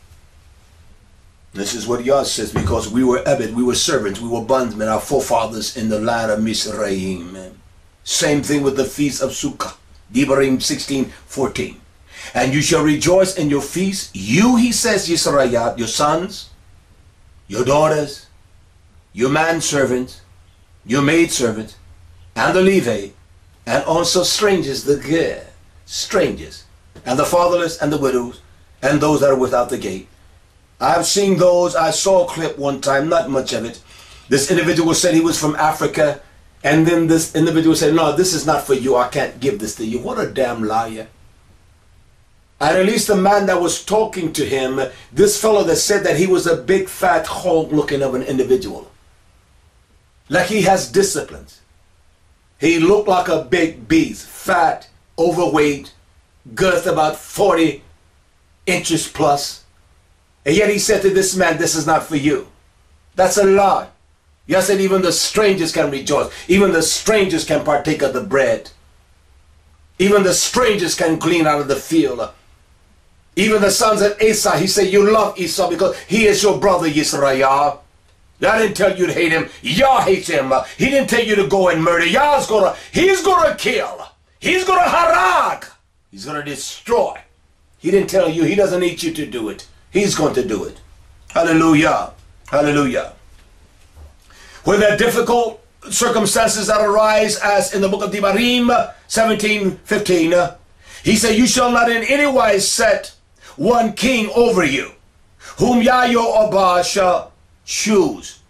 This is what Yah says, because we were Abed, we were servants, we were bondsmen, our forefathers in the land of Mizraim. Same thing with the feast of Sukkah, Devarim sixteen fourteen. And you shall rejoice in your feast, you, he says, Yisrael, your sons, your daughters, your manservants, your maidservants, and the Levite, and also strangers, the Ger, strangers, and the fatherless, and the widows, and those that are without the gate. I've seen those. I saw a clip one time, not much of it. This individual said he was from Africa, and then this individual said, no, this is not for you. I can't give this to you. What a damn liar. And at least the man that was talking to him, this fellow that said that he was a big fat Hulk looking of an individual. Like he has disciplines. He looked like a big beast, fat, overweight, girth about forty inches plus. And yet he said to this man, this is not for you. That's a lie. Yes, said even the strangers can rejoice. Even the strangers can partake of the bread. Even the strangers can glean out of the field. Even the sons of Esau, he said, you love Esau because he is your brother, Yisrael. I didn't tell you to hate him. Yah hates him. He didn't tell you to go and murder. Yah's gonna, he's gonna kill. He's gonna harag. He's gonna destroy. He didn't tell you. He doesn't need you to do it. He's going to do it. Hallelujah. Hallelujah. When there are difficult circumstances that arise, as in the book of Devarim seventeen fifteen, he said, you shall not in any wise set one king over you, whom Yah your Abba shall choose.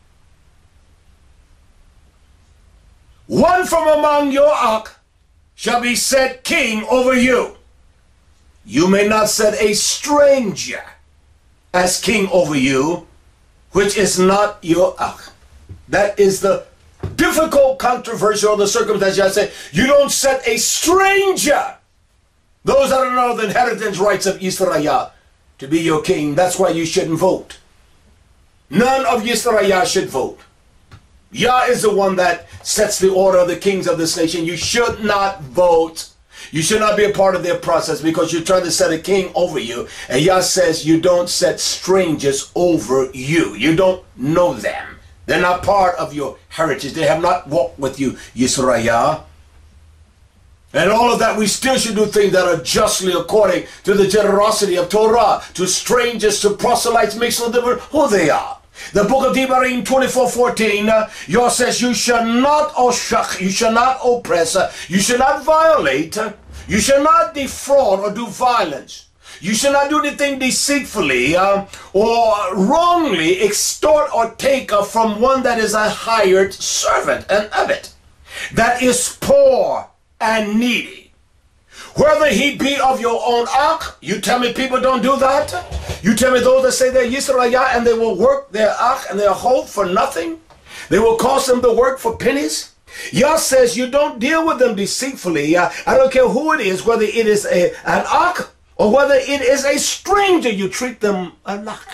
One from among your Ak shall be set king over you. You may not set a stranger as king over you, which is not your Ak. That is the difficult, controversial, the circumstance. I say, you don't set a stranger, those that are not the inheritance rights of Israel, to be your king. That's why you shouldn't vote. None of Yisrael should vote. Yah is the one that sets the order of the kings of this nation. You should not vote. You should not be a part of their process because you're trying to set a king over you. And Yah says you don't set strangers over you. You don't know them. They're not part of your heritage. They have not walked with you, Yisrael. And all of that, we still should do things that are justly according to the generosity of Torah. To strangers, to proselytes, makes no difference who they are. The book of Devarim twenty-four fourteen, uh, Yah says, you shall not oshach, you shall not oppress, uh, you shall not violate, uh, you shall not defraud or do violence. You shall not do anything deceitfully uh, or wrongly extort or take uh, from one that is a hired servant, an abbot, that is poor and needy. Whether he be of your own Ak, you tell me people don't do that? You tell me those that say they're Yisrael and they will work their Ak and their hope for nothing? They will cause them to work for pennies? Yah says you don't deal with them deceitfully. Uh, I don't care who it is, whether it is a, an Ak or whether it is a stranger, you treat them alike.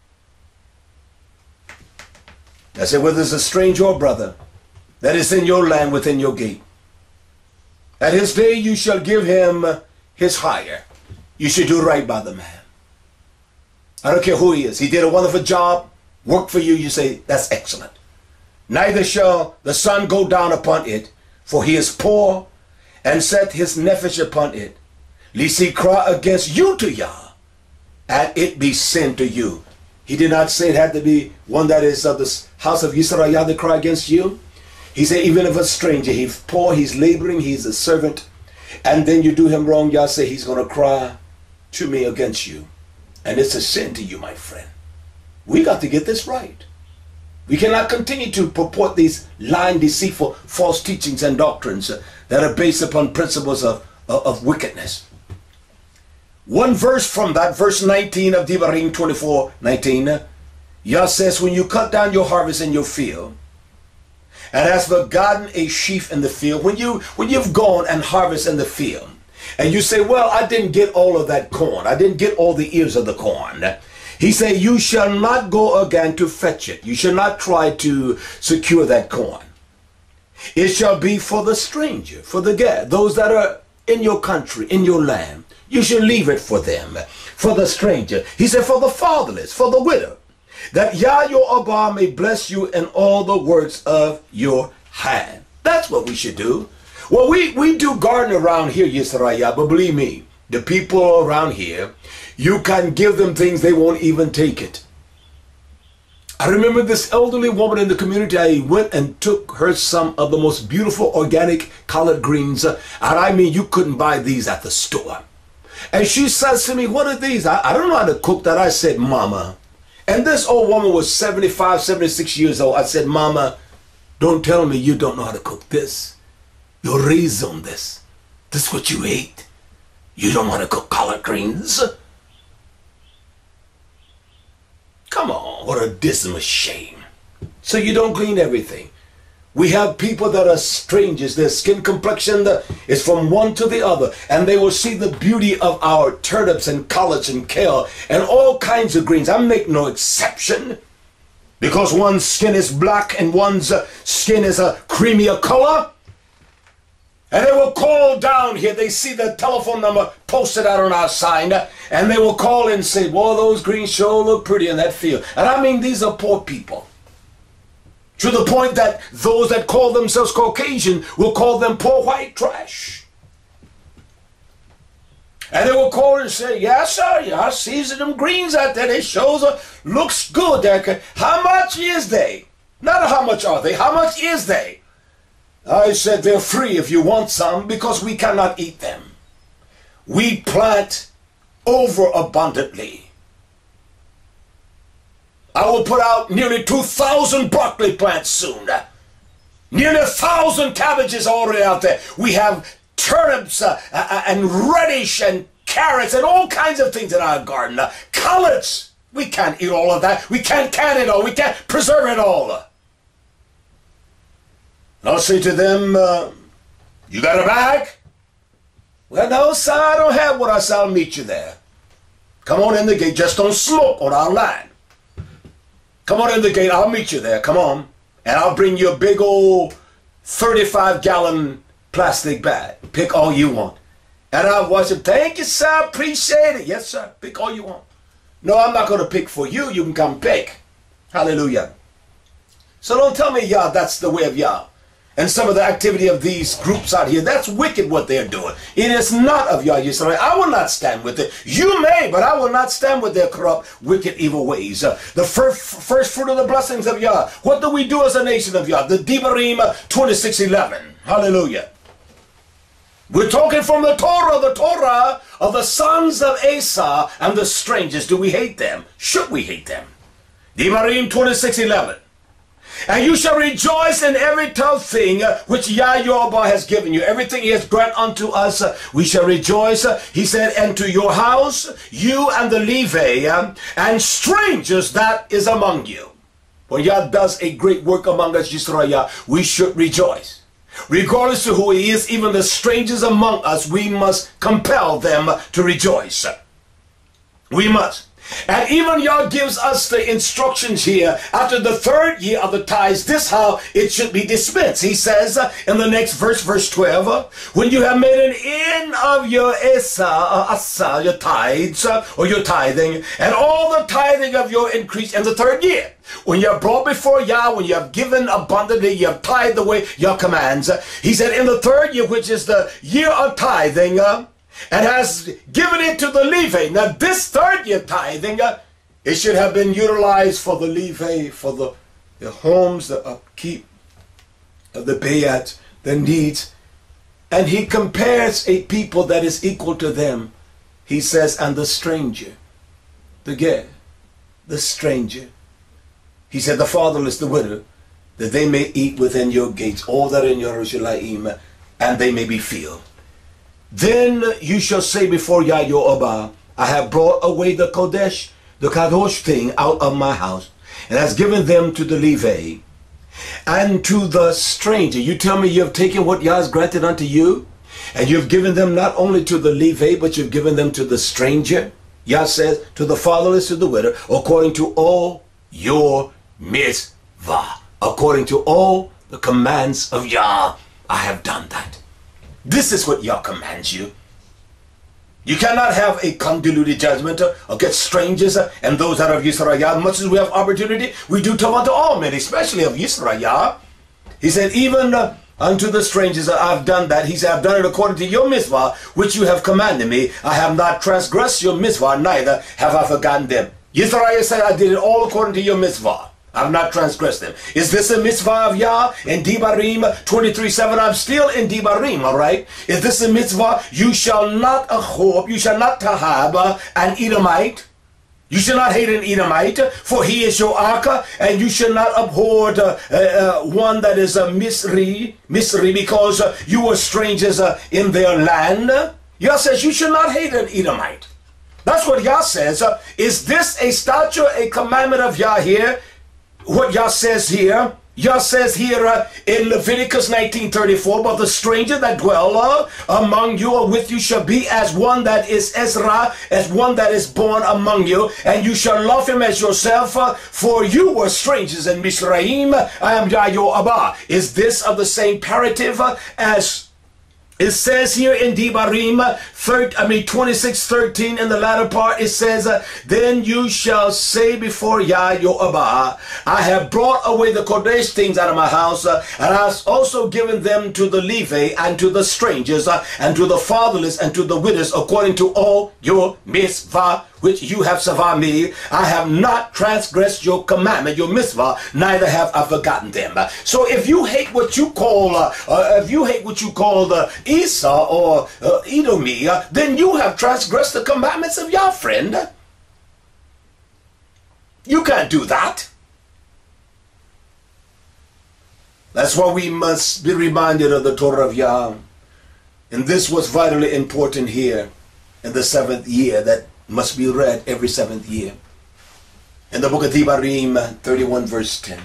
I said whether it's a stranger or brother that is in your land within your gate. At his day you shall give him his hire. You should do right by the man. I don't care who he is. He did a wonderful job, worked for you, you say, that's excellent. Neither shall the sun go down upon it, for he is poor, and set his nephesh upon it, lest he cry against you to Yah, and it be sin to you. He did not say it had to be one that is of the house of Yisrael to cry against you. He said, even if a stranger, he's poor, he's laboring, he's a servant, and then you do him wrong, Yah say he's going to cry to me against you. And it's a sin to you, my friend. We got to get this right. We cannot continue to purport these lying, deceitful, false teachings and doctrines uh, that are based upon principles of, of, of wickedness. One verse from that, verse nineteen of Devarim twenty-four nineteen, uh, Yah says, when you cut down your harvest in your field, and has forgotten a sheaf in the field, when, you, when you've gone and harvest in the field, and you say, well, I didn't get all of that corn, I didn't get all the ears of the corn, he said, you shall not go again to fetch it. You shall not try to secure that corn. It shall be for the stranger, for the guest, those that are in your country, in your land. You shall leave it for them, for the stranger. He said, for the fatherless, for the widow, that Yah your Abba may bless you in all the works of your hand. That's what we should do. Well, we, we do garden around here, Yisrael, but believe me, the people around here, you can give them things, they won't even take it. I remember this elderly woman in the community, I went and took her some of the most beautiful organic collard greens, and I mean, you couldn't buy these at the store. And she says to me, what are these? I, I don't know how to cook that. I said, Mama. And this old woman was seventy-five, seventy-six years old. I said, Mama, don't tell me you don't know how to cook this. You're raised on this. This is what you ate. You don't want to cook collard greens? Come on, what a dismal shame. So you don't clean everything. We have people that are strangers. Their skin complexion is from one to the other. And they will see the beauty of our turnips and collards and kale and all kinds of greens. I make no exception. Because one's skin is black and one's uh, skin is a creamier color. And they will call down here. They see the telephone number posted out on our sign. And they will call and say, well, those greens sure look pretty in that field. And I mean, these are poor people. To the point that those that call themselves Caucasian will call them poor white trash. And they will call and say, yes, sir, yeah, I see them greens out there. They shows uh, looks good. There. How much is they? Not how much are they. How much is they? I said they're free if you want some because we cannot eat them. We plant overabundantly. I will put out nearly two thousand broccoli plants soon. Nearly a thousand cabbages already out there. We have turnips uh, uh, and radish and carrots and all kinds of things in our garden. Uh, collards. We can't eat all of that. We can't can it all. We can't preserve it all. And I'll say to them, uh, you got a bag? Well, no, sir, I don't have what I say. I'll meet you there. Come on in the gate. Just don't smoke on our land. Come on in the gate, I'll meet you there, come on. And I'll bring you a big old thirty-five gallon plastic bag. Pick all you want. And I'll watch him, thank you, sir, appreciate it. Yes, sir, pick all you want. No, I'm not going to pick for you, you can come pick. Hallelujah. So don't tell me, Yah, that's the way of Yah. And some of the activity of these groups out here, that's wicked what they're doing. It is not of Yah Yisrael. I will not stand with it. You may, but I will not stand with their corrupt, wicked, evil ways. Uh, the first, first fruit of the blessings of Yah. What do we do as a nation of Yah? The Devarim twenty-six eleven. Hallelujah. We're talking from the Torah, the Torah of the sons of Esau and the strangers. Do we hate them? Should we hate them? Devarim twenty-six eleven. And you shall rejoice in every tough thing uh, which Yah your Abba has given you. Everything he has granted unto us, uh, we shall rejoice. Uh, he said, and to your house, you and the Levi, uh, and strangers that is among you. When Yah does a great work among us, Yisrael, we should rejoice. Regardless of who he is, even the strangers among us, we must compel them to rejoice. We must. And even Yah gives us the instructions here. After the third year of the tithes, this how it should be dispensed. He says uh, in the next verse, verse twelve, uh, when you have made an end of your esa, uh, asa, your tithes, uh, or your tithing, and all the tithing of your increase in the third year. When you have brought before Yah, when you have given abundantly, you have tithed the way Yah commands. Uh, he said in the third year, which is the year of tithing, uh, and has given it to the Levi. Now this third year tithing, uh, it should have been utilized for the Levi, for the, the homes, the upkeep, uh, the bayat, the needs. And he compares a people that is equal to them. He says, and the stranger, the guest, the stranger. He said, the fatherless, the widow, that they may eat within your gates, all that in Yerushalayim, and they may be filled. Then you shall say before Yah your Abba, I have brought away the Kodesh, the Kadosh thing, out of my house, and has given them to the Levite and to the stranger. You tell me you have taken what Yah has granted unto you, and you've given them not only to the Levite, but you've given them to the stranger. Yah says, to the fatherless, to the widow, according to all your mitzvah, according to all the commands of Yah, I have done that. This is what Yah commands you. You cannot have a convoluted judgment against strangers and those that are of Yisrael. Much as we have opportunity, we do to unto all men, especially of Yisrael. He said, even uh, unto the strangers I've done that. He said, I've done it according to your mitzvah, which you have commanded me. I have not transgressed your mitzvah, neither have I forgotten them. Yisrael said, I did it all according to your mitzvah. I have not transgressed them. Is this a mitzvah of Yah in Devarim twenty-three seven? I'm still in Devarim, all right? Is this a mitzvah? You shall not ahob, you shall not tahab an Edomite. You shall not hate an Edomite, for he is your Aka, and you shall not abhor uh, uh, one that is a Misri, Misri, because uh, you were strangers uh, in their land. Yah says you shall not hate an Edomite. That's what Yah says. Uh, is this a statute, a commandment of Yah here? What Yah says here, Yah says here uh, in Leviticus nineteen thirty-four, but the stranger that dwell uh, among you or with you shall be as one that is Ezra, as one that is born among you, and you shall love him as yourself, uh, for you were strangers in Mizraim. I am Yah your Abba. Is this of the same parative uh, as it says here in Devarim, I mean twenty-six thirteen in the latter part, it says, uh, then you shall say before Yah your Abba, I have brought away the Kodesh things out of my house, uh, and I have also given them to the Levite and to the strangers uh, and to the fatherless and to the widows, according to all your mitzvah, which you have savah me. I have not transgressed your commandment, your mitzvah, neither have I forgotten them. So if you hate what you call, uh, uh, if you hate what you call uh, Esau or uh, Edomi, uh, then you have transgressed the commandments of Yah, friend. You can't do that. That's why we must be reminded of the Torah of Yah. And this was vitally important here in the seventh year, that must be read every seventh year. In the book of Devarim thirty-one verse ten.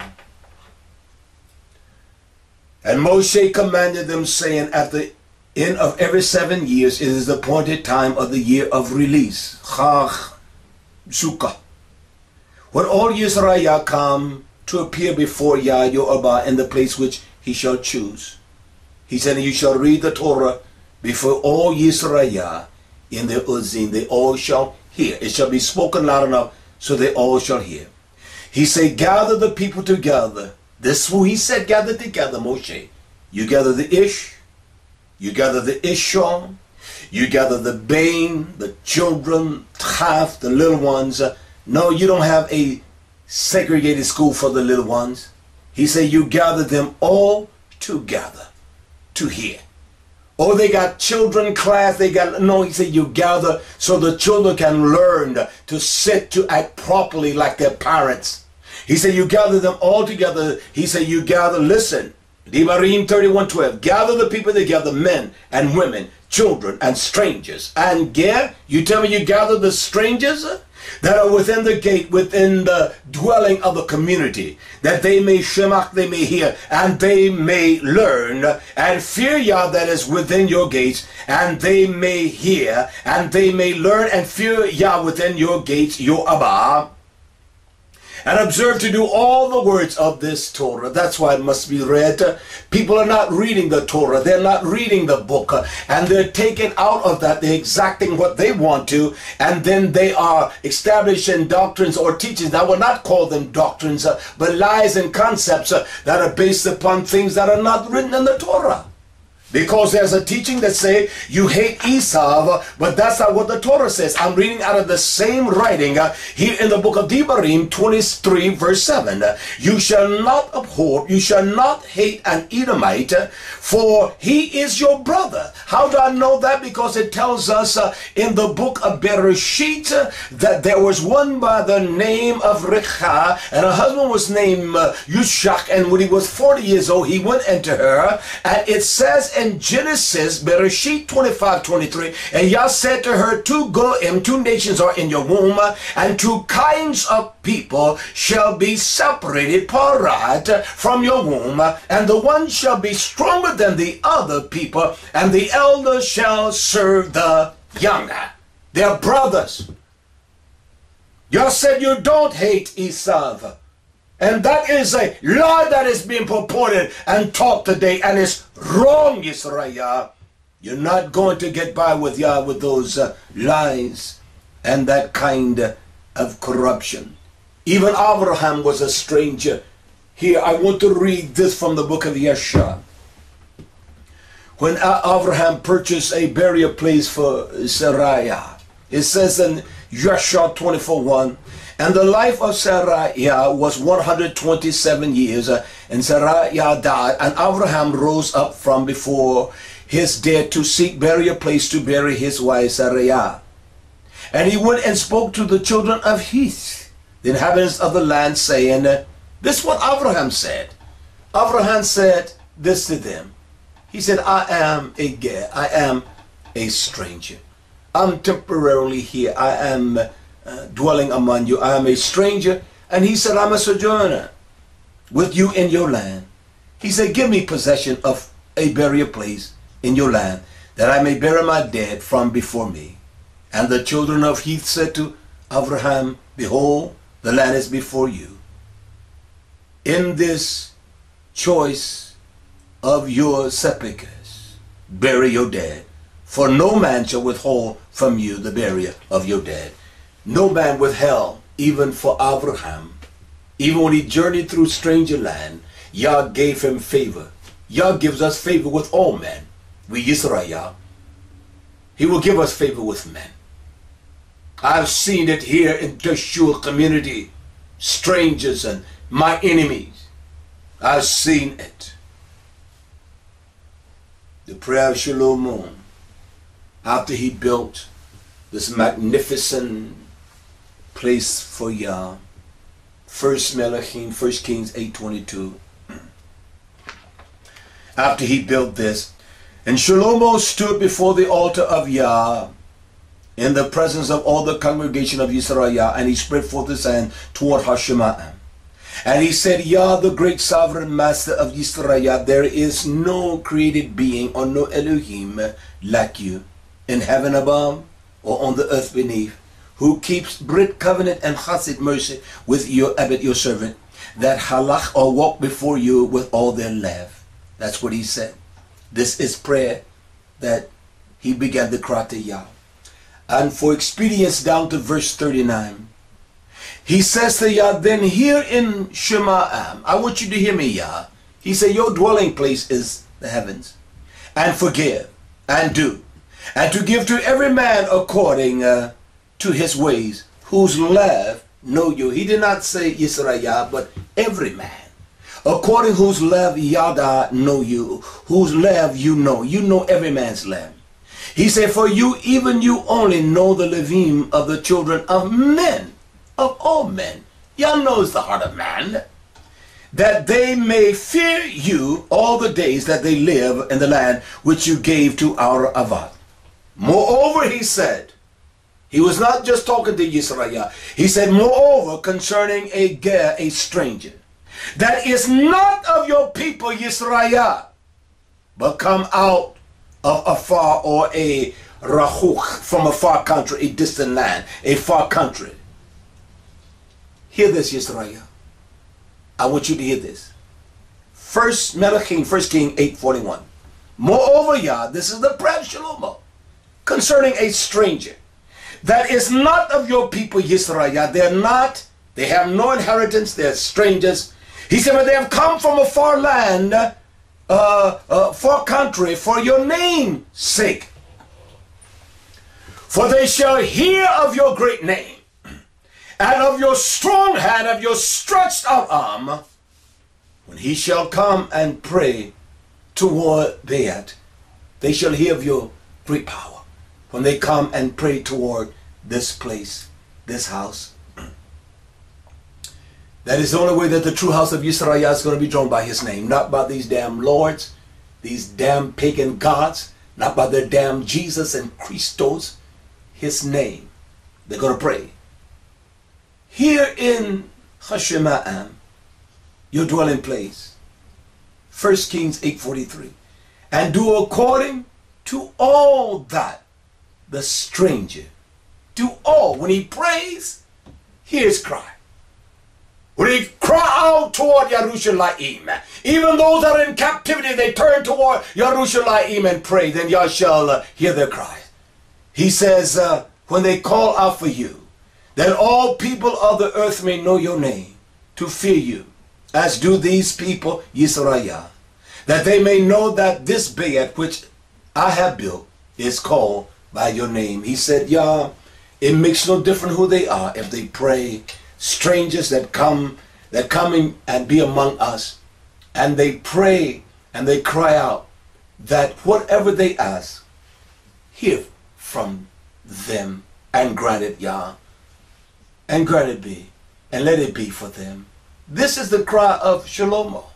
And Moshe commanded them, saying, at the end of every seven years, it is the appointed time of the year of release. Chag Sukkah. When all Yisrael come to appear before Yah your Abba in the place which he shall choose. He said, you shall read the Torah before all Yisrael in their uzim, they all shall hear. It shall be spoken loud enough so they all shall hear. He said, gather the people together. This is who he said, gather together, Moshe. You gather the Ish, you gather the Ishon, you gather the Bain, the children, Tchaf, the little ones. No, you don't have a segregated school for the little ones. He said, you gather them all together to hear. Oh, they got children class, they got, no, he said you gather so the children can learn to sit, to act properly like their parents. He said you gather them all together. He said you gather, listen, Devarim thirty-one twelve, gather the people together, men and women, children and strangers. And get, you tell me you gather the strangers that are within the gate, within the dwelling of the community, that they may shemach, they may hear, and they may learn, and fear Yah that is within your gates, and they may hear, and they may learn, and fear Yah within your gates, your Abba, and observe to do all the words of this Torah. That's why it must be read. People are not reading the Torah. They're not reading the book. And they're taken out of that. They're exacting what they want to. And then they are establishing doctrines or teachings. I will not call them doctrines, but lies and concepts that are based upon things that are not written in the Torah. Because there's a teaching that say you hate Esau, but that's not what the Torah says. I'm reading out of the same writing uh, here in the book of Devarim twenty-three verse seven. You shall not abhor, you shall not hate an Edomite, for he is your brother. How do I know that? Because it tells us uh, in the book of Bereshit uh, that there was one by the name of Rechah, and her husband was named uh, Yushak, and when he was forty years old, he went into her, and it says in Genesis, Bereshit twenty-five twenty-three, and Yah said to her, two goyim, two nations are in your womb, and two kinds of people shall be separated, parat, from your womb, and the one shall be stronger than the other people, and the elder shall serve the younger. They're brothers. Yah said you don't hate Esau. And that is a lie that is being purported and taught today, and it's wrong, Yisrael. You're not going to get by with Yah with those uh, lies and that kind of corruption. Even Abraham was a stranger. Here, I want to read this from the book of Yeshua. When Abraham purchased a burial place for Sarai, it says in Yeshua twenty-four one, and the life of Sarai was one hundred twenty-seven years, and Sarai died, and Abraham rose up from before his dead to seek burial place to bury his wife Sarai. And he went and spoke to the children of Heth, the inhabitants of the land, saying, this is what Abraham said. Abraham said this to them. He said, I am a ger, I am a stranger. I'm temporarily here. I am uh, dwelling among you. I am a stranger. And he said, I'm a sojourner with you in your land. He said, give me possession of a burial place in your land, that I may bury my dead from before me. And the children of Heth said to Abraham, behold, the land is before you. In this choice of your sepulchres, bury your dead. For no man shall withhold from you the burial of your dead. No man withheld, even for Abraham. Even when he journeyed through stranger land, Yah gave him favor. Yah gives us favor with all men. We Yisrael. He will give us favor with men. I've seen it here in the Shul community. Strangers and my enemies. I've seen it. The prayer of Shlomo, after he built this magnificent place for Yah, First Melachim, First Kings eight twenty-two. After he built this, and Shlomo stood before the altar of Yah in the presence of all the congregation of Yisrael, and he spread forth his hand toward Hashemah. And he said, Yah, the great sovereign master of Yisrael, there is no created being or no Elohim like you, in heaven above or on the earth beneath, who keeps brit covenant and chesed mercy with your Abed, your servant, that halach or walk before you with all their love. That's what he said. This is prayer that he began to cry to Yah. And for expedience down to verse thirty-nine, he says to Yah, then here in Shema'am, I want you to hear me, Yah. He said, your dwelling place is the heavens. And forgive, and do, and to give to every man according uh, to his ways, whose love know you. He did not say Yisrael, but every man. According whose love Yada know you, whose love you know. You know every man's love. He said, for you, even you only know the Levim of the children of men, of all men. Yah knows the heart of man, that they may fear you all the days that they live in the land which you gave to our Avad. Moreover, he said, he was not just talking to Yisrael. He said, moreover, concerning a ger, a stranger, that is not of your people Yisrael, but come out of afar, or a rachuk, from a far country, a distant land, a far country. Hear this, Yisrael. I want you to hear this. First Melachim, First King eight forty-one. Moreover, Yah, this is the prayer of Shlomo, concerning a stranger that is not of your people Yisrael. They're not, they have no inheritance, they're strangers. He said, but they have come from a far land uh, uh, for country, for your name's sake. For they shall hear of your great name, and of your strong hand, of your stretched out arm, when he shall come and pray toward Beat. They shall hear of your great power when they come and pray toward this place, this house. That is the only way that the true house of Yisrael is going to be drawn, by his name, not by these damn lords, these damn pagan gods, not by their damn Jesus and Christos. His name. They're going to pray. Here in Hashema'am, your dwelling place, First Kings eight forty-three, and do according to all that the stranger, do all. When he prays, hear his cry. When he cry out toward Yerushalayim, even those that are in captivity, they turn toward Yerushalayim and pray, then Yah shall uh, hear their cry. He says, uh, when they call out for you, that all people of the earth may know your name, to fear you, as do these people, Yisrael, that they may know that this Beat which I have built is called by your name. He said, Yah, it makes no difference who they are. If they pray, strangers that come, that come in and be among us, and they pray and they cry out, that whatever they ask, hear from them and grant it, Yah, and grant it be, and let it be for them. This is the cry of Shlomo.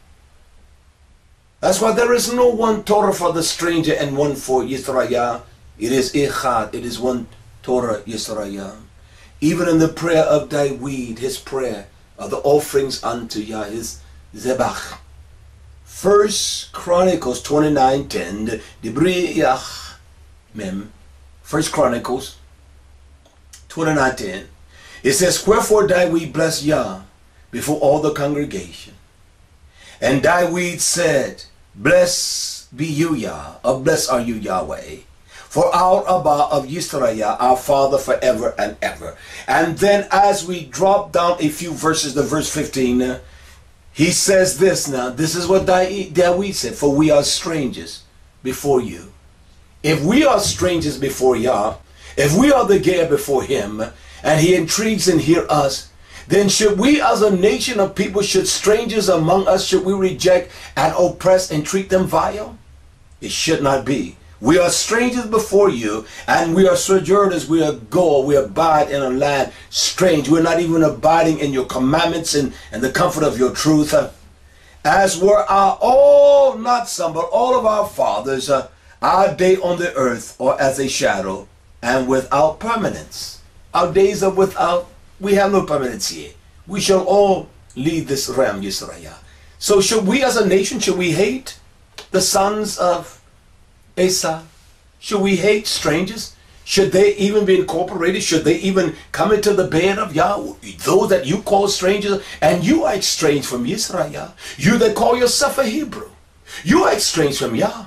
That's why there is no one Torah for the stranger and one for Yisrael. It is Echad, it is one Torah Yisrael. Even in the prayer of David, his prayer of the offerings unto Yah, his Zebach. First Chronicles twenty-nine ten, Dibri Yach Mem, First Chronicles twenty-nine ten. It says, wherefore David blessed Yah before all the congregation. And David said, blessed be you, Yah, or blessed are you, Yahweh, for our Abba of Yisrael, our Father forever and ever. And then as we drop down a few verses to verse fifteen, he says this now. This is what David said, for we are strangers before you. If we are strangers before Yah, if we are the Ger before him, and he intrigues and hear us, then should we as a nation of people, should strangers among us, should we reject and oppress and treat them vile? It should not be. We are strangers before you, and we are sojourners. We are go. We abide in a land strange. We're not even abiding in your commandments and, and the comfort of your truth. As were our all, not some, but all of our fathers, uh, our day on the earth, or as a shadow, and without permanence. Our days are without, we have no permanence here. We shall all leave this realm, Yisrael. So should we as a nation, should we hate the sons of Esau? Should we hate strangers? Should they even be incorporated? Should they even come into the bed of Yah? Those that you call strangers, and you are estranged from Yisrael. You that call yourself a Hebrew, you are estranged from Yah.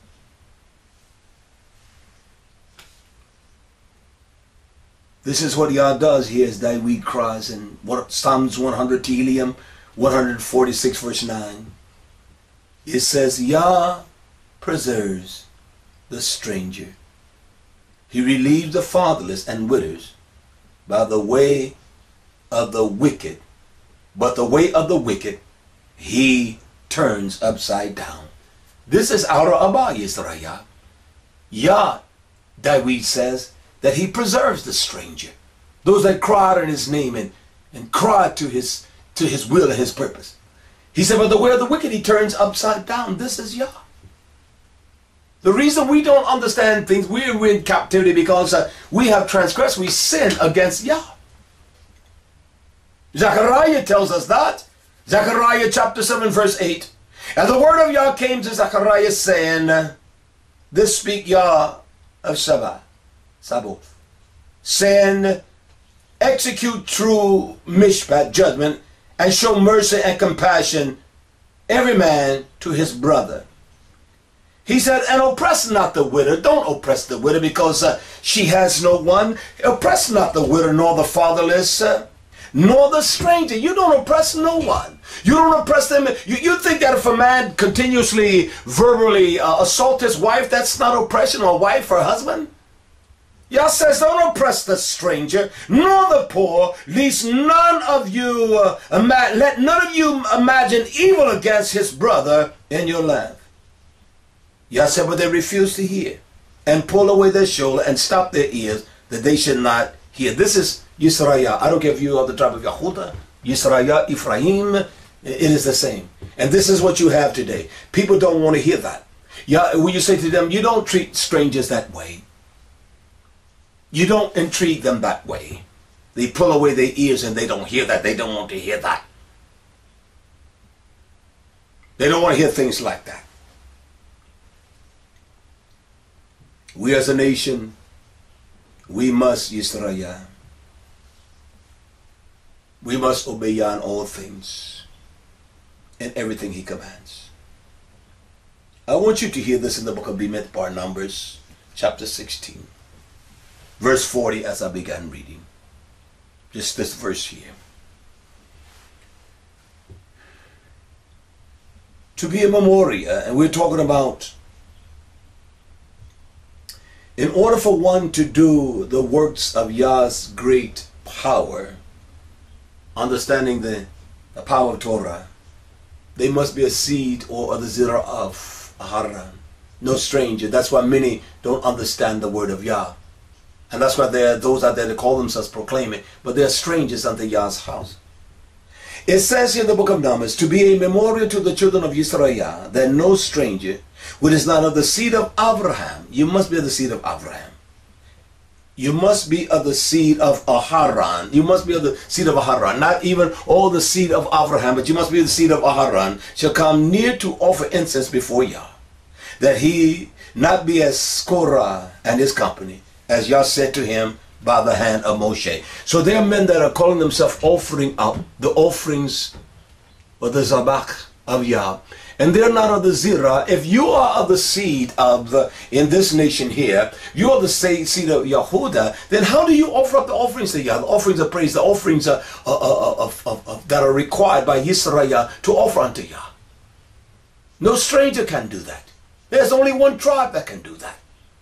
This is what Yah does here as David cries in what Psalms one hundred, Tehillim one forty-six, verse nine. It says, Yah preserves the stranger. He relieves the fatherless and widows by the way of the wicked. But the way of the wicked he turns upside down. This is our Abba Yisrael. Yah, David says, that he preserves the stranger. Those that cry out in his name and, and cry to his, to his will and his purpose. He said, but the way of the wicked he turns upside down. This is Yah. The reason we don't understand things, we're in captivity because uh, we have transgressed, we sin against Yah. Zechariah tells us that. Zechariah chapter seven verse eight. And the word of Yah came to Zechariah saying, this speak Yah of Sabbath. Sabaoth, saying, execute true mishpat, judgment, and show mercy and compassion, every man to his brother. He said, and oppress not the widow. Don't oppress the widow because uh, she has no one. Oppress not the widow nor the fatherless. Uh, nor the stranger. You don't oppress no one. You don't oppress them. You, you think that if a man continuously verbally uh, assault his wife, that's not oppression, or wife or husband? Yah says, don't oppress the stranger, nor the poor, lest none of you, uh, let none of you imagine evil against his brother in your land. Yah said, but they refused to hear, and pull away their shoulder, and stop their ears, that they should not hear. This is Yisrael. I don't care if you are the tribe of Yehuda, Yisrael, Ephraim, it is the same. And this is what you have today. People don't want to hear that. Yeah, when you say to them, you don't treat strangers that way. You don't entreat them that way. They pull away their ears and they don't hear that. They don't want to hear that. They don't want to hear things like that. We as a nation, we must, Yisrael, we must obey Yah in all things and everything he commands. I want you to hear this in the book of Bimidbar, Numbers, chapter sixteen. Verse forty, as I began reading. Just this verse here. To be a memorial, and we're talking about, in order for one to do the works of Yah's great power, understanding the, the power of Torah, they must be a seed or the zirah of Haran. No stranger. That's why many don't understand the word of Yah. And that's why there are those out there that call themselves proclaiming, but they are strangers unto Yah's house. It says in the book of Numbers, to be a memorial to the children of Yisrael, that no stranger, which is not of the seed of Abraham, you must be of the seed of Abraham. You must be of the seed of Aharon. You must be of the seed of Aharon. Not even all the seed of Abraham, but you must be of the seed of Aharon, shall come near to offer incense before Yah, that he not be as Korah and his company, as Yah said to him by the hand of Moshe. So there are men that are calling themselves offering up the offerings of the Zabach of Yah. And they're not of the Zirah. If you are of the seed of the, in this nation here, you are the seed of Yehuda, then how do you offer up the offerings to Yah? The offerings of praise, the offerings uh, uh, uh, of, of, of, that are required by Yisrael to offer unto Yah. No stranger can do that. There's only one tribe that can do that.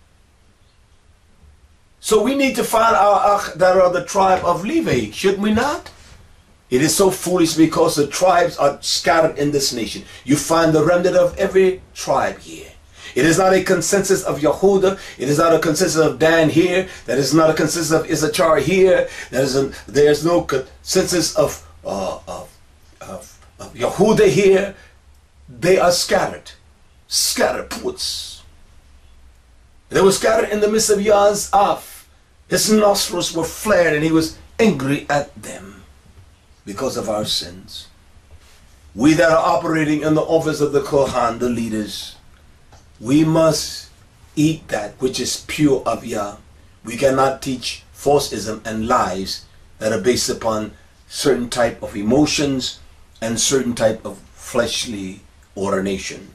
So we need to find our Ach that are the tribe of Levi, should we not? It is so foolish because the tribes are scattered in this nation. You find the remnant of every tribe here. It is not a consensus of Yehuda. It is not a consensus of Dan here. That is not a consensus of Issachar here. There is, a, there is no consensus of, uh, of, of, of Yehuda here. They are scattered. Scattered puts. They were scattered in the midst of Yah's Af. His nostrils were flared and he was angry at them because of our sins. We that are operating in the office of the Kohan, the leaders, we must eat that which is pure of Yah. We cannot teach falseism and lies that are based upon certain type of emotions and certain type of fleshly ordination.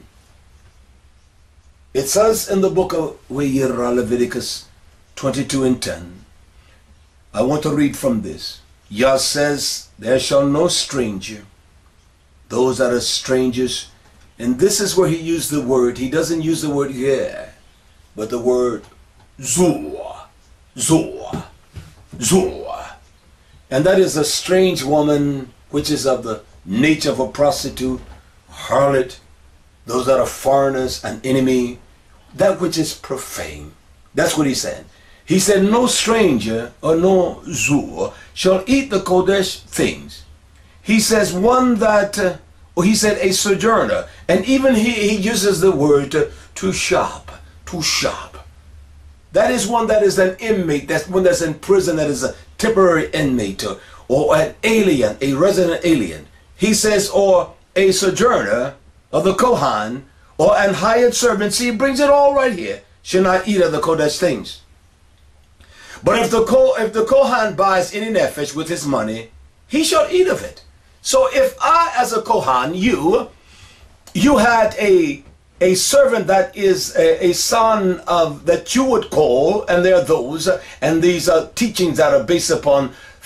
It says in the book of Leviticus twenty-two and ten, I want to read from this. Yah says, there shall no stranger, those that are strangers, and this is where he used the word, he doesn't use the word here, but the word Zoa, Zoa, Zoa. And that is a strange woman, which is of the nature of a prostitute, harlot, those that are foreigners, an enemy, that which is profane. That's what he said. He said, no stranger or no Zur shall eat the Kodesh things. He says one that, uh, or he said a sojourner. And even he, he uses the word uh, to shop, to shop. That is one that is an inmate, that's one that's in prison, that is a temporary inmate, or, or an alien, a resident alien. He says, or a sojourner of the Kohan, or an hired servant. See, he brings it all right here. Shall not eat of the Kodesh things. But if the, Ko, if the Kohan buys any nefesh with his money, he shall eat of it. So if I, as a Kohan, you, you had a, a servant that is a, a son of, that you would call, and there are those, and these are teachings that are based upon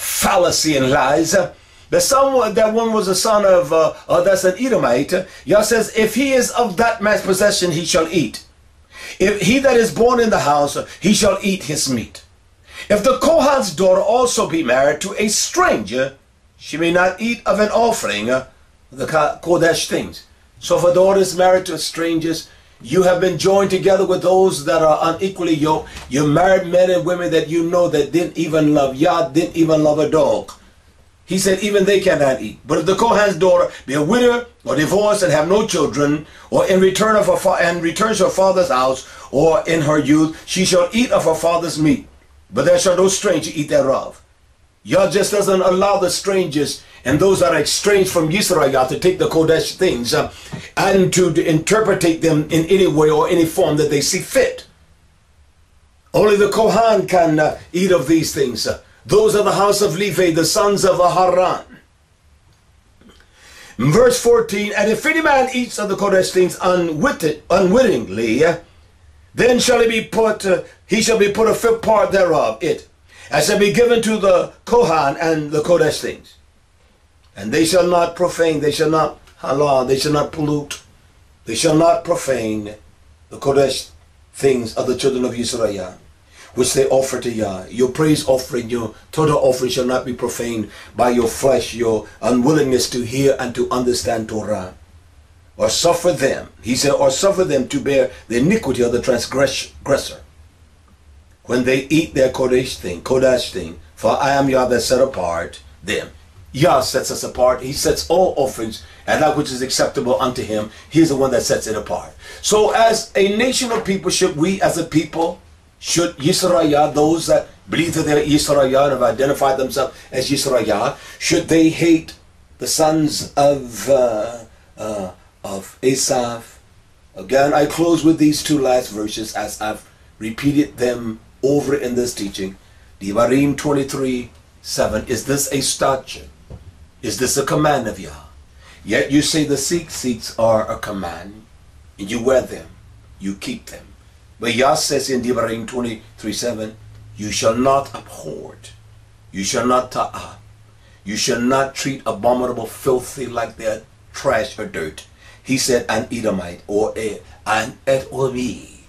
fallacy and lies. That someone, that one was a son of, uh, uh, that's an Edomite. Yah says, if he is of that man's possession, he shall eat. If he that is born in the house, he shall eat his meat. If the Kohan's daughter also be married to a stranger, she may not eat of an offering, uh, the Kodesh things. So if a daughter is married to strangers, you have been joined together with those that are unequally yoked. You married men and women that you know that didn't even love Yah, didn't even love a dog. He said even they cannot eat. But if the Kohan's daughter be a widow or divorced and have no children, or in return of her fa and returns to her father's house, or in her youth, she shall eat of her father's meat. But there shall no stranger eat thereof. Yah just doesn't allow the strangers and those that are estranged from Yisrael to take the Kodesh things uh, and to, to interpretate them in any way or any form that they see fit. Only the Kohan can uh, eat of these things. Uh, those are the house of Levi, the sons of Aharon. Verse fourteen, and if any man eats of the Kodesh things unwitted, unwittingly, uh, then shall he be put, uh, he shall be put a fifth part thereof, it, and shall be given to the Kohan and the Kodesh things. And they shall not profane, they shall not halal, they shall not pollute, they shall not profane the Kodesh things of the children of Yisrael, which they offer to Yah. Your praise offering, your total offering shall not be profaned by your flesh, your unwillingness to hear and to understand Torah. Or suffer them, he said, or suffer them to bear the iniquity of the transgressor. When they eat their Kodesh thing, Kodesh thing, for I am Yah that set apart them. Yah sets us apart. He sets all offerings and that which is acceptable unto him. He is the one that sets it apart. So as a nation of people, should we as a people, should Yisrael, those that believe that they're Yisrael and have identified themselves as Yisrael, should they hate the sons of uh, uh, of Esav? Again, I close with these two last verses as I've repeated them over in this teaching. Devarim twenty-three seven. Is this a statute? Is this a command of Yah? Yet you say the seek seeks are a command, and you wear them, you keep them. But Yah says in Devarim twenty-three seven, you shall not abhor, you shall not ta'ah, you shall not treat abominable, filthy like their trash or dirt. He said an Edomite or a, an Edomi,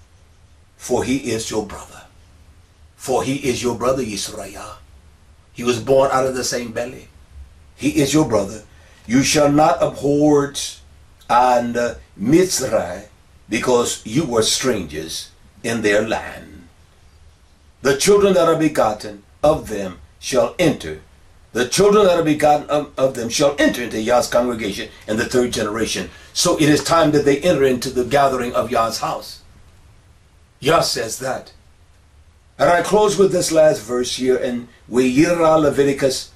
for he is your brother. For he is your brother, Yisrael. He was born out of the same belly. He is your brother. You shall not abhor and uh, Mitzrayim, because you were strangers in their land. The children that are begotten of them shall enter. The children that are begotten of, of them shall enter into Yah's congregation in the third generation. So it is time that they enter into the gathering of Yah's house. Yah says that. And I close with this last verse here in We'yira, Leviticus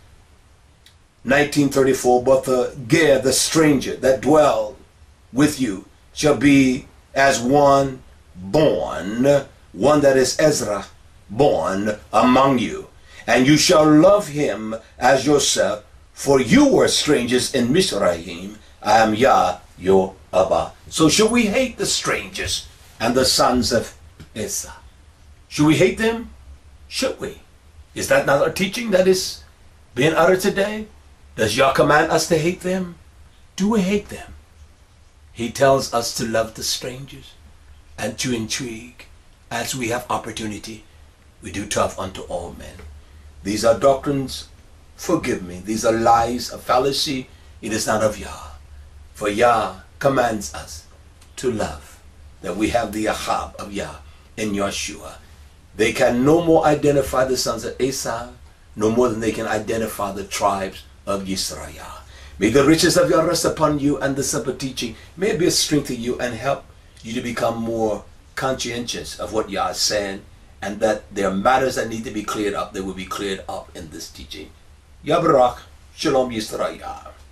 nineteen thirty-four. But the Ger, the stranger that dwell with you, shall be as one born, one that is Ezra, born among you. And you shall love him as yourself, for you were strangers in Mizraim. I am Yah, your Abba. So should we hate the strangers and the sons of Esau? Should we hate them? Should we? Is that not our teaching that is being uttered today? Does Yah command us to hate them? Do we hate them? He tells us to love the strangers and to intrigue as we have opportunity. We do tough unto all men. These are doctrines, forgive me, these are lies, a fallacy. It is not of Yah. For Yah commands us to love, that we have the Ahab of Yah in Yeshua. They can no more identify the sons of Esau, no more than they can identify the tribes of Yisrael. May the riches of Yah rest upon you, and the simple teaching may it be a strength to you and help you to become more conscientious of what Yah is saying, and that there are matters that need to be cleared up that will be cleared up in this teaching. Yah Barak, Shalom Yisrael.